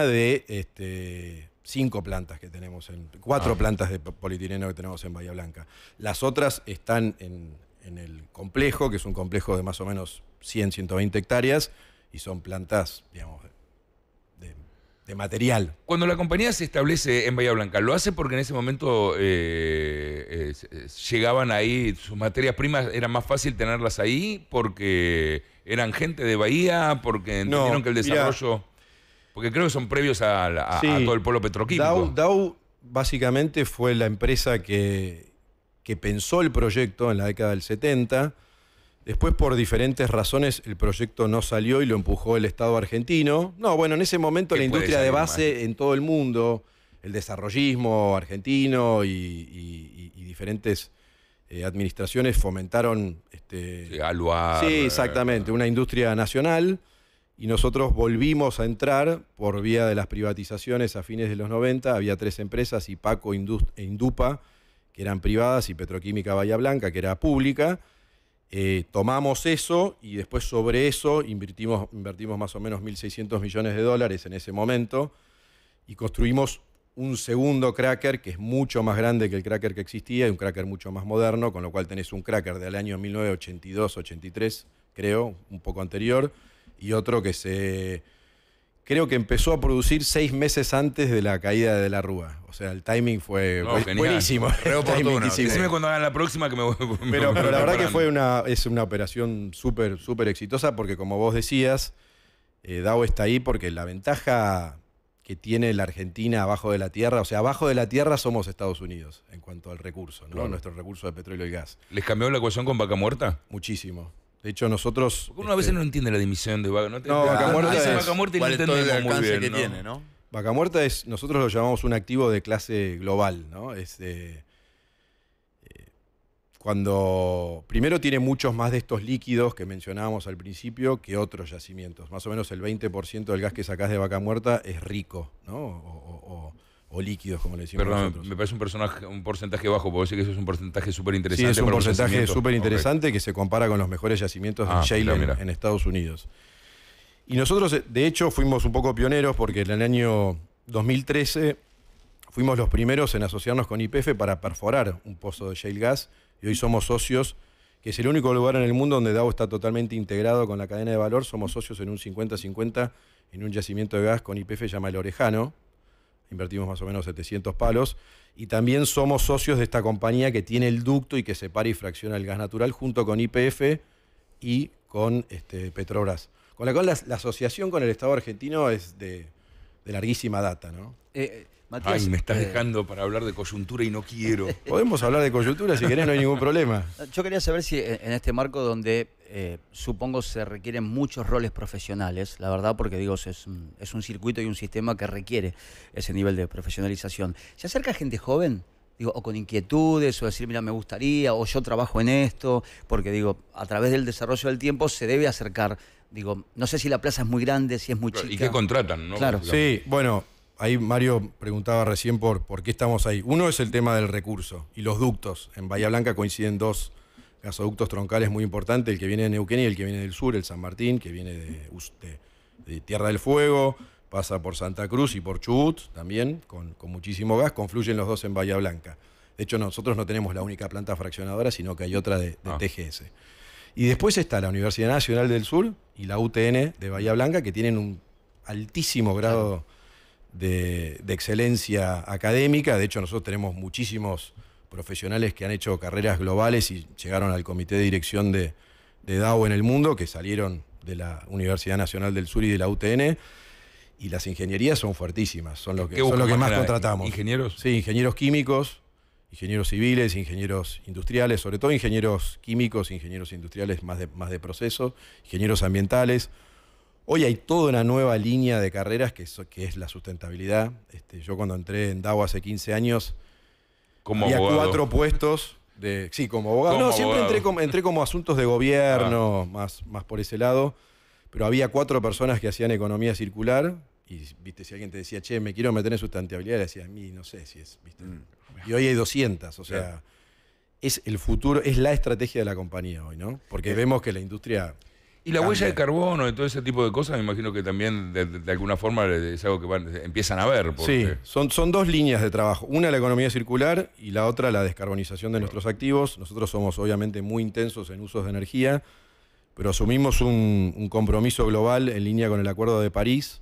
de 5 plantas que tenemos, 4 plantas de polietileno que tenemos en Bahía Blanca. Las otras están en el complejo, que es un complejo de más o menos 100, 120 hectáreas, y son plantas, digamos, de material. Cuando la compañía se establece en Bahía Blanca, ¿lo hace porque en ese momento llegaban ahí, sus materias primas, era más fácil tenerlas ahí? ¿Porque eran gente de Bahía? ¿Porque entendieron que el desarrollo...? Porque creo que son previos a todo el polo petroquímico. Dow básicamente fue la empresa que pensó el proyecto en la década del 70. Después, por diferentes razones, el proyecto no salió y lo empujó el Estado argentino. No, bueno, en ese momento la industria de base en todo el mundo, el desarrollismo argentino y diferentes administraciones fomentaron... Aluar. Sí, exactamente, una industria nacional. Y nosotros volvimos a entrar por vía de las privatizaciones a fines de los 90. Había 3 empresas, Ipaco e Indupa, que eran privadas, y Petroquímica Bahía Blanca, que era pública. Tomamos eso y después sobre eso invertimos más o menos $1.600 millones en ese momento y construimos un segundo cracker que es mucho más grande que el cracker que existía y un cracker mucho más moderno, con lo cual tenés un cracker del año 1982-83, creo, un poco anterior, y otro que creo que empezó a producir 6 meses antes de la caída de la Rúa. O sea, el timing fue buenísimo. Re oportuno. Decime cuando hagan la próxima que me voy. Pero la verdad que es una operación súper exitosa porque, como vos decías, Dow está ahí porque la ventaja que tiene la Argentina abajo de la tierra, o sea, abajo de la tierra somos Estados Unidos en cuanto al recurso, ¿no? Claro. Nuestro recurso de petróleo y gas. ¿Les cambió la ecuación con Vaca Muerta? Muchísimo. De hecho, nosotros... Porque uno a veces no entiende la dimisión de Vaca. Vaca Muerta dice es... Vaca Muerta y no ¿Cuál es todo el entendemos muy alcance bien, que tiene, no? Vaca Muerta nosotros lo llamamos un activo de clase global, ¿no? Primero tiene muchos más de estos líquidos que mencionábamos al principio que otros yacimientos. Más o menos el 20% del gas que sacás de Vaca Muerta es rico, ¿no? O líquidos, como le decimos nosotros. Me parece un porcentaje bajo, porque sé que eso es un porcentaje súper interesante. Sí, es un para porcentaje yacimiento. súper interesante que se compara con los mejores yacimientos de shale mira. en Estados Unidos. Y nosotros, de hecho, fuimos un poco pioneros porque en el año 2013 fuimos los primeros en asociarnos con YPF para perforar un pozo de shale gas y hoy somos socios, que es el único lugar en el mundo donde Dow está totalmente integrado con la cadena de valor. Somos socios en un 50-50 en un yacimiento de gas con YPF, se llama El Orejano. Invertimos más o menos 700 palos. Y también somos socios de esta compañía que tiene el ducto y que separa y fracciona el gas natural junto con YPF y con Petrobras. Con la cual la asociación con el Estado argentino es de larguísima data, ¿no? Matías, Ay, me estás dejando para hablar de coyuntura y no quiero. Podemos hablar de coyuntura si querés, no hay ningún problema. Yo quería saber si en este marco donde supongo se requieren muchos roles profesionales, la verdad, porque digo, es un circuito y un sistema que requiere ese nivel de profesionalización. ¿Se acerca gente joven? Digo, o con inquietudes, o decir, mira, me gustaría, o yo trabajo en esto, porque digo, a través del desarrollo del tiempo se debe acercar. Digo, no sé si la plaza es muy grande, si es muy chica. ¿Y qué contratan? ¿No? Claro. Sí, bueno, ahí Mario preguntaba recién por qué estamos ahí. Uno es el tema del recurso y los ductos. En Bahía Blanca coinciden 2 gasoductos troncales muy importantes, el que viene de Neuquén y el que viene del sur, el San Martín, que viene de Tierra del Fuego, pasa por Santa Cruz y por Chubut también, con muchísimo gas, confluyen los dos en Bahía Blanca. De hecho, nosotros no tenemos la única planta fraccionadora, sino que hay otra de TGS. Y después está la Universidad Nacional del Sur y la UTN de Bahía Blanca, que tienen un altísimo grado de excelencia académica. De hecho, nosotros tenemos muchísimos profesionales que han hecho carreras globales y llegaron al comité de dirección de Dow en el mundo, que salieron de la Universidad Nacional del Sur y de la UTN. Y las ingenierías son fuertísimas, son lo que más contratamos. ¿Ingenieros? Sí, ingenieros químicos, ingenieros civiles, ingenieros industriales, sobre todo ingenieros químicos, ingenieros industriales más de proceso, ingenieros ambientales. Hoy hay toda una nueva línea de carreras que es la sustentabilidad. Yo cuando entré en Dow hace 15 años, había abogado. 4 puestos. Sí, como abogado. Como No, siempre abogado. entré como asuntos de gobierno, más por ese lado. Pero había 4 personas que hacían economía circular y, viste, si alguien te decía, che, me quiero meter en sustentabilidad, le decía, a mí no sé si es, viste. Y hoy hay 200, o sea, es el futuro, es la estrategia de la compañía hoy, ¿no? Porque vemos que la industria... Y la cambia. huella de carbono y todo ese tipo de cosas, me imagino que también de alguna forma es algo que empiezan a ver. Porque... Sí, son 2 líneas de trabajo. Una la economía circular y la otra la descarbonización de nuestros activos. Nosotros somos obviamente muy intensos en usos de energía, pero asumimos un compromiso global en línea con el Acuerdo de París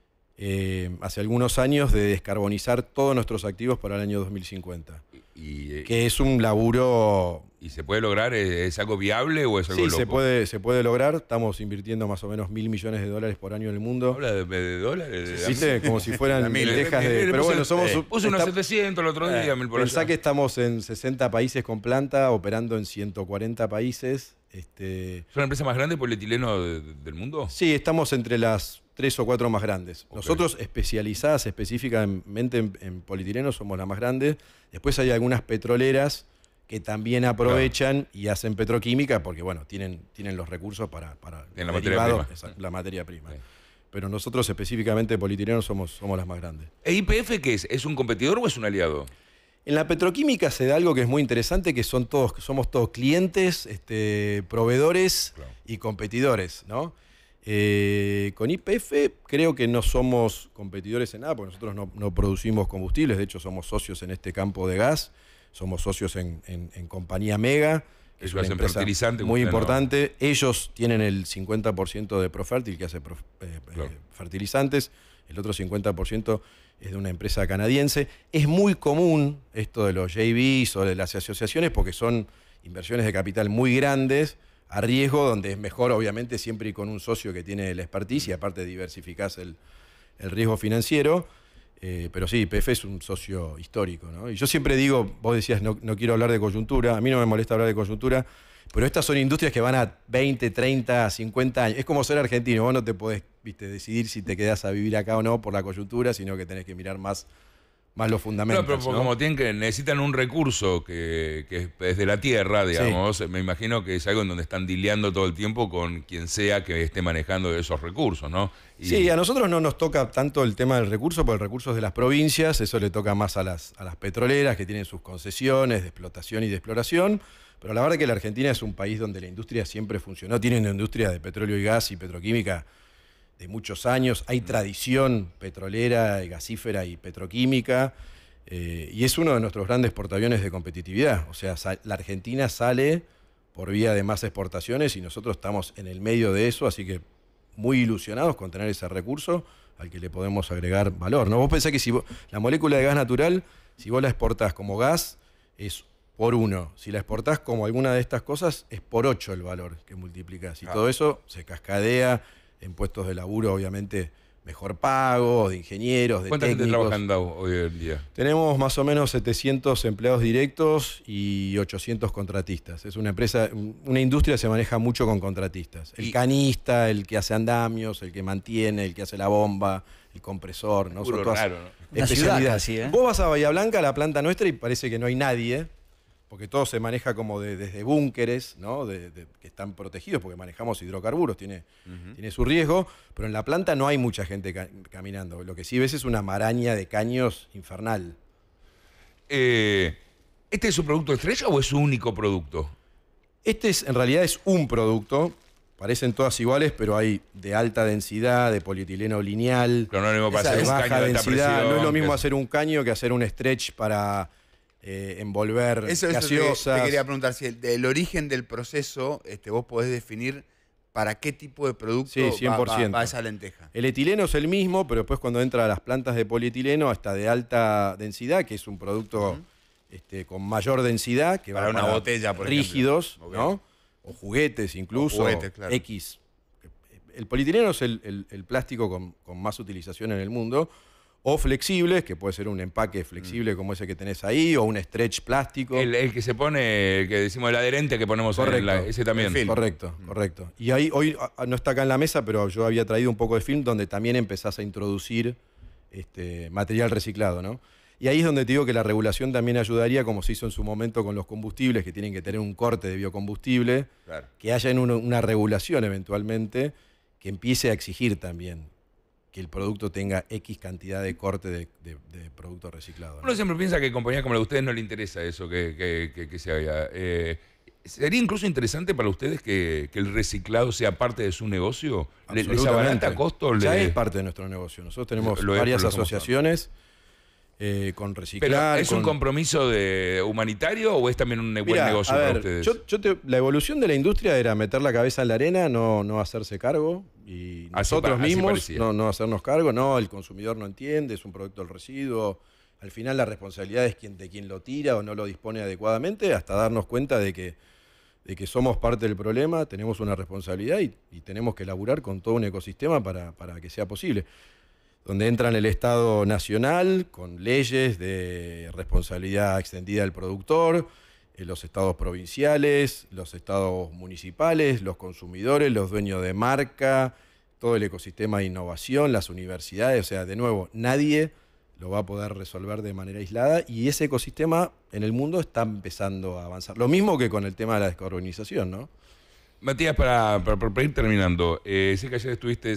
hace algunos años de descarbonizar todos nuestros activos para el año 2050. Que es un laburo... ¿Y se puede lograr? ¿Es algo viable o es algo Sí, loco? se puede lograr. Estamos invirtiendo más o menos $1.000 millones de dólares por año en el mundo. ¿Habla de dólares? ¿Viste? Como si fueran lentejas de... Pero bueno, somos... Puse unos 700 el otro día, 1000 por Pensá allá. que estamos en 60 países con planta, operando en 140 países. ¿Es la empresa más grande de polietileno del mundo? Sí, estamos entre las 3 o 4 más grandes. Okay. Nosotros, especializadas específicamente en polietileno, somos la más grande. Después hay algunas petroleras que también aprovechan y hacen petroquímica porque, bueno, tienen los recursos para en la materia prima. La materia prima. Sí. Pero nosotros, específicamente polietileno, somos las más grandes. ¿E YPF qué es? ¿Es un competidor o es un aliado? En la petroquímica se da algo que es muy interesante, que somos todos clientes, proveedores y competidores, ¿no? Con YPF creo que no somos competidores en nada, porque nosotros no producimos combustibles, de hecho somos socios en este campo de gas, somos socios en Compañía Mega, que es una hacen empresa fertilizante, muy usted no. importante. Ellos tienen el 50% de Profértil, que hace fertilizantes, el otro 50% es de una empresa canadiense. Es muy común esto de los JVs o de las asociaciones porque son inversiones de capital muy grandes, a riesgo, donde es mejor, obviamente, siempre ir con un socio que tiene la expertise y aparte diversificás el riesgo financiero. Pero sí, YPF es un socio histórico, ¿no? Y yo siempre digo, vos decías, no quiero hablar de coyuntura, a mí no me molesta hablar de coyuntura, pero estas son industrias que van a 20, 30, 50 años. Es como ser argentino, vos no te podés, decidir si te quedás a vivir acá o no por la coyuntura, sino que tenés que mirar más los fundamentos. No, pero como necesitan un recurso que es de la tierra, digamos, me imagino que es algo en donde están dileando todo el tiempo con quien sea que esté manejando esos recursos, ¿no? Sí, a nosotros no nos toca tanto el tema del recurso, porque el recurso es de las provincias, eso le toca más a las petroleras que tienen sus concesiones de explotación y de exploración, pero la verdad que la Argentina es un país donde la industria siempre funcionó, tiene una industria de petróleo y gas y petroquímica de muchos años, hay tradición petrolera, gasífera y petroquímica, y es uno de nuestros grandes portaaviones de competitividad. O sea, la Argentina sale por vía de más exportaciones y nosotros estamos en el medio de eso, así que muy ilusionados con tener ese recurso al que le podemos agregar valor, ¿no? Vos pensás que si la molécula de gas natural, si vos la exportás como gas, es por 1. Si la exportás como alguna de estas cosas, es por 8 el valor que multiplicás. Y todo eso se cascadea en puestos de laburo, obviamente, mejor pago, de ingenieros, de ¿Cuánta técnicos. gente trabajando hoy en día? Tenemos más o menos 700 empleados directos y 800 contratistas. Es una empresa, una industria que se maneja mucho con contratistas. El canista, el que hace andamios, el que mantiene, el que hace la bomba, el compresor, ¿no? Son todas raro, ¿no? Una ciudad casi, ¿eh? Vos vas a Bahía Blanca, la planta nuestra, y parece que no hay nadie, porque todo se maneja como desde búnkeres, ¿no? Que están protegidos, porque manejamos hidrocarburos, tiene su riesgo, pero en la planta no hay mucha gente caminando. Lo que sí ves es una maraña de caños infernal. ¿Este es su producto estrella o es su único producto? En realidad es un producto. Parecen todas iguales, pero hay de alta densidad, de polietileno lineal, Pero no es lo mismo para hacer de un baja caño de alta densidad. presión, No es lo mismo que- hacer un caño que hacer un stretch para envolver Eso gaseosas. te quería preguntar, si el origen del proceso vos podés definir para qué tipo de producto Sí, 100%. va esa lenteja. El etileno es el mismo, pero después cuando entra a las plantas de polietileno hasta de alta densidad, que es un producto con mayor densidad, que Para va una para botella, por rígidos, ejemplo. ¿no? O juguetes incluso, O juguetes, claro. X. El polietileno es el plástico con más utilización en el mundo, o flexibles, que puede ser un empaque flexible como ese que tenés ahí, o un stretch plástico. El que se pone, que decimos el adherente que ponemos en ese también. Correcto, correcto. Y ahí hoy no está acá en la mesa, pero yo había traído un poco de film donde también empezás a introducir material reciclado, ¿no? Y ahí es donde te digo que la regulación también ayudaría, como se hizo en su momento con los combustibles, que tienen que tener un corte de biocombustible, Claro. que haya una regulación eventualmente que empiece a exigir también que el producto tenga X cantidad de corte de producto reciclado, ¿no? Uno siempre piensa que a compañías como la de ustedes no le interesa eso que se haga. ¿Sería incluso interesante para ustedes que el reciclado sea parte de su negocio? ¿Les abarata costos? Ya es parte de nuestro negocio. Nosotros tenemos Lo es, varias pero lo asociaciones con ¿Pero reciclar. es un compromiso humanitario o es también un buen Mirá, negocio a para ver, ustedes? la evolución de la industria era meter la cabeza en la arena, no hacerse cargo, y nosotros así mismos parecía. no hacernos cargo, el consumidor no entiende, es un producto del residuo. Al final la responsabilidad es de quien lo tira o no lo dispone adecuadamente, hasta darnos cuenta de que somos parte del problema, tenemos una responsabilidad y tenemos que laburar con todo un ecosistema para que sea posible. Donde entran el Estado nacional con leyes de responsabilidad extendida del productor, los estados provinciales, los estados municipales, los consumidores, los dueños de marca, todo el ecosistema de innovación, las universidades. O sea, de nuevo, nadie lo va a poder resolver de manera aislada y ese ecosistema en el mundo está empezando a avanzar. Lo mismo que con el tema de la descarbonización, ¿no? Matías, para ir terminando, sé que ayer estuviste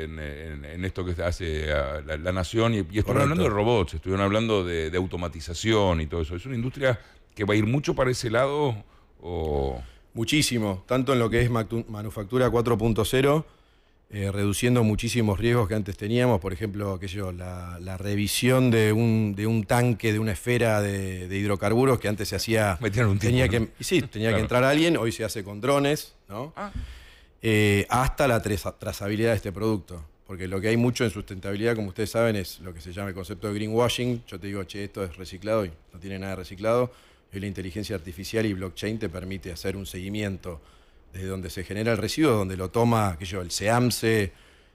en esto que hace la Nación y estuvieron hablando de robots, estuvieron hablando de automatización y todo eso. ¿Es una industria que va a ir mucho para ese lado? O... Muchísimo, tanto en lo que es manufactura 4.0, reduciendo muchísimos riesgos que antes teníamos. Por ejemplo, la revisión de un tanque, de una esfera de hidrocarburos que antes se hacía... Metieron un tipo, tenía ¿no? que entrar alguien, hoy se hace con drones, ¿no? Hasta la trazabilidad de este producto. Porque lo que hay mucho en sustentabilidad, como ustedes saben, es lo que se llama el concepto de greenwashing. Yo te digo, che, esto es reciclado y no tiene nada de reciclado. Hoy la inteligencia artificial y blockchain te permite hacer un seguimiento desde donde se genera el residuo, donde lo toma el SEAMSE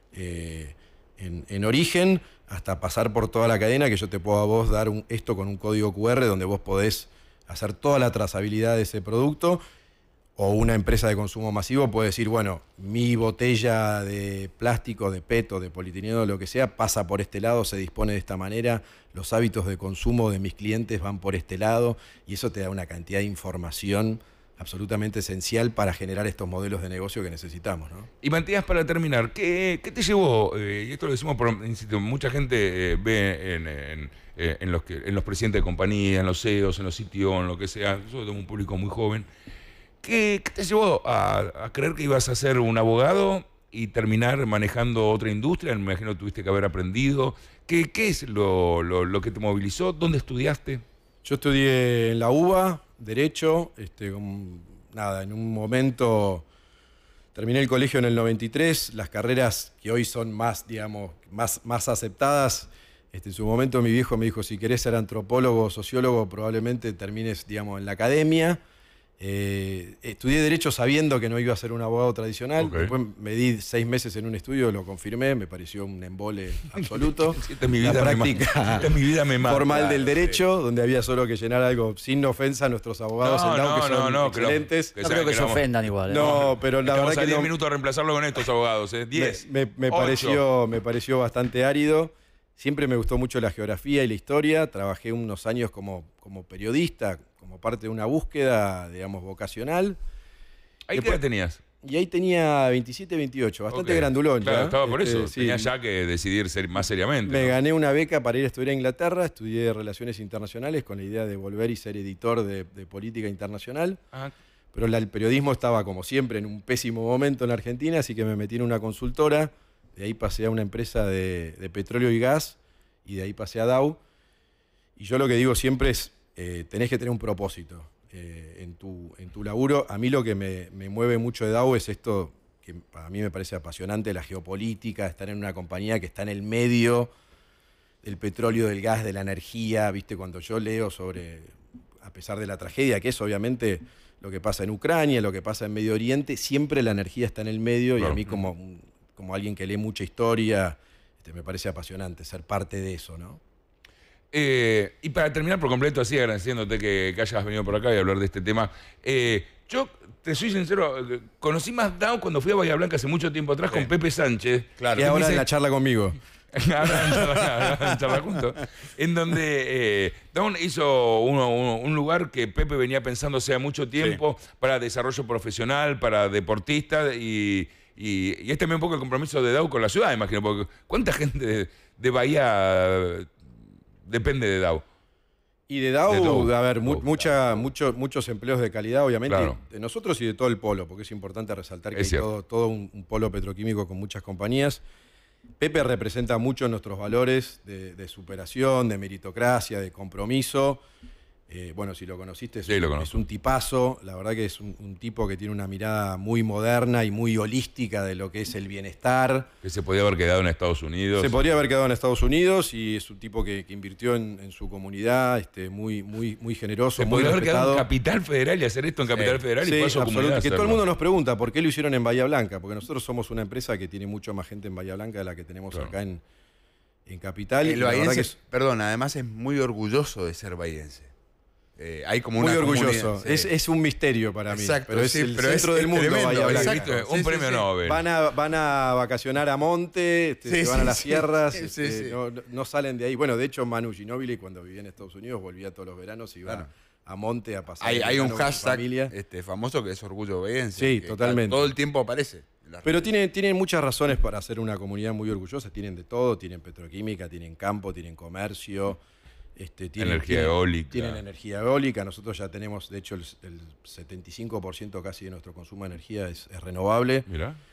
en origen, hasta pasar por toda la cadena, que yo te puedo a vos dar esto con un código QR donde vos podés hacer toda la trazabilidad de ese producto. O una empresa de consumo masivo puede decir, bueno, mi botella de plástico, de PET o de polietileno, lo que sea, pasa por este lado, se dispone de esta manera, los hábitos de consumo de mis clientes van por este lado, y eso te da una cantidad de información absolutamente esencial para generar estos modelos de negocio que necesitamos, ¿no? Y Matías, para terminar, ¿qué te llevó? Y esto lo decimos por, insisto, mucha gente ve en los presidentes de compañía, en los CEOs, en los CTO, en lo que sea. Yo tengo un público muy joven. ¿Qué te llevó a creer que ibas a ser un abogado y terminar manejando otra industria? Me imagino que tuviste que haber aprendido. ¿Qué es lo que te movilizó? ¿Dónde estudiaste? Yo estudié en la UBA, Derecho, en un momento terminé el colegio en el 93, las carreras que hoy son más, digamos, más aceptadas, en su momento mi viejo me dijo, si querés ser antropólogo o sociólogo, probablemente termines, digamos, en la academia. Estudié Derecho sabiendo que no iba a ser un abogado tradicional. Okay. Después me di 6 meses en un estudio, lo confirmé, me pareció un embole absoluto. Esta es mi vida, la práctica formal del derecho, donde había solo que llenar algo, sin ofensa a nuestros abogados en DAO, que son excelentes. No creo que se ofendan igual. No, pero la verdad que 10 minutos a reemplazarlo con estos abogados, 10. Me pareció bastante árido. Siempre me gustó mucho la geografía y la historia. Trabajé unos años como periodista, como parte de una búsqueda, digamos, vocacional. ¿Ahí qué edad tenías? Y ahí tenía 27, 28, bastante grandulón. Claro, ya. estaba por eso. Sí. Tenía ya que decidir ser más seriamente. Me gané una beca para ir a estudiar a Inglaterra, estudié Relaciones Internacionales con la idea de volver y ser editor de política internacional. Ah. Pero el periodismo estaba, como siempre, en un pésimo momento en la Argentina, así que me metí en una consultora. De ahí pasé a una empresa de petróleo y gas, y de ahí pasé a DAO. Y yo lo que digo siempre es, tenés que tener un propósito en tu laburo. A mí lo que me mueve mucho de DAO es esto, que para mí me parece apasionante, la geopolítica, estar en una compañía que está en el medio del petróleo, del gas, de la energía. ¿Viste? Cuando yo leo sobre, a pesar de la tragedia, que es obviamente lo que pasa en Ucrania, lo que pasa en Medio Oriente, siempre la energía está en el medio, claro. Y a mí como alguien que lee mucha historia, me parece apasionante ser parte de eso, ¿no? Y para terminar por completo, así agradeciéndote que hayas venido por acá y hablar de este tema, yo te soy sincero, conocí más DAO cuando fui a Bahía Blanca hace mucho tiempo atrás con Pepe Sánchez. Claro. Y ahora en la charla conmigo. Ahora en charla juntos. En donde DAO hizo un lugar que Pepe venía pensando hace mucho tiempo para desarrollo profesional, para deportistas y es también un poco el compromiso de DAO con la ciudad, imagino, porque ¿cuánta gente de Bahía depende de DAO? Y de DAO, a ver, muchos empleos de calidad, obviamente, claro. De nosotros y de todo el polo, porque es importante resaltar que hay todo un polo petroquímico con muchas compañías. Pepe representa mucho nuestros valores de superación, de meritocracia, de compromiso. Bueno, si lo conociste, es un tipazo. La verdad que es un tipo que tiene una mirada muy moderna y muy holística de lo que es el bienestar. Que se podía haber quedado en Estados Unidos. Se podría haber quedado en Estados Unidos y es un tipo que invirtió en su comunidad, muy generoso, se muy podría haber quedado en respetado. Capital Federal y hacer esto en Capital Federal y paso comunidad. Que todo el mundo nos pregunta por qué lo hicieron en Bahía Blanca, porque nosotros somos una empresa que tiene mucho más gente en Bahía Blanca de la que tenemos acá en Capital. El bahiense, perdón, además es muy orgulloso de ser bahiense. Hay como muy una orgulloso. Es un misterio para mí. Exacto, pero es el centro del mundo. Tremendo, Bahía un premio Nobel. Van a vacacionar a monte, se van a las sierras, no salen de ahí. Bueno, de hecho, Manu Ginóbili, cuando vivía en Estados Unidos, volvía todos los veranos y iba a monte a pasar. Hay un hashtag famoso que es Orgullo Bahiense. Sí, totalmente. Todo el tiempo aparece. Pero tienen muchas razones para ser una comunidad muy orgullosa. Tienen de todo, tienen petroquímica, tienen campo, tienen comercio. Energía eólica. Tienen energía eólica. Nosotros ya tenemos, de hecho, el 75% casi de nuestro consumo de energía es renovable. Mirá.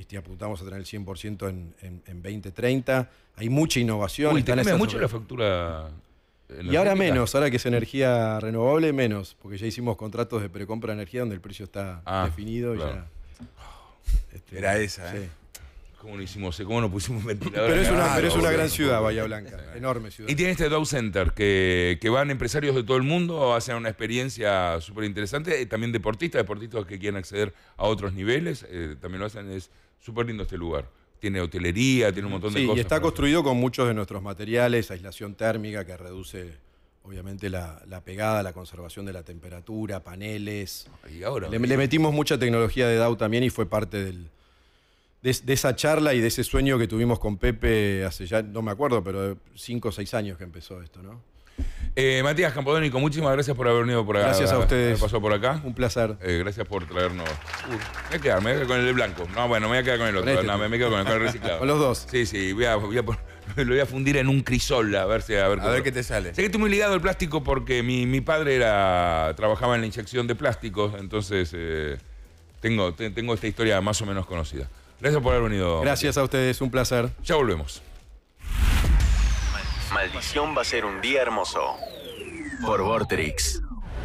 apuntamos a tener el 100% en 2030. Hay mucha innovación. Uy, ¿te cambia mucho la factura? Y ahora menos, ahora que es energía renovable, menos, porque ya hicimos contratos de precompra de energía donde el precio está definido. Claro. Era esa, ¿eh? ¿Cómo lo hicimos? ¿Cómo no pusimos ventilador? Pero es una gran ciudad, Bahía Blanca, enorme ciudad. Y tiene este Dow Center, que van empresarios de todo el mundo, hacen una experiencia súper interesante, también deportistas que quieren acceder a otros niveles, también lo hacen, es súper lindo este lugar. Tiene hotelería, tiene un montón de cosas. Y está construido con muchos de nuestros materiales, aislación térmica que reduce obviamente la pegada, la conservación de la temperatura, paneles. Y ahora, le metimos mucha tecnología de Dow también y fue parte de esa charla y de ese sueño que tuvimos con Pepe hace ya, no me acuerdo, pero 5 o 6 años que empezó esto, ¿no? Matías Campodónico, muchísimas gracias por haber venido por acá. Gracias a ustedes. Pasó por acá. Un placer. Gracias por traernos. Me voy a quedar con el de blanco. No, bueno, me voy a quedar con el otro. No, me quedo con el reciclado. Con los dos. Sí, lo voy a fundir en un crisol a ver qué te sale. Sé que estoy muy ligado al plástico porque mi padre trabajaba en la inyección de plásticos, entonces tengo esta historia más o menos conocida. Gracias por haber venido. Gracias a ustedes, un placer. Ya volvemos. Maldición va a ser un día hermoso. Por Vorterix.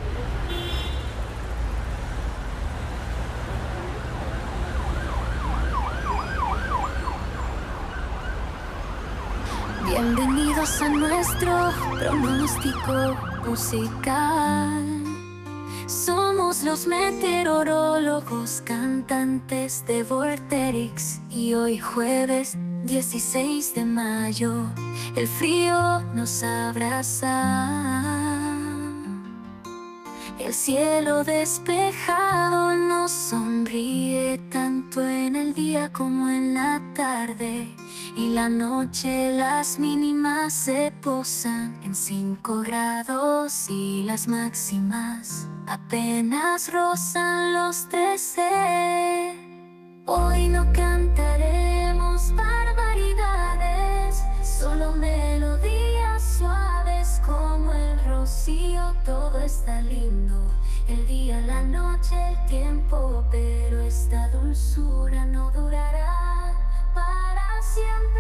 Bienvenidos a nuestro pronóstico musical. Somos los meteorólogos cantantes de Vorterix y hoy jueves 16 de mayo el frío nos abraza. El cielo despejado nos sonríe tanto en el día como en la tarde. Y la noche las mínimas se posan en 5 grados y las máximas apenas rozan los 13. Hoy no cantaremos barbaridades, solo melodías suaves como el rocío. Todo está lindo, el día, la noche, el tiempo, pero esta dulzura no durará para siempre.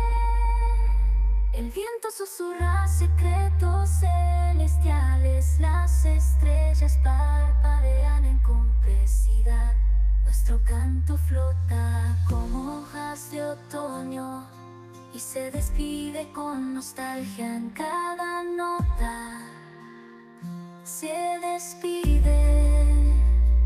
El viento susurra secretos celestiales, las estrellas parpadean en complicidad. Nuestro canto flota como hojas de otoño y se despide con nostalgia en cada nota. Se despide.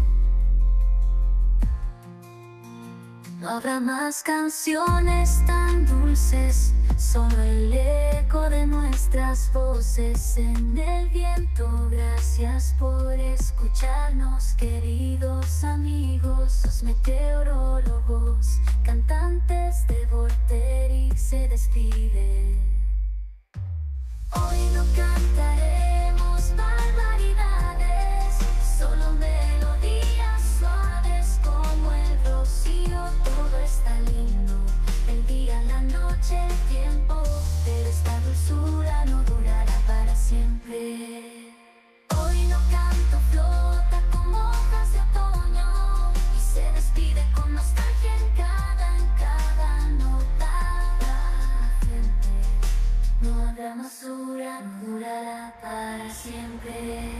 No habrá más canciones tan dulces, solo el eco de nuestras voces en el viento. Gracias por escucharnos, queridos amigos, los meteorólogos, cantantes de Vorterix se despide. Hoy no cantaremos barbaridades, solo melodías suaves como el rocío. Todo está lindo, el día, la noche, el tiempo, pero esta dulzura no durará para siempre. Hoy no canto, flota como hojas de otoño y se despide con nostalgia en cada nota. La gente, no habrá más dura, no durará para siempre.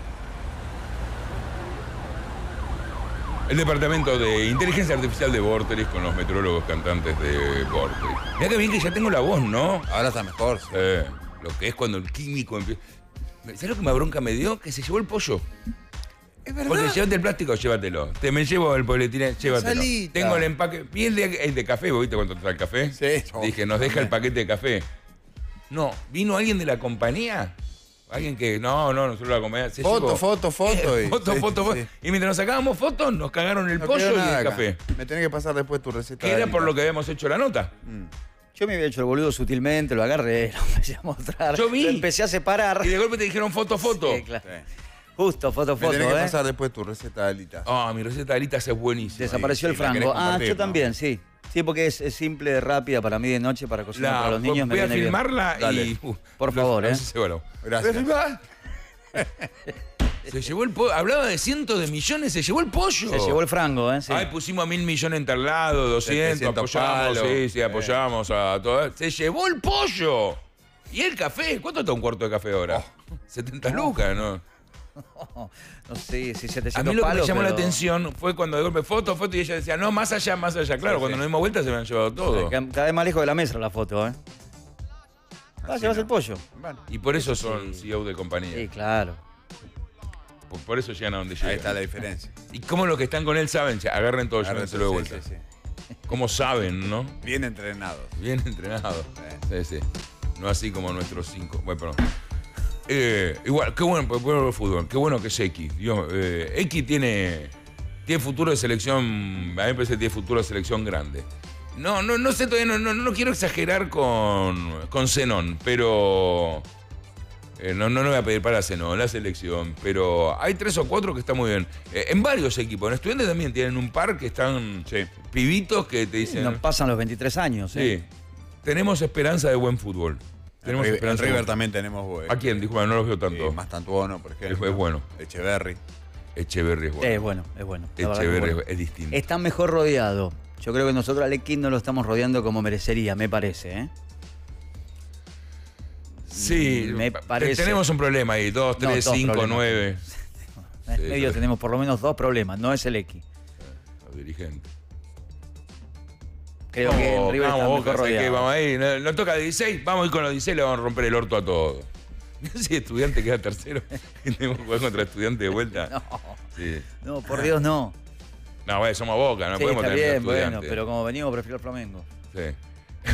El departamento de inteligencia artificial de Vorterix con los meteorólogos cantantes de Vorterix. Mirá que bien que ya tengo la voz, ¿no? Ahora está mejor. Sí. Lo que es cuando el químico empieza. ¿Sabes lo que me bronca me dio? Que se llevó el pollo. Es verdad. Porque llévate el plástico, llévatelo. Me llevo el poliétileno, llévatelo. Salita. Tengo el empaque. Vi el de café, ¿viste cuánto está el café? Sí. Dije, nos deja el paquete de café. No, vino alguien de la compañía. Alguien que, no, nosotros la compañía. Foto. Foto. Sí. Y mientras nos sacábamos fotos, nos cagaron el pollo y el café. Me tenés que pasar después tu receta. Que era por lo que habíamos hecho la nota. Yo me había hecho el boludo sutilmente, lo agarré, lo empecé a mostrar. Yo vi. Lo empecé a separar. Y de golpe te dijeron foto. Sí, claro. Sí. Justo, foto. Me tenés que pasar después tu receta de alitas. Mi receta de alitas es buenísima. Desapareció el sí, la querés frango. compartir, Yo ¿no? también, sí. Sí, porque es simple, rápida para mí de noche, para cocinar para los niños. Voy a filmarla Dale. y... Por favor, no sé si, bueno. Gracias. ¿Voy a filmar? Se llevó el pollo. Hablaba de cientos de millones, se llevó el pollo. Se llevó el frango, ¿eh? Sí. Ay, pusimos 1.000 millones en tal lado, 200, 700 apoyamos, palos. sí, apoyamos a todas. Se llevó el pollo. ¿Y el café? ¿Cuánto está un cuarto de café ahora? 70 lucas, ¿no? No sé si 700 A mí lo que me palos, llamó la pero- atención fue cuando de golpe foto, y ella decía, no, más allá, más allá. Claro, Sí, cuando sí. nos dimos vuelta se me han llevado todo. Cada vez más lejos de la mesa la foto, ¿eh? Llevas el pollo. Bueno, Y por eso son CEO de compañía. Sí, claro. Por eso llegan a donde llegan. ahí está la diferencia. Y cómo los que están con él saben, agarren todo, llévenselo de vuelta. Sí, sí. ¿Cómo saben, no? Bien entrenados. Bien entrenados. Sí, sí. No así como nuestros 5. Bueno, perdón. Igual, qué bueno el fútbol. Qué bueno que es X. X tiene futuro de selección. A mí me parece que tiene futuro de selección grande. No sé todavía, no quiero exagerar con Zenón, pero. No voy a pedir para Zenón, la selección, pero hay 3 o 4 que están muy bien. En varios equipos. En Estudiantes también tienen un par que están pibitos que te dicen. No pasan los 23 años, ¿eh? Sí. Tenemos esperanza de buen fútbol. Tenemos En esperanza. River también tenemos. ¿A quién? Disculpa, no los veo tanto. Mastantuono, por ejemplo. Es bueno. Echeverry. Echeverry es bueno. Es bueno. La verdad que Echeverry bueno. es distinto. Está mejor rodeado. Yo creo que nosotros al X no lo estamos rodeando como merecería, me parece, ¿eh? Sí, me parece. tenemos un problema ahí. 2, 3, 5, 9. En medio tenemos por lo menos 2 problemas, no es el X. Los dirigentes. Creo que en River está vamos, mejor Boca, ¿sabes qué? rodeado. Vamos ahí. No toca 16, vamos a ir con los 16 le vamos a romper el orto a todos. Si Estudiante queda tercero y tenemos que jugar contra Estudiante de vuelta. No. Sí. No, por Dios, no. No, bueno, somos Boca, no Sí, podemos está tener bien, bueno, Estudiante. pero como venimos, prefiero el Flamengo. Sí.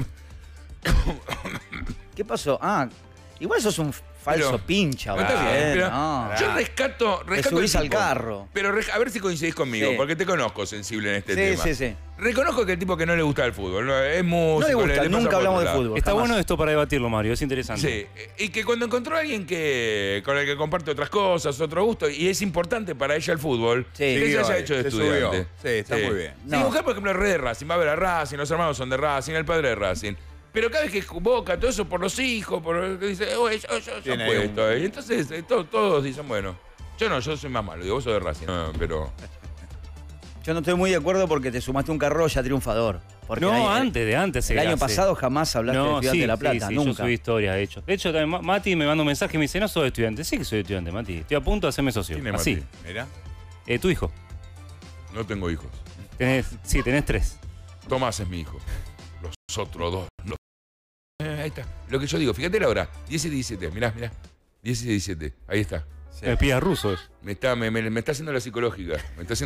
¿Qué pasó? Ah, igual sos un falso Pero- pincha, No, está ¿verdad? bien, pero No. yo rescato Te subís el al tipo. carro. Pero a ver si coincidís conmigo, Sí. porque te conozco sensible en este Sí, tema. sí, sí. Reconozco que el tipo que no le gusta el fútbol, ¿no? Es músico. No le gusta, pasa nunca por hablamos otro de lado. fútbol. Está jamás. bueno esto para debatirlo, Mario, es interesante. Sí, y que cuando encontró a alguien con el que comparte otras cosas, otro gusto, y es importante para ella el fútbol, Sí. que se haya hecho de se estudiante. subió. Sí, está muy bien. Sí, No. mujer, por ejemplo, es re de Racing, va a ver a Racing, los hermanos son de Racing, el padre de Racing. Pero cada vez que Boca, todo eso por los hijos, dice, yo Tiene ahí apuesto. Y entonces todos dicen, bueno, yo soy más malo, digo, vos sos de Racing. No, pero Yo no estoy muy de acuerdo porque te sumaste un carro ya triunfador. Porque No, antes. El año pasado jamás hablaste de Estudiante de La Plata, sí, nunca. yo subí historias, de hecho. De hecho, también Mati me manda un mensaje y me dice, no soy estudiante. Sí que soy estudiante, Mati. Estoy a punto de hacerme socio. ¿quién es Así. Mati? Mirá. Tu hijo. No tengo hijos. Tenés 3. Tomás es mi hijo. Los otros dos. Ahí está. Lo que yo digo, fíjate la hora. 10 y 17, mirá. 10 y 17. Ahí está. Sí. Me pidas ruso eso. Me está haciendo la psicológica.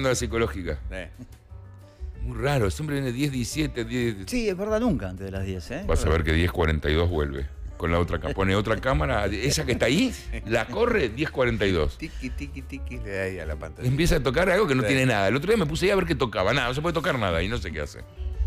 Sí. Muy raro. Siempre viene 10, 17, 10. Sí, es verdad, nunca antes de las 10, ¿eh? Vas a ver que 10:42 vuelve. Con la otra cámara. Pone otra cámara. Esa que está ahí, la corre 10:42. Tiki, le da ahí a la pantalla. Empieza a tocar algo que no Sí. tiene nada. El otro día me puse ahí a ver qué tocaba. Nada, no se puede tocar nada y no sé qué hace.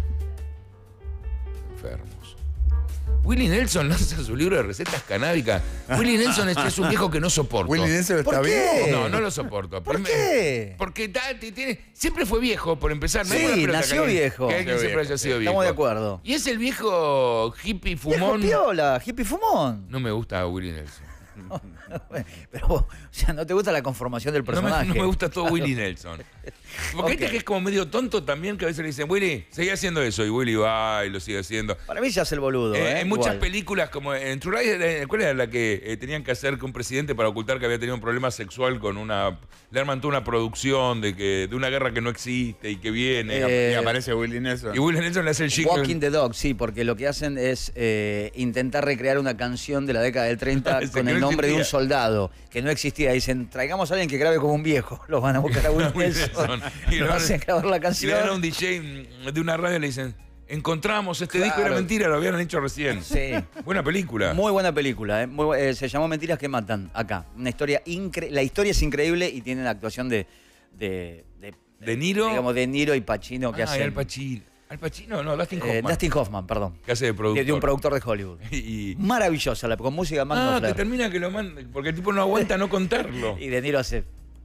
Enfermos. Willie Nelson lanza su libro de recetas canábicas. Willie Nelson es un viejo que no soporto. Willie Nelson ¿Por está qué? bien. No lo soporto. ¿Por qué? Porque siempre fue viejo, por empezar. Sí, hay buena pelota nació que alguien- viejo. Que alguien Nació siempre viejo, haya sido sí. viejo. Estamos de acuerdo. Y es el viejo hippie fumón. Viejo piola, hippie fumón. No me gusta Willie Nelson. Pero, o sea, no te gusta la conformación del personaje. No me gusta todo Willie Nelson. Porque Ok. este que es como medio tonto también, que a veces le dicen, Willy, seguí haciendo eso. Y Willy va y lo sigue haciendo. Para mí se hace el boludo, ¿eh? En muchas Igual. películas, como en True Lies, ¿cuál era la que tenían que hacer que un presidente para ocultar que había tenido un problema sexual con una... Le arman toda una producción de una guerra que no existe y que viene. Y aparece Willie Nelson. Y Willie Nelson le hace el jingle. Walking the Dog, sí, porque lo que hacen es intentar recrear una canción de la década del 30 Ese con que el no nombre de un existía. soldado, que no existía. Dicen, traigamos a alguien que grabe como un viejo. Los van a buscar a Will Will Nelson. Nelson. Y Lo lo hacen grabar la Y le dan a canción. un DJ de una radio y le dicen, encontramos este disco, Claro. era mentira, lo habían hecho recién. Sí. Buena película. Muy buena película, ¿eh? Se llamó Mentiras que Matan, acá. Una historia la historia es increíble y tiene la actuación de ¿De Niro? Digamos, de Niro y Pacino que Ah, y hacen. Al Pacino. Al Pacino, no, Dustin Hoffman. Dustin Hoffman, perdón. Que hace de productor. De un productor de Hollywood. Y- Maravillosa, con música de Magnum que Flair. termina que lo manda, porque el tipo no aguanta no contarlo. Y De Niro hace.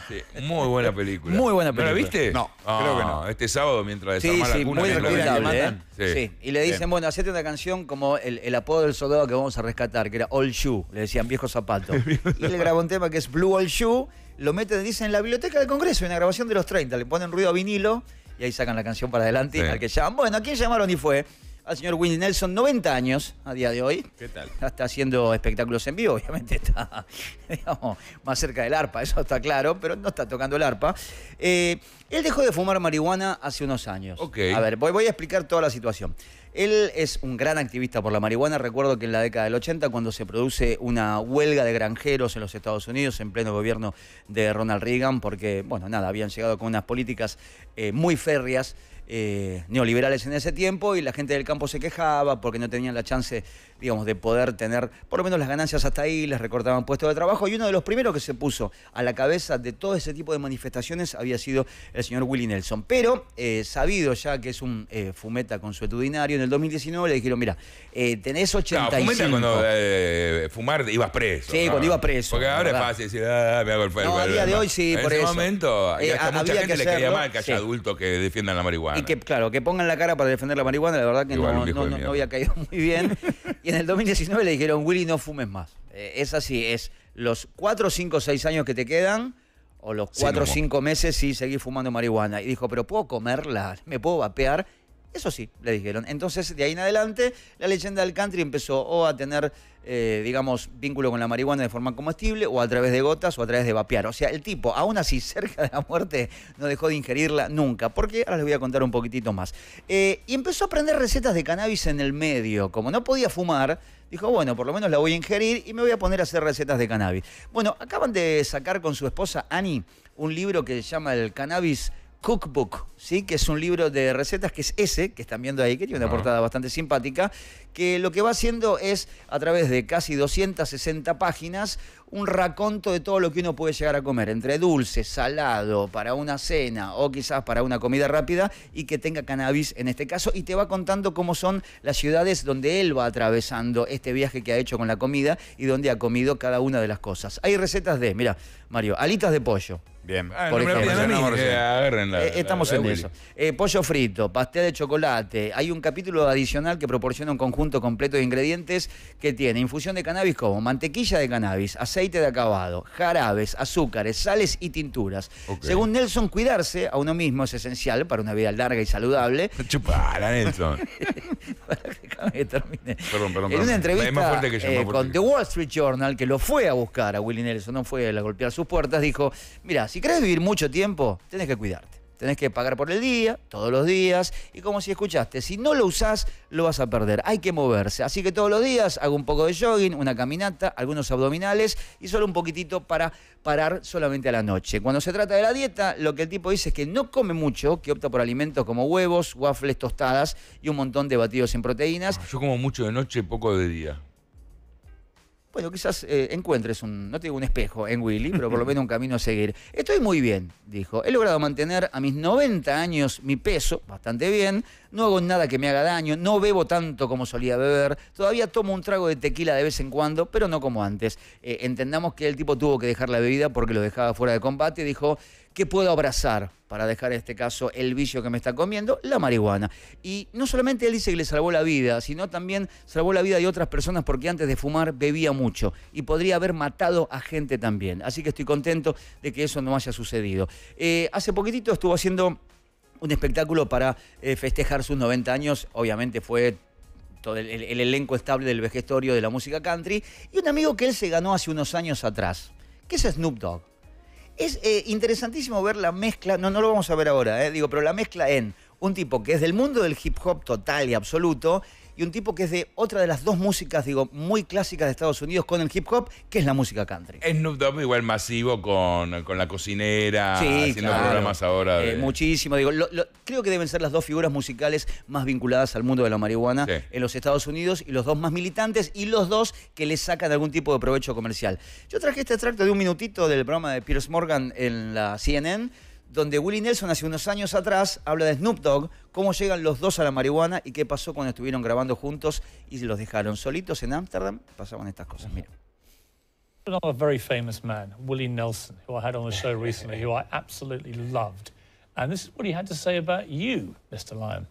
Sí, muy buena película. Muy buena ¿No la película. viste? No, creo que no. Este sábado mientras Sí, desarmás sí, la cuna. muy que lo recomendable. matan. Sí. Y le dicen, Bien. bueno, hacete una canción como el apodo del soldado que vamos a rescatar, que era Old Shoe, le decían viejo zapato. Y él grabó un tema que es Blue Old Shoe, lo meten, dicen, en la biblioteca del Congreso, en una grabación de los 30, le ponen ruido a vinilo y ahí sacan la canción para adelante. Sí. Al que llaman, bueno, ¿a quién llamaron y fue? Al señor Willie Nelson, 90 años a día de hoy. ¿Qué tal? Está haciendo espectáculos en vivo, obviamente está, digamos, más cerca del arpa, eso está claro, pero no está tocando el arpa. Él dejó de fumar marihuana hace unos años. Ok. A ver, voy a explicar toda la situación. Él es un gran activista por la marihuana. Recuerdo que en la década del 80, cuando se produce una huelga de granjeros en los Estados Unidos, en pleno gobierno de Ronald Reagan, porque, bueno, nada, habían llegado con unas políticas muy férreas, neoliberales en ese tiempo, y la gente del campo se quejaba porque no tenían la chance, digamos, de poder tener por lo menos las ganancias hasta ahí, les recortaban puestos de trabajo, y uno de los primeros que se puso a la cabeza de todo ese tipo de manifestaciones había sido el señor Willie Nelson. Pero, sabido ya que es un fumeta consuetudinario, en el 2019 le dijeron, mira, tenés 85. No, fumeta cuando fumar ibas preso. Sí, ¿no? cuando iba preso. Porque ahora es ¿verdad? fácil decir, me hago el No, a día de hoy sí, en por ese eso. momento, hasta mucha había gente que le caía hacerlo, mal que haya sí. adultos que defiendan la marihuana. Y que, claro, que pongan la cara para defender la marihuana, la verdad que Igual, un no, viejo no, de no, mierda. no había caído muy bien. Y en el 2019 le dijeron, Willy, no fumes más. Es así, es los 4, 5, 6 años que te quedan, o los 4 o Sí, 5 meses si seguís fumando marihuana. Y dijo, pero ¿puedo comerla? ¿Me puedo vapear? Eso sí, le dijeron. Entonces, de ahí en adelante, la leyenda del country empezó o a tener, digamos, vínculo con la marihuana de forma comestible, o a través de gotas, o a través de vapear. O sea, el tipo, aún así, cerca de la muerte, no dejó de ingerirla nunca. Porque ahora les voy a contar un poquitito más. Y empezó a aprender recetas de cannabis en el medio. Como no podía fumar, dijo, bueno, por lo menos la voy a ingerir y me voy a poner a hacer recetas de cannabis. Bueno, acaban de sacar con su esposa Annie un libro que se llama el Cannabis Cookbook, ¿sí? Que es un libro de recetas, que es ese, que están viendo ahí, que tiene una portada bastante simpática, que lo que va haciendo es, a través de casi 260 páginas, un raconto de todo lo que uno puede llegar a comer, entre dulce, salado, para una cena o quizás para una comida rápida, y que tenga cannabis en este caso, y te va contando cómo son las ciudades donde él va atravesando este viaje que ha hecho con la comida y donde ha comido cada una de las cosas. Hay recetas de, mira, Mario, alitas de pollo. Bien. No me lo pidan a mí, agarren Estamos la en Willy. eso. Pollo frito, pastel de chocolate. Hay un capítulo adicional que proporciona un conjunto completo de ingredientes que tiene infusión de cannabis como mantequilla de cannabis, aceite de acabado, jarabes, azúcares, sales y tinturas. Ok. Según Nelson, cuidarse a uno mismo es esencial para una vida larga y saludable. Chupala, Nelson. Déjame que termine. Perdón. En una Es más entrevista fuerte que yo, más fuerte con que The Wall Street Journal, que lo fue a buscar a Willie Nelson, no fue a golpear sus puertas, dijo, mira, si querés vivir mucho tiempo, tenés que cuidarte. Tenés que pagar por el día, todos los días, y como si escuchaste, si no lo usás, lo vas a perder. Hay que moverse. Así que todos los días hago un poco de jogging, una caminata, algunos abdominales y solo un poquitito para parar solamente a la noche. Cuando se trata de la dieta, lo que el tipo dice es que no come mucho, que opta por alimentos como huevos, waffles, tostadas y un montón de batidos en proteínas. Yo como mucho de noche, poco de día. Bueno, quizás encuentres no te digo un espejo en Willy, pero por lo menos un camino a seguir. Estoy muy bien, dijo. He logrado mantener a mis 90 años mi peso bastante bien. No hago nada que me haga daño. No bebo tanto como solía beber. Todavía tomo un trago de tequila de vez en cuando, pero no como antes. Entendamos que el tipo tuvo que dejar la bebida porque lo dejaba fuera de combate. Dijo, ¿qué puedo abrazar para dejar en este caso el vicio que me está comiendo? La marihuana. Y no solamente él dice que le salvó la vida, sino también salvó la vida de otras personas porque antes de fumar bebía mucho y podría haber matado a gente también. Así que estoy contento de que eso no haya sucedido. Hace poquitito estuvo haciendo un espectáculo para festejar sus 90 años. Obviamente fue todo el elenco estable del vejestorio de la música country. Y un amigo que él se ganó hace unos años atrás, que es Snoop Dogg. Es interesantísimo ver la mezcla, no lo vamos a ver ahora, pero la mezcla en un tipo que es del mundo del hip hop total y absoluto, y un tipo que es de otra de las dos músicas, muy clásicas de Estados Unidos con el hip hop, que es la música country. Snoop Dogg igual masivo con la cocinera, Sí, haciendo claro. programas ahora. Muchísimo. Creo que deben ser las dos figuras musicales más vinculadas al mundo de la marihuana en los Estados Unidos, y los dos más militantes, y los dos que le sacan algún tipo de provecho comercial. Yo traje este extracto de un minutito del programa de Piers Morgan en la CNN, donde Willie Nelson hace unos años atrás habla de Snoop Dogg, cómo llegan los dos a la marihuana y qué pasó cuando estuvieron grabando juntos y los dejaron solitos en Ámsterdam. Pasaban estas cosas, mira. Another very famous man, Willie Nelson, who I had on the show recently, who I absolutely loved. And this is what he had to say about you, Mr. Lion.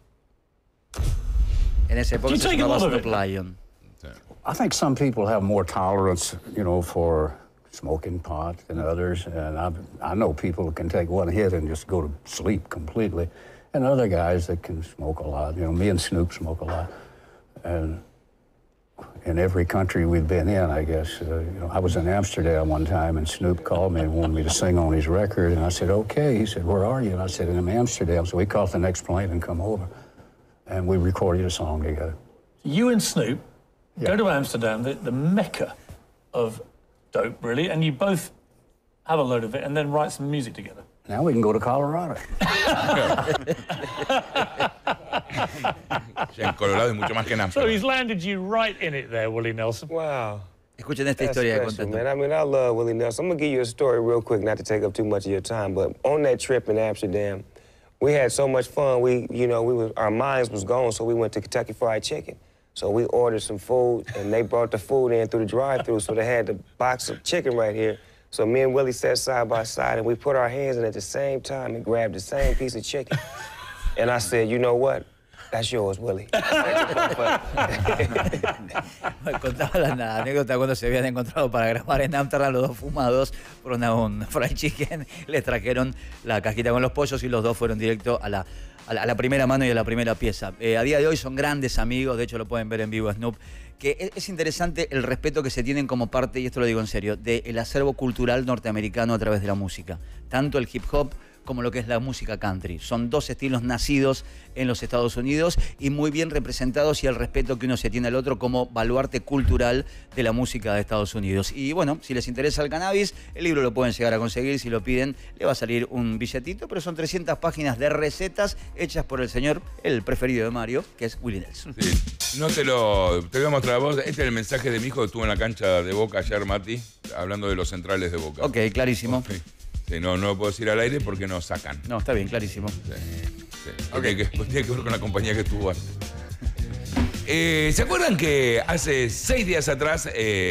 En esa época se llamaba Snoop Lion. I think some people have more tolerance, you know, for smoking pot than others. And I know people who can take one hit and just go to sleep completely. And other guys that can smoke a lot. You know, me and Snoop smoke a lot. And in every country we've been in, I guess, you know, I was in Amsterdam one time and Snoop called me and wanted me to sing on his record. And I said, okay. He said, where are you? And I said, I'm in Amsterdam. So we caught the next plane and come over. And we recorded a song together. You and Snoop go to Amsterdam, the mecca of dope, really, and you both have a load of it and then write some music together. Now we can go to Colorado. En Colorado es mucho más que en So Amsterdam. he's landed you right in it there, Willie Nelson. Wow. Escuchen esta That's historia que special, cuenta. man. I mean, I love Willie Nelson. I'm going to give you a story real quick, not to take up too much of your time, but on that trip in Amsterdam, we had so much fun. Our minds was gone, so we went to Kentucky Fried Chicken. So we ordered some food, and they brought the food in through the drive-thru, so they had the box of chicken right here. So me and Willie sat side by side, and we put our hands in at the same time and grabbed the same piece of chicken. And I said, you know what? That's yours, Willie. Contaba la anécdota cuando se habían encontrado para grabar en Amsterdam los dos fumados por un fried chicken. Les trajeron la cajita con los pollos y los dos fueron directo a la primera mano y a la primera pieza. A día de hoy son grandes amigos, de hecho lo pueden ver en vivo a Snoop. Que es interesante el respeto que se tienen como parte, y esto lo digo en serio, del acervo cultural norteamericano a través de la música. Tanto el hip hop como lo que es la música country. Son dos estilos nacidos en los Estados Unidos y muy bien representados, y el respeto que uno se tiene al otro como baluarte cultural de la música de Estados Unidos. Y bueno, si les interesa el cannabis, el libro lo pueden llegar a conseguir. Si lo piden, le va a salir un billetito, pero son 300 páginas de recetas hechas por el señor, el preferido de Mario, que es Willie Nelson. Sí. No te voy a mostrar a vos. Este es el mensaje de mi hijo que estuvo en la cancha de Boca ayer, Mati, hablando de los centrales de Boca. Ok, clarísimo. Sí. Sí, no lo puedo decir al aire porque nos sacan. No, está bien, clarísimo. Sí. Okay. Tiene que ver con la compañía que estuvo antes. ¿Se acuerdan que hace 6 días atrás,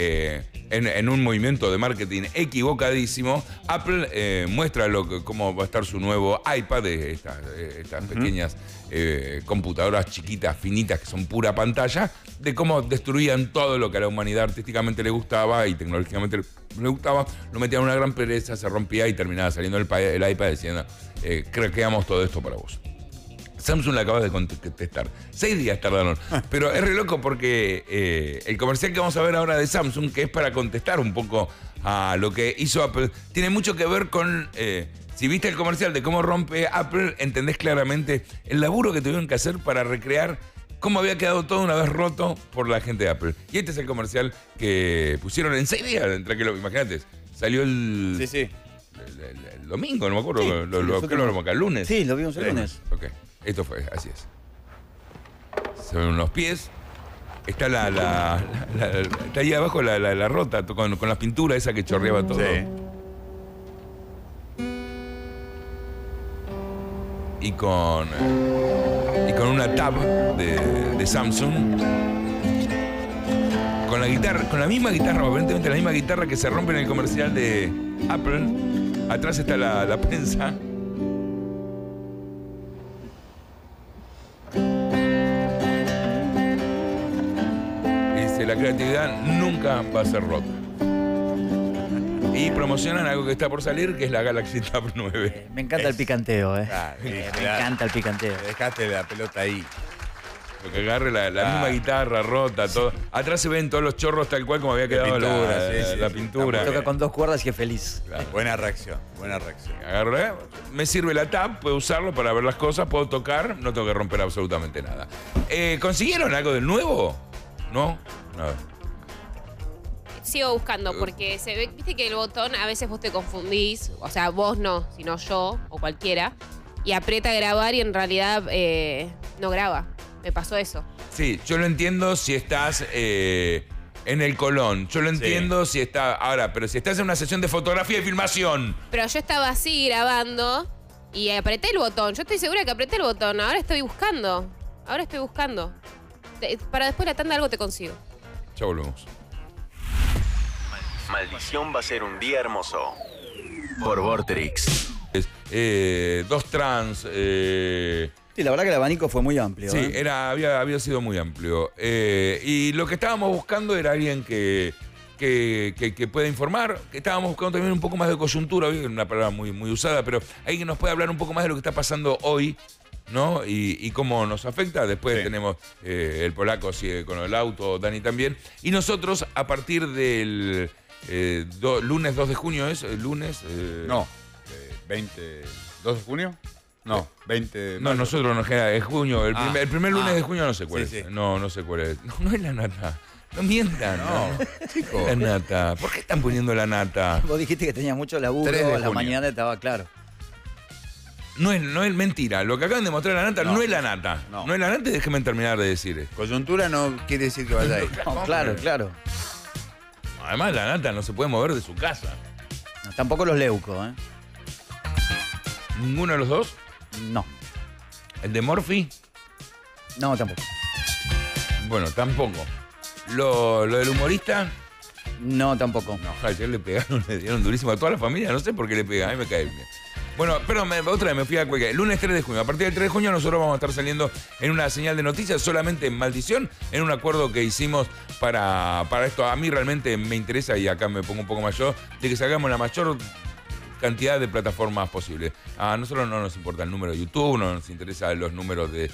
en un movimiento de marketing equivocadísimo, Apple muestra cómo va a estar su nuevo iPad, estas pequeñas computadoras chiquitas, finitas, que son pura pantalla, de cómo destruían todo lo que a la humanidad artísticamente le gustaba y tecnológicamente le gustaba, lo metían en una gran pereza, se rompía y terminaba saliendo el iPad diciendo, creamos todo esto para vos. Samsung la acaba de contestar. 6 días tardaron. Pero es re loco porque el comercial que vamos a ver ahora de Samsung, que es para contestar un poco a lo que hizo Apple, tiene mucho que ver con... si viste el comercial de cómo rompe Apple, entendés claramente el laburo que tuvieron que hacer para recrear cómo había quedado todo una vez roto por la gente de Apple. Y este es el comercial que pusieron en 6 días. Imagínate, salió el... Sí. El domingo, no me acuerdo. Sí, ¿Qué lo vimos acá? ¿El lunes? Sí, lo vimos el lunes. Ok. Esto fue, así es. Se ven los pies. Está está ahí abajo la rota con la pintura esa que chorreaba todo. Sí. Y con una tab de Samsung. Con la guitarra, con la misma guitarra, aparentemente la misma guitarra que se rompe en el comercial de Apple. Atrás está la prensa. La creatividad nunca va a ser rota. Y promocionan algo que está por salir, que es la Galaxy Tab 9. Me encanta el picanteo, Claro, me encanta el picanteo. Dejaste la pelota ahí. Lo que agarre la misma guitarra rota, todo. Atrás se ven todos los chorros tal cual como había quedado la pintura. Toca con 2 cuerdas y es feliz. Claro. Buena reacción. Agarré, me sirve la tab, puedo usarlo para ver las cosas, puedo tocar, no tengo que romper absolutamente nada. ¿Consiguieron algo del nuevo? ¿No? Nada. Sigo buscando porque viste que el botón a veces vos te confundís, o sea, vos no, sino yo o cualquiera, y aprieta grabar y en realidad no graba. Me pasó eso. Sí, yo lo entiendo si estás en el Colón. Yo lo entiendo si está... Ahora, pero si estás en una sesión de fotografía y filmación. Pero yo estaba así grabando y apreté el botón. Yo estoy segura que apreté el botón. Ahora estoy buscando. Para después de la tanda algo te consigo. Ya volvemos. Maldición va a ser un día hermoso. Por Vorterix. Dos trans. Sí, la verdad que el abanico fue muy amplio. Sí, había sido muy amplio. Y lo que estábamos buscando era alguien que pueda informar. Estábamos buscando también un poco más de coyuntura, una palabra muy, muy usada, pero alguien que nos pueda hablar un poco más de lo que está pasando hoy, ¿no? Y cómo nos afecta. Después tenemos el polaco sigue con el auto, Dani también. Y nosotros, a partir del lunes 2 de junio, ¿es? ¿El lunes? No, 2 de junio. No, 20 de No, mayo. nosotros nos queda es junio. El primer lunes de junio no sé cuál Sí, es. sí. No sé cuál es. No es la nata. No mientan. No, Chicos. La nata. ¿Por qué están poniendo la nata? Vos dijiste que tenía mucho 3 de laburo, a la junio. mañana estaba claro. No es mentira. Lo que acaban de mostrar la nata no es la nata. No es la nata y déjenme terminar de decir. Coyuntura no quiere decir que vaya ahí. No, claro. Además, la nata no se puede mover de su casa. No, tampoco los leucos, ¿eh? ¿Ninguno de los dos? No. ¿El de Morphy? No, tampoco. Bueno, tampoco. ¿Lo del humorista? No, tampoco. No, ayer le dieron durísimo a toda la familia. No sé por qué le pegan. A mí me cae bien. Bueno, pero otra vez me fui a cualquier. El lunes 3 de junio. A partir del 3 de junio nosotros vamos a estar saliendo en una señal de noticias solamente en Maldición, en un acuerdo que hicimos para esto. A mí realmente me interesa, y acá me pongo un poco más yo, de que salgamos la mayor cantidad de plataformas posible. A nosotros no nos importa el número de YouTube, no nos interesan los números de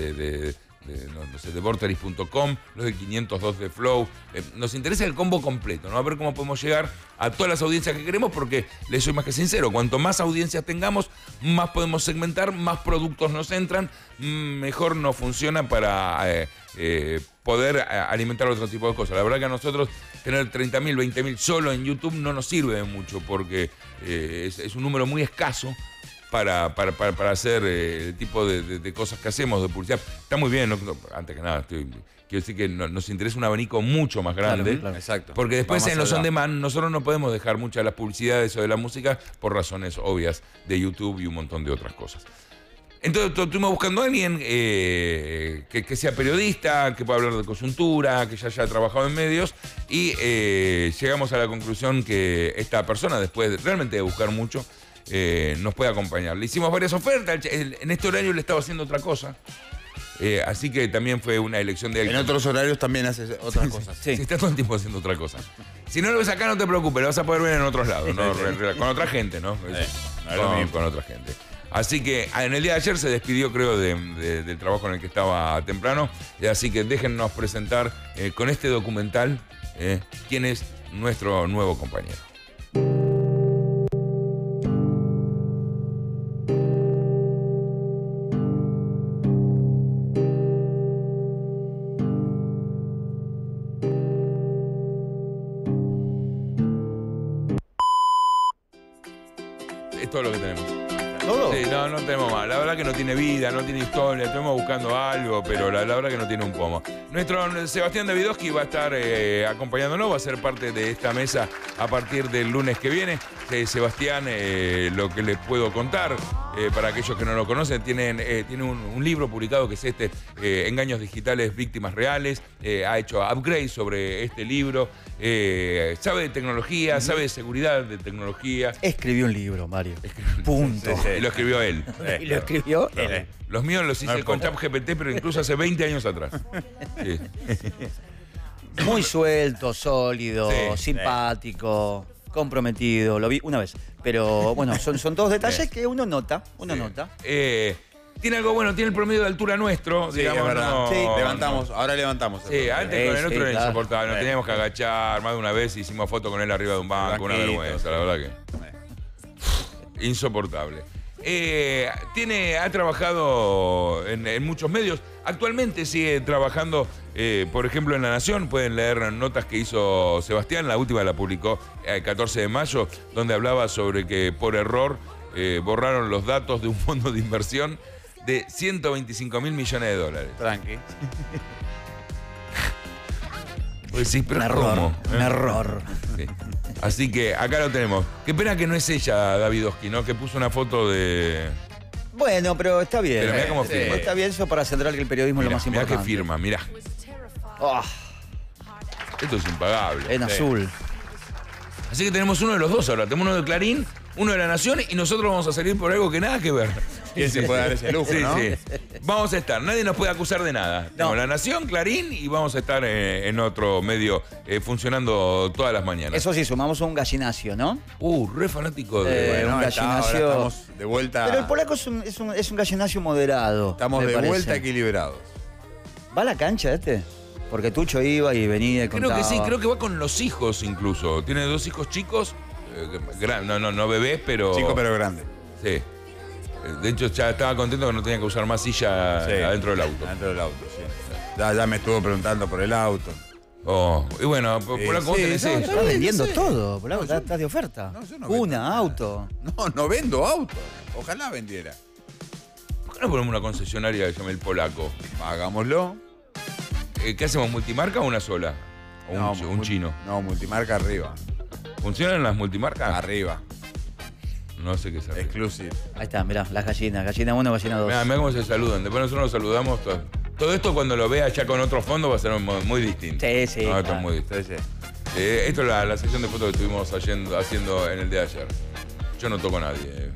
Vorterix.com, los de 502 de Flow. Nos interesa el combo completo, ¿no? A ver cómo podemos llegar a todas las audiencias que queremos, porque les soy más que sincero, cuanto más audiencias tengamos, más podemos segmentar, más productos nos entran, mejor nos funciona para poder alimentar otro tipo de cosas. La verdad que a nosotros tener 30.000, 20.000 solo en YouTube no nos sirve de mucho, porque es un número muy escaso para hacer el tipo de cosas que hacemos, de publicidad. Está muy bien, antes que nada, quiero decir que nos interesa un abanico mucho más grande. Claro. Exacto. Porque después Vamos en los allá. on demand nosotros no podemos dejar muchas de las publicidades o de la música por razones obvias de YouTube y un montón de otras cosas. Entonces estuvimos buscando a alguien que sea periodista, que pueda hablar de coyuntura, que ya haya trabajado en medios, y llegamos a la conclusión que esta persona, después realmente de buscar mucho, nos puede acompañar. Le hicimos varias ofertas, en este horario le estaba haciendo otra cosa, así que también fue una elección de alguien. En otros horarios también haces otras cosas. Sí, está todo el tiempo haciendo otra cosa. Si no lo ves acá, no te preocupes, lo vas a poder ver en otros lados, ¿no? Con otra gente, ¿no? Con otra gente. Así que en el día de ayer se despidió, creo, del trabajo en el que estaba temprano. Así que déjennos presentar con este documental quién es nuestro nuevo compañero. Es todo lo que tenemos. ¿Todo? Sí, no tenemos más. La verdad que no tiene vida, no tiene historia. Estuvimos buscando algo, pero la verdad que no tiene un pomo. Nuestro Sebastián Davidovsky va a estar acompañándonos, va a ser parte de esta mesa a partir del lunes que viene. Sebastián, lo que les puedo contar, para aquellos que no lo conocen, tiene un libro publicado que es Engaños Digitales, Víctimas Reales. Ha hecho upgrade sobre este libro. Sabe de tecnología, sabe de seguridad de tecnología. Escribió un libro, Mario. Punto. Y lo escribió él. ¿Y lo escribió él? Los míos los hice con ChatGPT, pero incluso hace 20 años atrás. Sí. Muy suelto, sólido, Sí. simpático, comprometido. Lo vi una vez. Pero bueno, son todos detalles que uno nota. Tiene algo bueno, tiene el promedio de altura nuestro, Sí, digamos. es verdad. No, Sí, levantamos, ahora levantamos. Sí, antes con el otro era claro. insoportable, nos teníamos que agachar. Más de una vez hicimos foto con él arriba de un banco, una Banquito. vergüenza, la verdad que. Insoportable. Ha trabajado en muchos medios. Actualmente sigue trabajando, por ejemplo, en La Nación. Pueden leer notas que hizo Sebastián. La última la publicó el 14 de mayo, donde hablaba sobre que por error borraron los datos de un fondo de inversión de 125.000 millones de dólares. Tranqui. Pues sí, pero Un error. ¿cómo? Un error. Sí. Así que acá lo tenemos. Qué pena que no es ella, Davidovsky, ¿no? Que puso una foto de... Bueno, pero está bien. Pero mirá cómo firma. Está bien eso para centrar que el periodismo es lo más Mirá importante. que firma, mirá. Oh, Esto es impagable. en azul. Así que tenemos uno de los dos ahora. Tenemos uno de Clarín, uno de La Nación y nosotros vamos a salir por algo que nada que ver. ¿Quién se puede dar ese lujo, no? Sí. Vamos a estar, nadie nos puede acusar de nada. Tenemos La Nación, Clarín y vamos a estar en otro medio funcionando todas las mañanas. Eso sí, sumamos un gallinacio, ¿no? Re fanático de... un gallinacio. Ahora estamos de vuelta. Pero el polaco es un gallinacio moderado. Estamos me de parece. vuelta equilibrados. ¿Va a la cancha este? Porque Tucho iba y venía y contaba. Creo que sí, creo que va con los hijos incluso. Tiene 2 hijos chicos, no bebés, pero... Chico pero grande. Sí. De hecho, ya estaba contento que no tenía que usar más silla adentro del auto. Adentro del auto, sí. Ya me estuvo preguntando por el auto. Y bueno, por la tenés eso. Estás vendiendo todo, Polaco, estás de oferta. No, yo no auto. No vendo auto. Ojalá vendiera. ¿Por qué no ponemos una concesionaria que se llame El Polaco? Hagámoslo. ¿Qué hacemos, multimarca o una sola? ¿O un chino? No, multimarca arriba. ¿Funcionan las multimarcas? Arriba. No sé qué es arriba. Exclusive. Ahí está, mirá, las gallinas. Gallina 1, gallina 2. Mirá cómo se saludan. Después nosotros nos saludamos. Todo esto cuando lo vea ya con otro fondo va a ser muy distinto. Sí. No, esto es muy distinto. Esto es la sección de fotos que estuvimos haciendo en el de ayer. Yo no toco a nadie.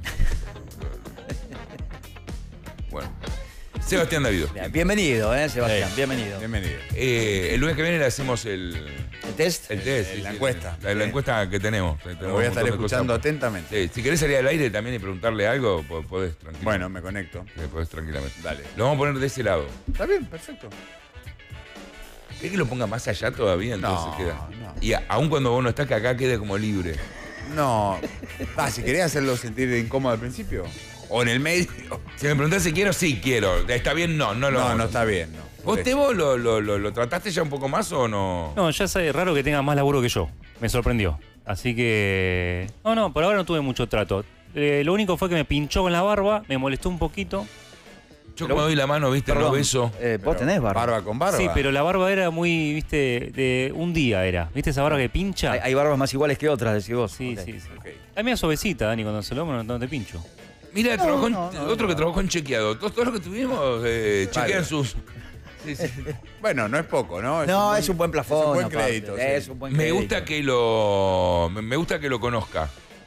Bueno. Sebastián Davido. Bienvenido, Sebastián, bienvenido. El lunes que viene le hacemos el test. La encuesta. La encuesta que tenemos. Lo voy a estar escuchando atentamente. Si querés salir al aire también y preguntarle algo, podés tranquilamente. Bueno, me conecto. Podés tranquilamente. Dale. Lo vamos a poner de ese lado. Está bien, perfecto. ¿Querés que lo ponga más allá todavía? Entonces No, queda. no. Y aún cuando vos no estás, que acá quede como libre. No. Si querés hacerlo sentir incómodo al principio. O en el medio. Si me preguntás si quiero, sí quiero. ¿Está bien? No está bien. No. ¿Vos, Tebo, lo trataste ya un poco más o no? No, ya es raro que tenga más laburo que yo. Me sorprendió. Así que... No, por ahora no tuve mucho trato. Lo único fue que me pinchó con la barba, me molestó un poquito. Yo como doy la mano, viste, lo beso. Vos tenés barba. Barba con barba. Sí, pero la barba era muy, viste, de un día era. ¿Viste esa barba que pincha? Hay barbas más iguales que otras, decís vos. Sí. La mía suavecita, Dani, cuando se lo no te pincho. Mira, otro que trabajó en chequeado. Todos los que tuvimos chequean sus... Sí. Bueno, no es poco, ¿no? No, es un buen plafón. Es un buen crédito. Es un buen Me crédito. gusta que lo conozca.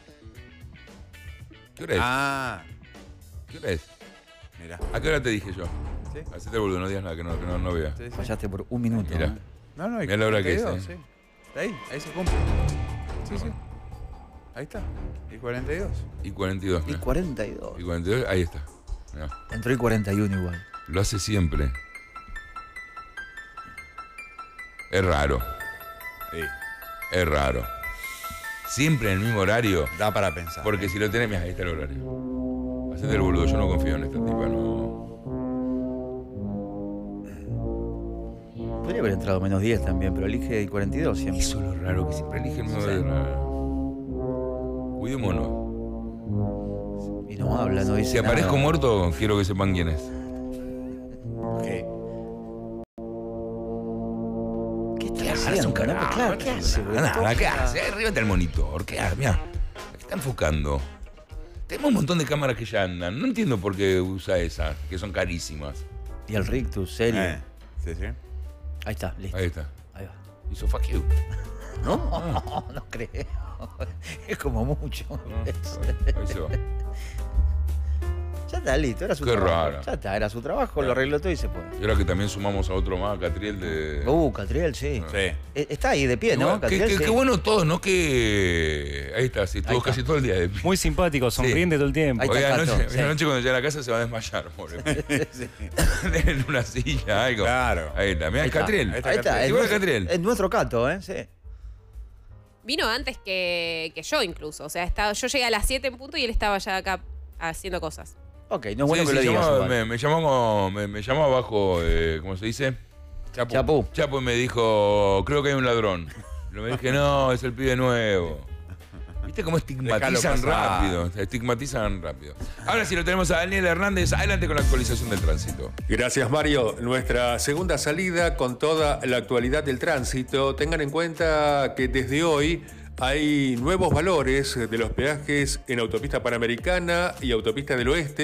¿Qué hora es? ¿Qué hora es? Mira. ¿A qué hora te dije yo? ¿Sí? Hacete el boludo, no digas nada, que no vea. Fallaste por un minuto. Mira. No, Mirá la hora que es. 42, sí. Ahí se cumple. Sí. Ahí está. Y 42. Y 42. Y mirá. 42. Y 42, ahí está. Mirá. Entró y 41 igual. Lo hace siempre. Es raro. Sí. Es raro. Siempre en el mismo horario. Da para pensar. Porque si lo tenés, mirá, ahí está el horario. Hacete el boludo, yo no confío en esta tipa, no. Podría haber entrado menos 10 también, pero elige y 42 siempre. Eso es lo raro, que siempre elige el mismo horario. Cuidémonos. Y no habla, no dice Si aparezco nada. muerto, quiero que sepan quién es. ¿Qué está Ahora haciendo? es un carajo. Claro, ¿qué hace? Nada, ¿qué hace? Arriba está el monitor. ¿Qué hace? Mirá, aquí está enfocando. Tenemos un montón de cámaras que ya andan. No entiendo por qué usa esas, que son carísimas. Y el Rictus, serio. Sí. Ahí está, listo. Ahí está. Ahí va. Hizo fuck you. ¿No? No creo. Es como mucho. Ahí se va. Ya está, listo. Era su Qué trabajo. raro. Ya está, era su trabajo, lo arregló todo y se fue. Y ahora que también sumamos a otro más, a Catriel de... Catriel, sí. Sí. Está ahí de pie, ¿no? Catriel, sí. Qué bueno todos, ¿no? Que... Ahí está, sí, estuvo casi todo el día de pie. Muy simpático, sonriente todo el tiempo. Ahí está Hoy Cato, anoche, sí. anoche cuando llegue a la casa se va a desmayar, pobre. En una silla, algo. Claro. Ahí está, mirá, Ahí es está. Catriel. Ahí Ahí está. Igual a Catriel. Es nuestro Cato, sí. Vino antes que yo incluso. O sea, yo llegué a las 7 en punto y él estaba ya acá haciendo cosas. Ok, no es bueno que lo digas. Me llamó abajo, ¿cómo se dice? Chapu. Chapo y me dijo, creo que hay un ladrón. Yo me dije, no, es el pibe nuevo. ¿Viste cómo estigmatizan Déjalo pasar. rápido? Estigmatizan rápido. Ahora sí lo tenemos a Daniel Hernández. Adelante con la actualización del tránsito. Gracias, Mario. Nuestra segunda salida con toda la actualidad del tránsito. Tengan en cuenta que desde hoy hay nuevos valores de los peajes en Autopista Panamericana y Autopista del Oeste.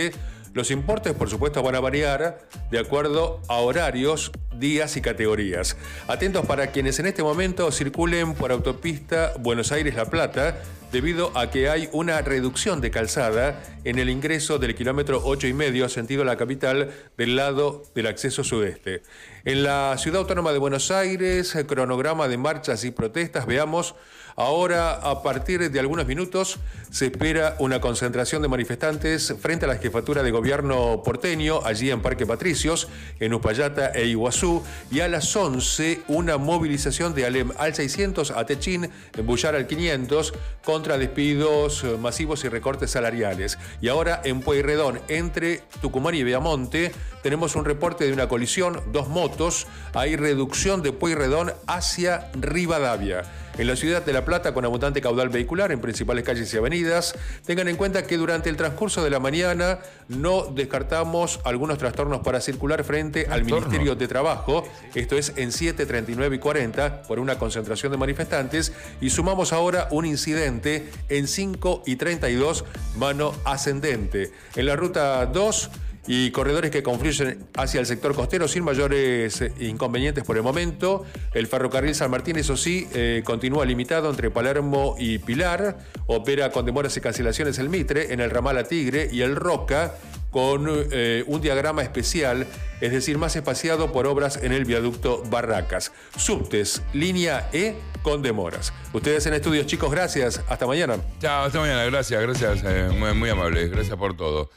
Los importes, por supuesto, van a variar de acuerdo a horarios, días y categorías. Atentos para quienes en este momento circulen por autopista Buenos Aires-La Plata, debido a que hay una reducción de calzada en el ingreso del kilómetro 8,5 sentido a la capital del lado del acceso sudeste. En la Ciudad Autónoma de Buenos Aires, cronograma de marchas y protestas, veamos. Ahora, a partir de algunos minutos, se espera una concentración de manifestantes frente a la jefatura de gobierno porteño, allí en Parque Patricios, en Uspallata e Iguazú, y a las 11 una movilización de Alem al 600 a Techín, en Bullar al 500, contra despidos masivos y recortes salariales. Y ahora en Pueyrredón, entre Tucumán y Viamonte, tenemos un reporte de una colisión, 2 motos, hay reducción de Pueyrredón hacia Rivadavia. En la ciudad de La Plata, con abundante caudal vehicular en principales calles y avenidas, tengan en cuenta que durante el transcurso de la mañana no descartamos algunos trastornos para circular frente al Ministerio de Trabajo, esto es en 7, 39 y 40, por una concentración de manifestantes, y sumamos ahora un incidente en 5 y 32, mano ascendente. En la ruta 2, y corredores que confluyen hacia el sector costero sin mayores inconvenientes por el momento. El ferrocarril San Martín, eso sí, continúa limitado entre Palermo y Pilar. Opera con demoras y cancelaciones el Mitre en el ramal a Tigre y el Roca, con un diagrama especial, es decir, más espaciado por obras en el viaducto Barracas. Subtes, línea E, con demoras. Ustedes en estudios, chicos, gracias. Hasta mañana. Chao, hasta mañana. Gracias. Muy amable. Gracias por todo.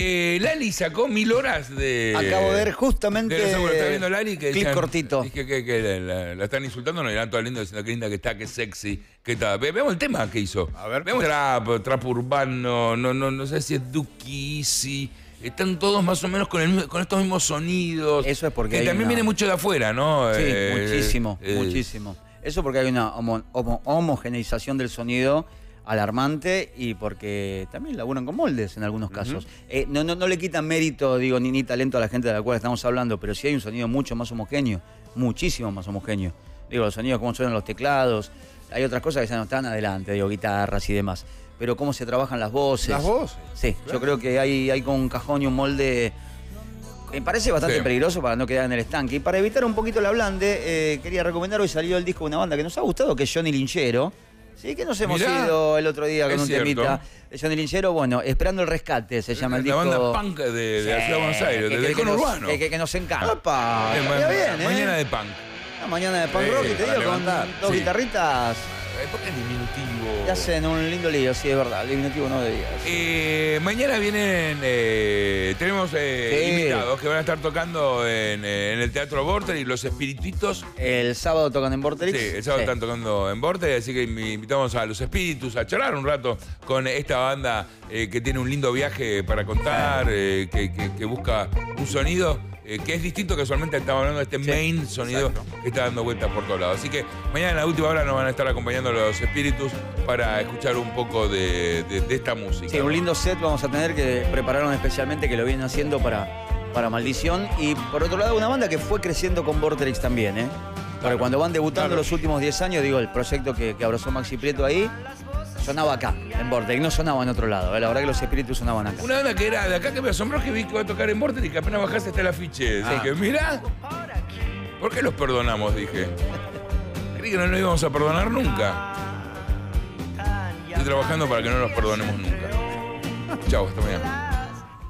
Lali sacó 1000 horas de... Acabo de ver justamente... ¿Está viendo Lali? Que clip cortito. Dije que la están insultando, no le dan todo lindo diciendo que linda que está, que sexy, que está. Veamos el tema que hizo. A ver. Veamos trap urbano, no sé si es Duki Easy. Están todos más o menos con estos mismos sonidos. Eso es porque que también viene mucho de afuera, ¿no? Sí, muchísimo. Eso porque hay una homogeneización del sonido alarmante y porque también laburan con moldes en algunos casos. No le quitan mérito, digo, ni talento a la gente de la cual estamos hablando, pero sí hay un sonido mucho más homogéneo, muchísimo más homogéneo. Digo, los sonidos, cómo suenan los teclados, hay otras cosas que ya no están adelante, digo, guitarras y demás. Pero cómo se trabajan las voces. ¿Las voces? Sí, claro. Yo creo que hay con un cajón y un molde... Me parece bastante peligroso para no quedar en el estanque. Y para evitar un poquito la blande, quería recomendar, hoy salió el disco de una banda que nos ha gustado, que es Johnny Linchero. Sí, que nos hemos ido el otro día con un temita de Johnny Linchero. Bueno, Esperando el Rescate se llama el disco. La banda punk de la ciudad de Buenos Aires, del conurbano. Que nos encanta. Mañana de punk. Una mañana de punk rock, y te digo, con dos guitarritas. ¿Por qué es diminutivo? Te hacen un lindo lío, sí, es verdad. El diminutivo no debía. Mañana vienen, tenemos invitados que van a estar tocando en el Teatro Vorterix, Los Espirititos. El sábado tocan en Vorterix. Sí, el sábado están tocando en Vorterix, así que invitamos a Los Espíritus a charlar un rato con esta banda que tiene un lindo viaje para contar, que busca un sonido que es distinto, casualmente estamos hablando de este main sonido que está dando vueltas por todos lados. Así que mañana en la última hora nos van a estar acompañando Los Espíritus para escuchar un poco de esta música. Sí, un lindo set vamos a tener que prepararon especialmente, que lo vienen haciendo para Maldición. Y por otro lado, una banda que fue creciendo con Vorterix también, Porque cuando van debutando los últimos 10 años, digo, el proyecto que abrazó Maxi Prieto ahí, sonaba acá, en Vorterix, no sonaba en otro lado. La verdad que Los Espíritus sonaban acá. Una banda que era de acá que me asombró, que vi que va a tocar en Vorterix y que apenas bajaste hasta el afiche. Dije, mirá, ¿por qué los perdonamos? Dije. Creí que no los íbamos a perdonar nunca. Estoy trabajando para que no los perdonemos nunca. Chau, hasta mañana.